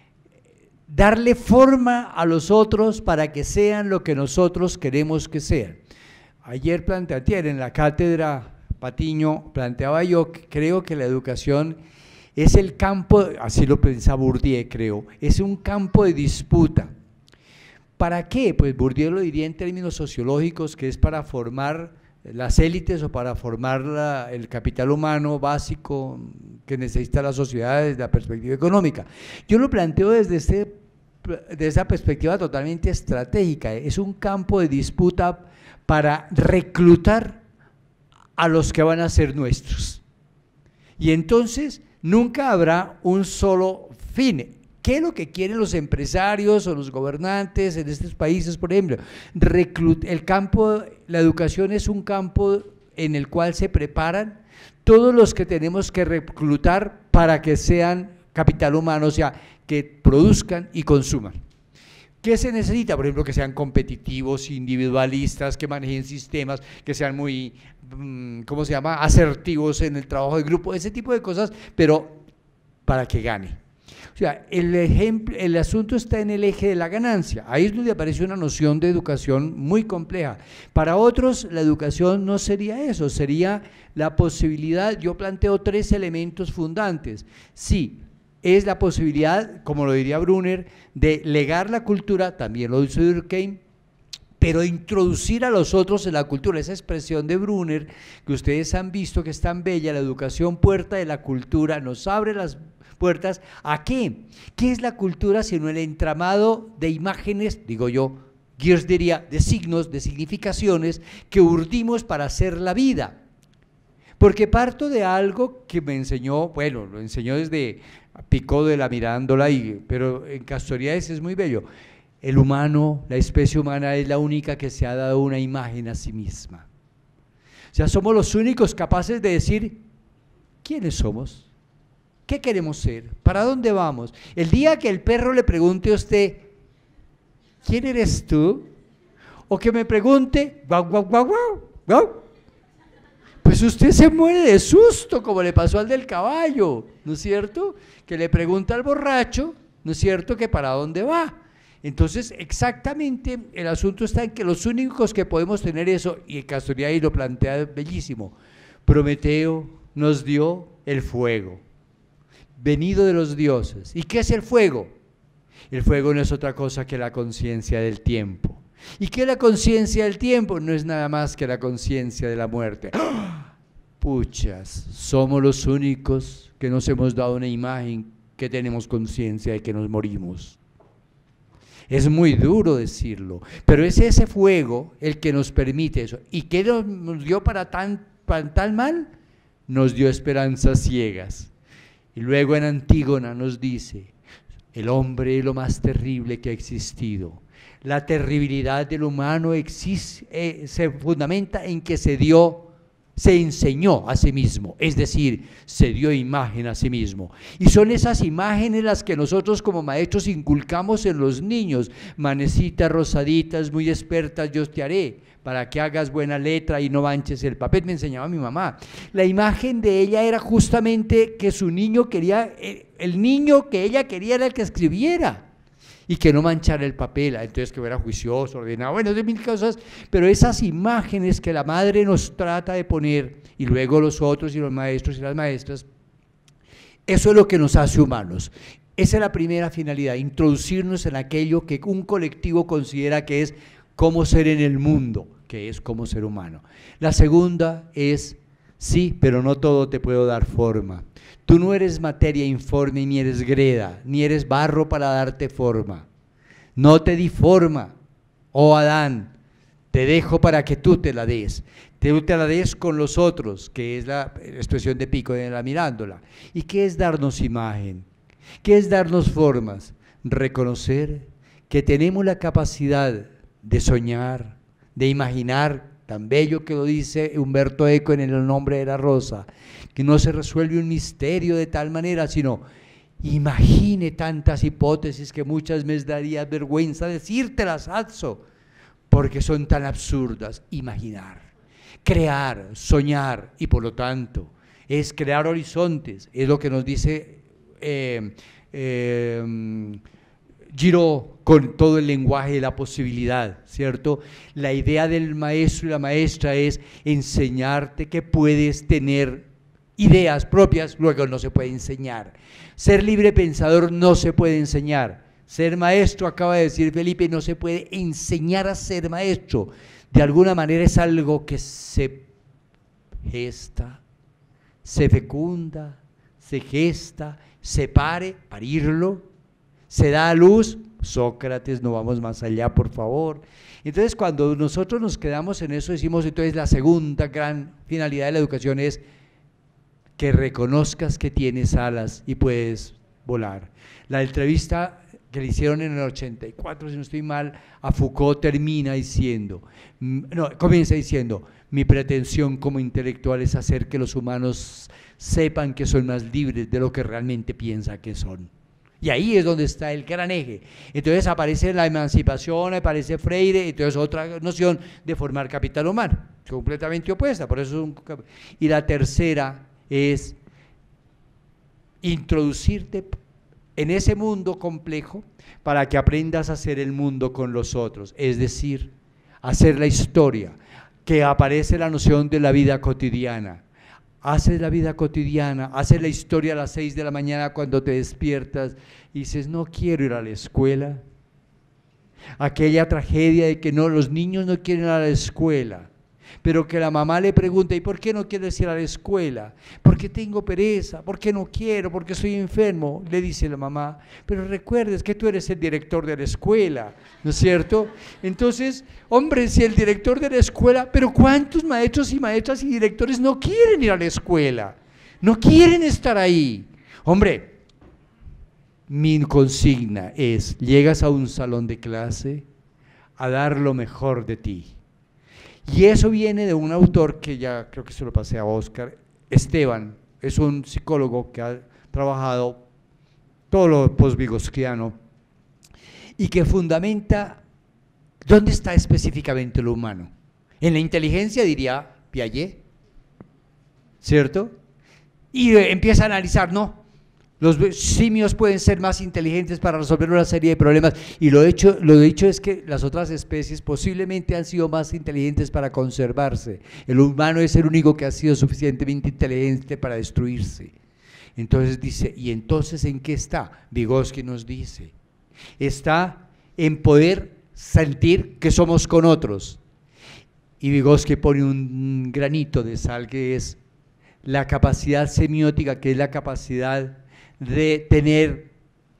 darle forma a los otros para que sean lo que nosotros queremos que sean. Ayer planteé, en la cátedra Patiño, planteaba yo que creo que la educación es el campo, así lo pensaba Bourdieu, creo, es un campo de disputa. ¿Para qué? Pues Bourdieu lo diría en términos sociológicos, que es para formar las élites o para formar la, el capital humano básico que necesita la sociedad desde la perspectiva económica. Yo lo planteo desde, este, desde esa perspectiva totalmente estratégica, es un campo de disputa para reclutar a los que van a ser nuestros. Y entonces nunca habrá un solo fin. ¿Qué es lo que quieren los empresarios o los gobernantes en estos países, por ejemplo? Reclut el campo, la educación es un campo en el cual se preparan todos los que tenemos que reclutar para que sean capital humano, o sea, que produzcan y consuman. ¿Qué se necesita? Por ejemplo, que sean competitivos, individualistas, que manejen sistemas, que sean muy, ¿cómo se llama?, asertivos en el trabajo de grupo, ese tipo de cosas, pero para que gane. O sea, el, ejemplo, el asunto está en el eje de la ganancia, ahí es donde aparece una noción de educación muy compleja. Para otros la educación no sería eso, sería la posibilidad, yo planteo tres elementos fundantes. Sí, es la posibilidad, como lo diría Brunner, de legar la cultura, también lo dice Durkheim, pero introducir a los otros en la cultura, esa expresión de Brunner que ustedes han visto que es tan bella, la educación puerta de la cultura, nos abre las puertas, ¿a qué? ¿Qué es la cultura sino el entramado de imágenes, digo yo, Gears diría, de signos, de significaciones que urdimos para hacer la vida? Porque parto de algo que me enseñó, bueno, lo enseñó desde Pico de la Mirándola, y, pero en Castoriadis es muy bello. El humano, la especie humana es la única que se ha dado una imagen a sí misma. O sea, somos los únicos capaces de decir quiénes somos, qué queremos ser, para dónde vamos. El día que el perro le pregunte a usted, ¿quién eres tú? O que me pregunte, guau, guau, guau, guau, guau, pues usted se muere de susto, como le pasó al del caballo, ¿no es cierto? Que le pregunta al borracho, ¿no es cierto?, que para dónde va. Entonces, exactamente, el asunto está en que los únicos que podemos tener eso, y Castoriadis lo plantea bellísimo, Prometeo nos dio el fuego, venido de los dioses. ¿Y qué es el fuego? El fuego no es otra cosa que la conciencia del tiempo. ¿Y qué es la conciencia del tiempo? No es nada más que la conciencia de la muerte. ¡Ah! Puchas, somos los únicos que nos hemos dado una imagen que tenemos conciencia de que nos morimos. Es muy duro decirlo, pero es ese fuego el que nos permite eso. ¿Y qué nos dio para, tan, para tal mal? Nos dio esperanzas ciegas. Y luego en Antígona nos dice, el hombre es lo más terrible que ha existido. La terribilidad del humano existe, eh, se fundamenta en que se dio, se enseñó a sí mismo, es decir, se dio imagen a sí mismo. Y son esas imágenes las que nosotros como maestros inculcamos en los niños. Manecitas rosaditas, muy expertas, yo te haré, para que hagas buena letra y no manches el papel, me enseñaba mi mamá. La imagen de ella era justamente que su niño quería, el niño que ella quería era el que escribiera, y que no manchara el papel, entonces que fuera juicioso, ordenado, bueno, de mil cosas, pero esas imágenes que la madre nos trata de poner, y luego los otros y los maestros y las maestras, eso es lo que nos hace humanos. Esa es la primera finalidad, introducirnos en aquello que un colectivo considera que es cómo ser en el mundo, que es cómo ser humano. La segunda es Sí, pero no todo te puedo dar forma. Tú no eres materia informe, ni eres greda, ni eres barro para darte forma. No te di forma, oh Adán, te dejo para que tú te la des. Tú te la des con los otros, que es la expresión de Pico de la Mirándola. ¿Y qué es darnos imagen? ¿Qué es darnos formas? Reconocer que tenemos la capacidad de soñar, de imaginar, tan bello que lo dice Humberto Eco en El nombre de la rosa, que no se resuelve un misterio de tal manera, sino imagine tantas hipótesis que muchas veces daría vergüenza decírtelas, Atzo, porque son tan absurdas. Imaginar, crear, soñar, y por lo tanto es crear horizontes, es lo que nos dice eh, eh, Giraud con todo el lenguaje de la posibilidad, ¿cierto? La idea del maestro y la maestra es enseñarte que puedes tener ideas propias, luego no se puede enseñar. Ser libre pensador no se puede enseñar. Ser maestro, acaba de decir Felipe, no se puede enseñar a ser maestro. De alguna manera es algo que se gesta, se fecunda, se gesta, se pare, parirlo, se da a luz. Sócrates, no vamos más allá, por favor. Entonces, cuando nosotros nos quedamos en eso, decimos, entonces la segunda gran finalidad de la educación es que reconozcas que tienes alas y puedes volar. La entrevista que le hicieron en el ochenta y cuatro, si no estoy mal, a Foucault termina diciendo, no, comienza diciendo, mi pretensión como intelectual es hacer que los humanos sepan que son más libres de lo que realmente piensan que son. Y ahí es donde está el gran eje. Entonces aparece la emancipación, aparece Freire, entonces otra noción de formar capital humano, completamente opuesta. Por eso es un, y la tercera es introducirte en ese mundo complejo para que aprendas a hacer el mundo con los otros, es decir, hacer la historia, que aparece la noción de la vida cotidiana. Haces la vida cotidiana, haces la historia a las seis de la mañana cuando te despiertas y dices, no quiero ir a la escuela. Aquella tragedia de que no, los niños no quieren ir a la escuela, pero que la mamá le pregunta, ¿y por qué no quieres ir a la escuela? Porque tengo pereza, porque no quiero, porque soy enfermo, le dice la mamá, pero recuerdes que tú eres el director de la escuela, ¿no es cierto? Entonces, hombre, si el director de la escuela, pero ¿cuántos maestros y maestras y directores no quieren ir a la escuela? No quieren estar ahí. Hombre, mi consigna es, llegas a un salón de clase a dar lo mejor de ti. Y eso viene de un autor que ya creo que se lo pasé a Óscar, Esteban, es un psicólogo que ha trabajado todo lo posvygoskiano y que fundamenta dónde está específicamente lo humano. En la inteligencia diría Piaget, ¿cierto? Y empieza a analizar, no, los simios pueden ser más inteligentes para resolver una serie de problemas, y lo hecho, lo dicho es que las otras especies posiblemente han sido más inteligentes para conservarse. El humano es el único que ha sido suficientemente inteligente para destruirse. Entonces dice, ¿y entonces en qué está? Vygotsky nos dice, está en poder sentir que somos con otros. Y Vygotsky pone un granito de sal que es la capacidad semiótica, que es la capacidad de tener,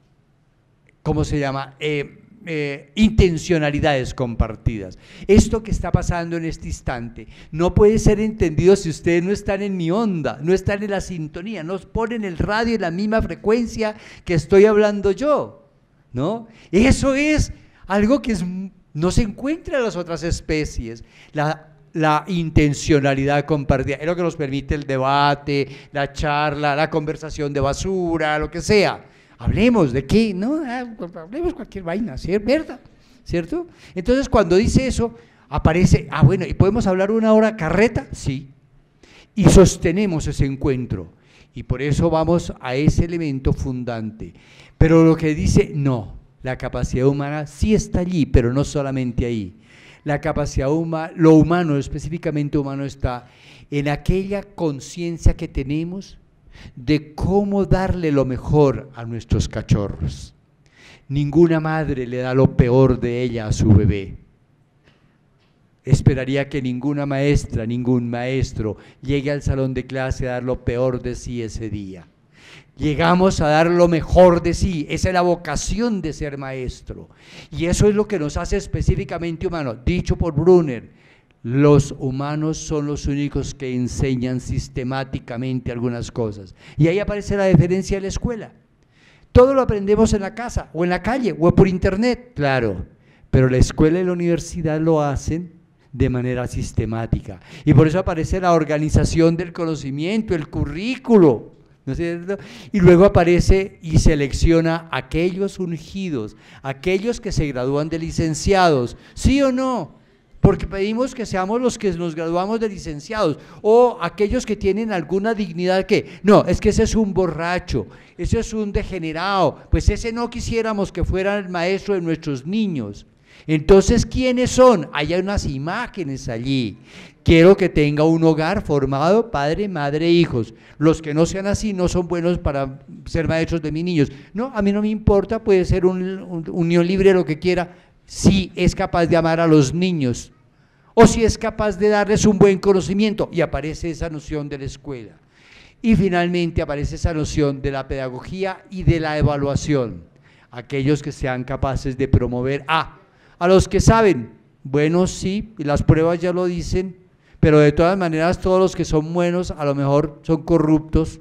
¿cómo se llama?, eh, eh, intencionalidades compartidas. Esto que está pasando en este instante no puede ser entendido si ustedes no están en mi onda, no están en la sintonía, no ponen el radio en la misma frecuencia que estoy hablando yo, ¿no? Eso es algo que es, no se encuentra en las otras especies. La la intencionalidad compartida, es lo que nos permite el debate, la charla, la conversación de basura, lo que sea. Hablemos de qué, no, hablemos cualquier vaina, ¿cierto? ¿Verdad? ¿Cierto? Entonces cuando dice eso, aparece, ah bueno, ¿y podemos hablar una hora carreta? Sí, y sostenemos ese encuentro, y por eso vamos a ese elemento fundante. Pero lo que dice, no, la capacidad humana sí está allí, pero no solamente ahí. La capacidad humana, lo humano, específicamente humano, está en aquella conciencia que tenemos de cómo darle lo mejor a nuestros cachorros. Ninguna madre le da lo peor de ella a su bebé. esperaría que ninguna maestra, ningún maestro llegue al salón de clase a dar lo peor de sí ese día. Llegamos a dar lo mejor de sí, esa es la vocación de ser maestro. Y eso es lo que nos hace específicamente humanos. Dicho por Brunner, los humanos son los únicos que enseñan sistemáticamente algunas cosas. Y ahí aparece la diferencia de la escuela. Todo lo aprendemos en la casa, o en la calle, o por internet, claro. Pero la escuela y la universidad lo hacen de manera sistemática. Y por eso aparece la organización del conocimiento, el currículo, ¿no es cierto? Y luego aparece y selecciona aquellos ungidos, aquellos que se gradúan de licenciados, ¿sí o no? Porque pedimos que seamos los que nos graduamos de licenciados, o aquellos que tienen alguna dignidad que, no, es que ese es un borracho, ese es un degenerado, pues ese no quisiéramos que fuera el maestro de nuestros niños. Entonces, ¿quiénes son? Hay unas imágenes allí. Quiero que tenga un hogar formado, padre, madre, hijos. Los que no sean así no son buenos para ser maestros de mis niños. No, a mí no me importa, puede ser un, un unión libre, lo que quiera, si es capaz de amar a los niños, o si es capaz de darles un buen conocimiento, y aparece esa noción de la escuela. Y finalmente aparece esa noción de la pedagogía y de la evaluación. Aquellos que sean capaces de promover a A los que saben, bueno, sí, y las pruebas ya lo dicen, pero de todas maneras todos los que son buenos a lo mejor son corruptos,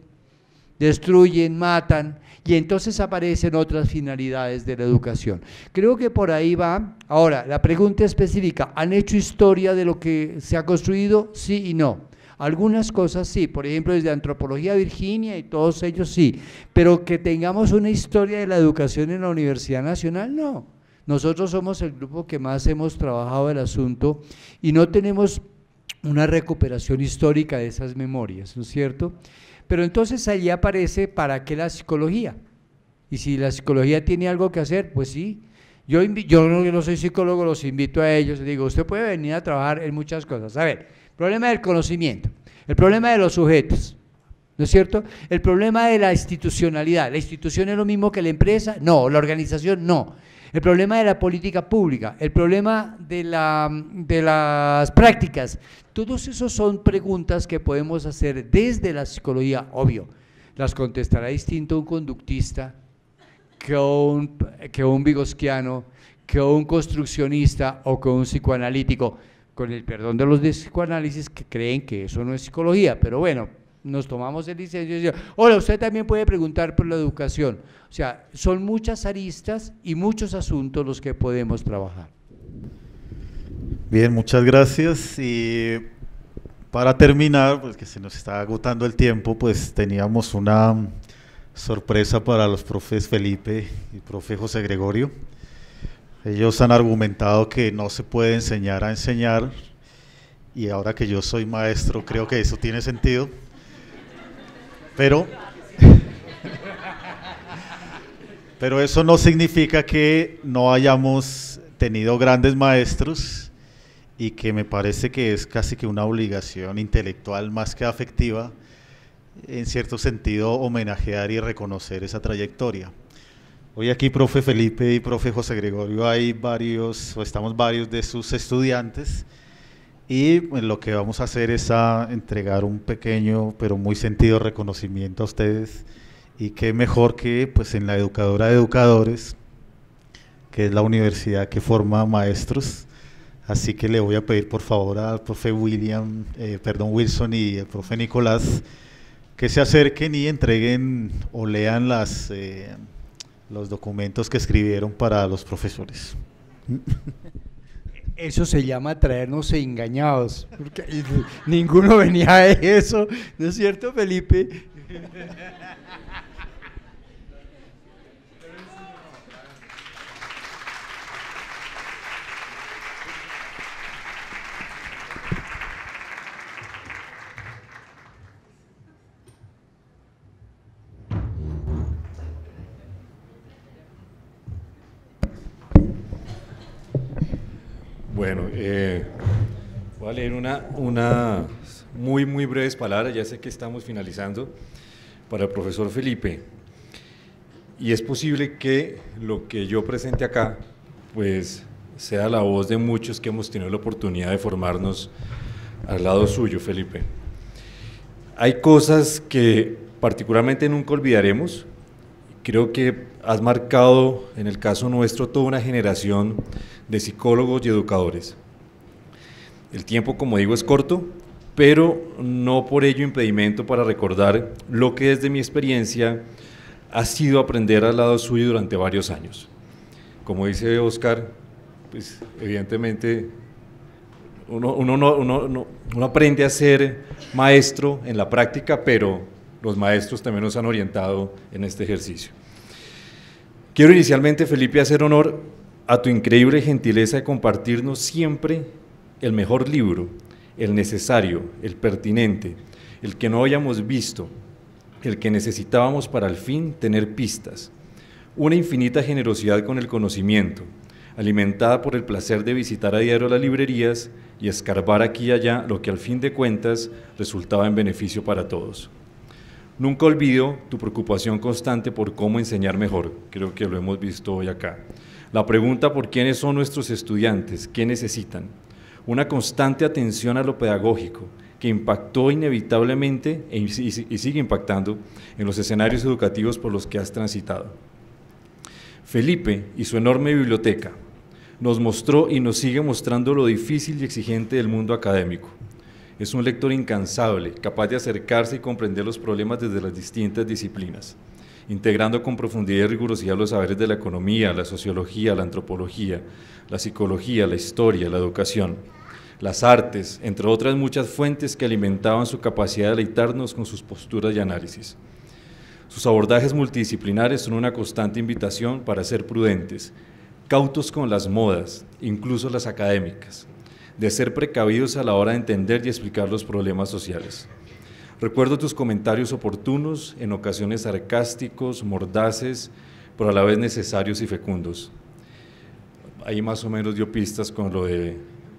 destruyen, matan, y entonces aparecen otras finalidades de la educación. Creo que por ahí va. Ahora, la pregunta específica, ¿han hecho historia de lo que se ha construido? Sí y no. Algunas cosas sí, por ejemplo, desde Antropología Virginia y todos ellos sí, pero que tengamos una historia de la educación en la Universidad Nacional, no. Nosotros somos el grupo que más hemos trabajado el asunto y no tenemos una recuperación histórica de esas memorias, ¿no es cierto? Pero entonces allí aparece para qué la psicología, y si la psicología tiene algo que hacer, pues sí. Yo, yo no, yo no soy psicólogo, los invito a ellos, les digo, usted puede venir a trabajar en muchas cosas. A ver, el problema del conocimiento, el problema de los sujetos, ¿no es cierto? El problema de la institucionalidad, ¿la institución es lo mismo que la empresa? No, la organización no. El problema de la política pública, el problema de, la, de las prácticas, todos esos son preguntas que podemos hacer desde la psicología, obvio, las contestará distinto un conductista que un, que un vygotsquiano, que un construccionista o que un psicoanalítico, con el perdón de los de psicoanálisis que creen que eso no es psicología, pero bueno, nos tomamos el licencio y decimos, hola, usted también puede preguntar por la educación. O sea, son muchas aristas y muchos asuntos los que podemos trabajar. Bien, muchas gracias. Y para terminar, pues que se nos está agotando el tiempo, pues teníamos una sorpresa para los profes Felipe y profe José Gregorio. Ellos han argumentado que no se puede enseñar a enseñar, y ahora que yo soy maestro creo que eso tiene sentido. Pero, pero eso no significa que no hayamos tenido grandes maestros, y que me parece que es casi que una obligación intelectual más que afectiva, en cierto sentido, homenajear y reconocer esa trayectoria. Hoy aquí, profe Felipe y profe José Gregorio, hay varios, o estamos varios de sus estudiantes, y pues, lo que vamos a hacer es a entregar un pequeño pero muy sentido reconocimiento a ustedes, y qué mejor que pues en la educadora de educadores, que es la universidad que forma maestros. Así que le voy a pedir por favor al profe William, eh, perdón Wilson y al profe Nicolás que se acerquen y entreguen o lean las, eh, los documentos que escribieron para los profesores. Eso se llama traernos engañados, porque ninguno venía a eso, ¿no es cierto, Felipe? Bueno, eh, voy a leer una, una muy, muy breves palabras, ya sé que estamos finalizando, para el profesor Felipe. Y es posible que lo que yo presente acá, pues sea la voz de muchos que hemos tenido la oportunidad de formarnos al lado suyo, Felipe. Hay cosas que particularmente nunca olvidaremos. Creo que has marcado, en el caso nuestro, toda una generación de psicólogos y educadores. El tiempo, como digo, es corto, pero no por ello impedimento para recordar lo que desde mi experiencia ha sido aprender al lado suyo durante varios años. Como dice Óscar, pues evidentemente uno, uno, no, uno, no, uno aprende a ser maestro en la práctica, pero los maestros también nos han orientado en este ejercicio. Quiero inicialmente, Felipe, hacer honor a tu increíble gentileza de compartirnos siempre el mejor libro, el necesario, el pertinente, el que no hayamos visto, el que necesitábamos para al fin tener pistas. Una infinita generosidad con el conocimiento, alimentada por el placer de visitar a diario las librerías y escarbar aquí y allá lo que al fin de cuentas resultaba en beneficio para todos. Nunca olvido tu preocupación constante por cómo enseñar mejor, creo que lo hemos visto hoy acá. La pregunta por quiénes son nuestros estudiantes, qué necesitan. Una constante atención a lo pedagógico que impactó inevitablemente e, y, y sigue impactando en los escenarios educativos por los que has transitado. Felipe y su enorme biblioteca nos mostró y nos sigue mostrando lo difícil y exigente del mundo académico. Es un lector incansable, capaz de acercarse y comprender los problemas desde las distintas disciplinas, integrando con profundidad y rigurosidad los saberes de la economía, la sociología, la antropología, la psicología, la historia, la educación, las artes, entre otras muchas fuentes que alimentaban su capacidad de deleitarnos con sus posturas y análisis. Sus abordajes multidisciplinares son una constante invitación para ser prudentes, cautos con las modas, incluso las académicas, de ser precavidos a la hora de entender y explicar los problemas sociales. Recuerdo tus comentarios oportunos, en ocasiones sarcásticos, mordaces, pero a la vez necesarios y fecundos. Ahí más o menos dio pistas con lo de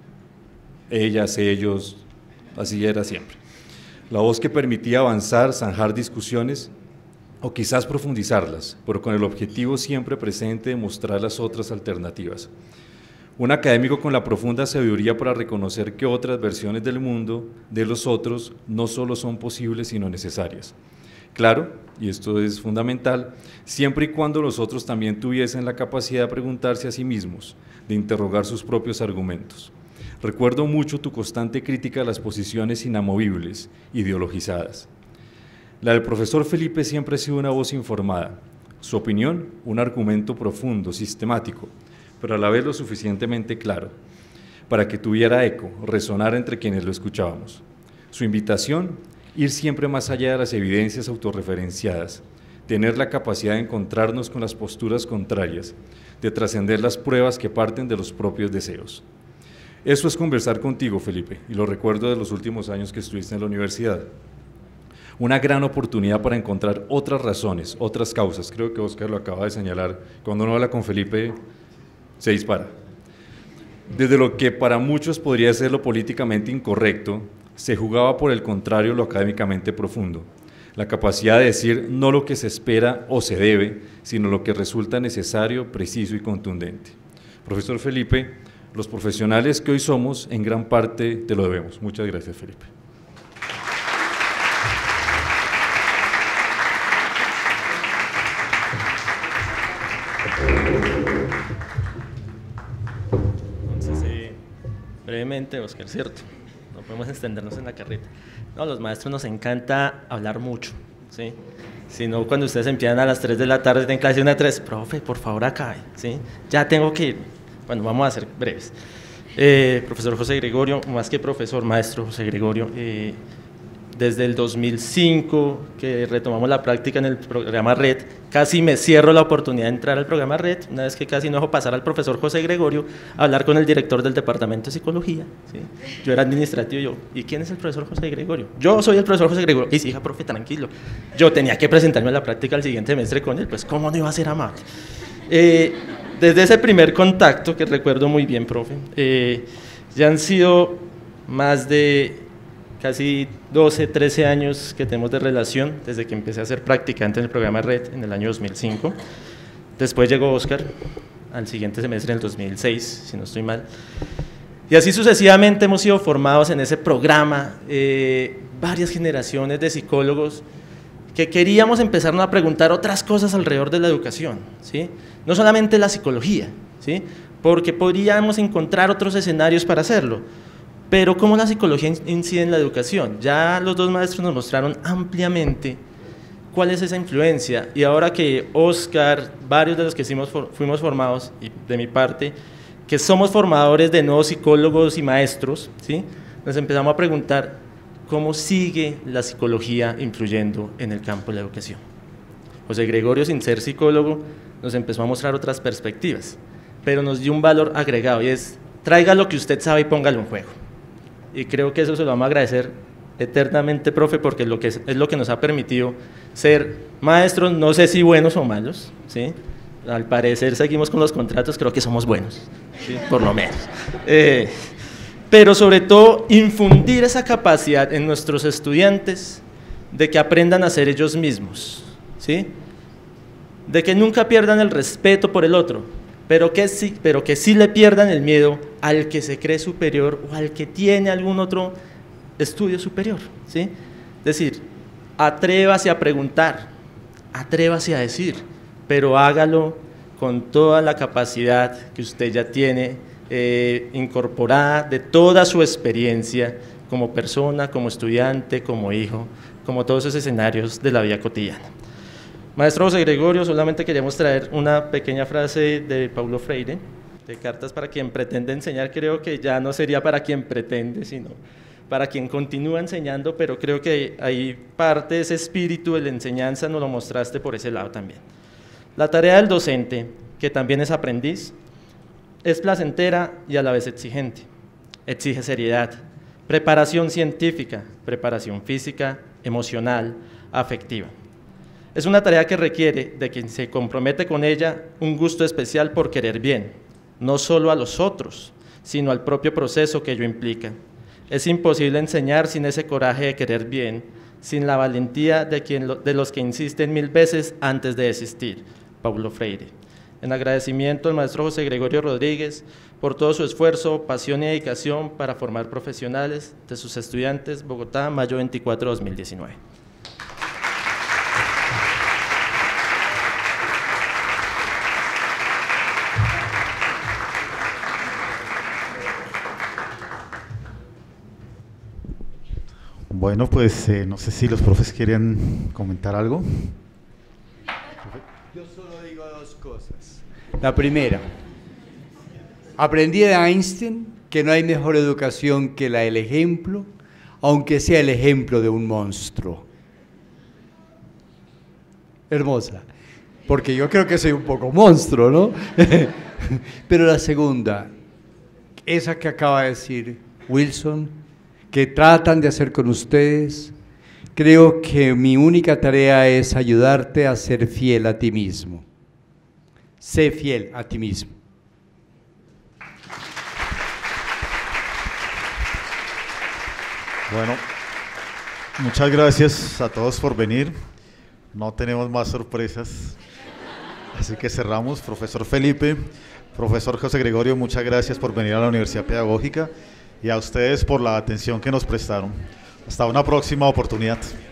ellas, ellos, así era siempre. La voz que permitía avanzar, zanjar discusiones, o quizás profundizarlas, pero con el objetivo siempre presente de mostrar las otras alternativas. Un académico con la profunda sabiduría para reconocer que otras versiones del mundo, de los otros, no solo son posibles, sino necesarias. Claro, y esto es fundamental, siempre y cuando los otros también tuviesen la capacidad de preguntarse a sí mismos, de interrogar sus propios argumentos. Recuerdo mucho tu constante crítica a las posiciones inamovibles, ideologizadas. La del profesor Felipe siempre ha sido una voz informada, su opinión, un argumento profundo, sistemático, pero a la vez lo suficientemente claro, para que tuviera eco, resonar entre quienes lo escuchábamos. Su invitación, ir siempre más allá de las evidencias autorreferenciadas, tener la capacidad de encontrarnos con las posturas contrarias, de trascender las pruebas que parten de los propios deseos. Eso es conversar contigo, Felipe, y lo recuerdo de los últimos años que estuviste en la universidad. Una gran oportunidad para encontrar otras razones, otras causas. Creo que Óscar lo acaba de señalar. Cuando uno habla con Felipe, se dispara. Desde lo que para muchos podría ser lo políticamente incorrecto, se jugaba por el contrario lo académicamente profundo. La capacidad de decir no lo que se espera o se debe, sino lo que resulta necesario, preciso y contundente. Profesor Felipe, los profesionales que hoy somos, en gran parte te lo debemos. Muchas gracias, Felipe. Entonces, eh, brevemente, Óscar, cierto, no podemos extendernos en la carreta. No, los maestros nos encanta hablar mucho, ¿sí? Si no, cuando ustedes empiezan a las tres de la tarde en clase una a tres, profe, por favor acabe, ¿sí? Ya tengo que ir. Bueno, vamos a ser breves. Eh, profesor José Gregorio, más que profesor, maestro José Gregorio, eh, desde el dos mil cinco que retomamos la práctica en el programa RED, casi me cierro la oportunidad de entrar al programa RED, una vez que casi no dejo pasar al profesor José Gregorio a hablar con el director del departamento de psicología, ¿sí? Yo era administrativo y yo, ¿y quién es el profesor José Gregorio? Yo soy el profesor José Gregorio. Y sí, hija, profe, tranquilo. Yo tenía que presentarme a la práctica el siguiente semestre con él, pues ¿cómo no iba a ser amable? Eh, desde ese primer contacto, que recuerdo muy bien, profe, eh, ya han sido más de casi doce, trece años que tenemos de relación, desde que empecé a ser practicante en el programa RED en el año dos mil cinco. Después llegó Óscar al siguiente semestre, en el dos mil seis, si no estoy mal. Y así sucesivamente hemos sido formados en ese programa, eh, varias generaciones de psicólogos que queríamos empezarnos a preguntar otras cosas alrededor de la educación, ¿sí? No solamente la psicología, ¿sí? Porque podríamos encontrar otros escenarios para hacerlo, pero cómo la psicología incide en la educación. Ya los dos maestros nos mostraron ampliamente cuál es esa influencia, y ahora que Oscar, varios de los que hicimos, fuimos formados, y de mi parte, que somos formadores de nuevos psicólogos y maestros, ¿sí? Nos empezamos a preguntar cómo sigue la psicología influyendo en el campo de la educación. José Gregorio, sin ser psicólogo, nos empezó a mostrar otras perspectivas, pero nos dio un valor agregado, y es, traiga lo que usted sabe y póngalo en juego. Y creo que eso se lo vamos a agradecer eternamente, profe, porque es lo que, es, es lo que nos ha permitido ser maestros, no sé si buenos o malos, ¿sí? Al parecer seguimos con los contratos, creo que somos buenos, ¿sí? Por lo menos. Eh, pero sobre todo infundir esa capacidad en nuestros estudiantes de que aprendan a ser ellos mismos, ¿sí? De que nunca pierdan el respeto por el otro, pero que, sí, pero que sí le pierdan el miedo al que se cree superior o al que tiene algún otro estudio superior, ¿sí? Es decir, atrévase a preguntar, atrévase a decir, pero hágalo con toda la capacidad que usted ya tiene eh, incorporada de toda su experiencia como persona, como estudiante, como hijo, como todos esos escenarios de la vida cotidiana. Maestro José Gregorio, solamente queríamos traer una pequeña frase de Paulo Freire, de Cartas para quien pretende enseñar. Creo que ya no sería para quien pretende, sino para quien continúa enseñando, pero creo que ahí parte de ese espíritu de la enseñanza nos lo mostraste por ese lado también. La tarea del docente, que también es aprendiz, es placentera y a la vez exigente. Exige seriedad, preparación científica, preparación física, emocional, afectiva. Es una tarea que requiere de quien se compromete con ella un gusto especial por querer bien, no solo a los otros, sino al propio proceso que ello implica. Es imposible enseñar sin ese coraje de querer bien, sin la valentía de, quien lo, de los que insisten mil veces antes de desistir. Paulo Freire. En agradecimiento al maestro José Gregorio Rodríguez por todo su esfuerzo, pasión y dedicación para formar profesionales de sus estudiantes, Bogotá, mayo veinticuatro de dos mil diecinueve. Bueno, pues eh, no sé si los profes quieren comentar algo. Yo solo digo dos cosas. La primera, aprendí de Einstein que no hay mejor educación que la del ejemplo, aunque sea el ejemplo de un monstruo. Hermosa, porque yo creo que soy un poco monstruo, ¿no? Pero la segunda, esa que acaba de decir Wilson, que tratan de hacer con ustedes, creo que mi única tarea es ayudarte a ser fiel a ti mismo. Sé fiel a ti mismo. Bueno, muchas gracias a todos por venir. No tenemos más sorpresas, así que cerramos. Profesor Felipe, profesor José Gregorio, muchas gracias por venir a la Universidad Pedagógica y a ustedes por la atención que nos prestaron. Hasta una próxima oportunidad.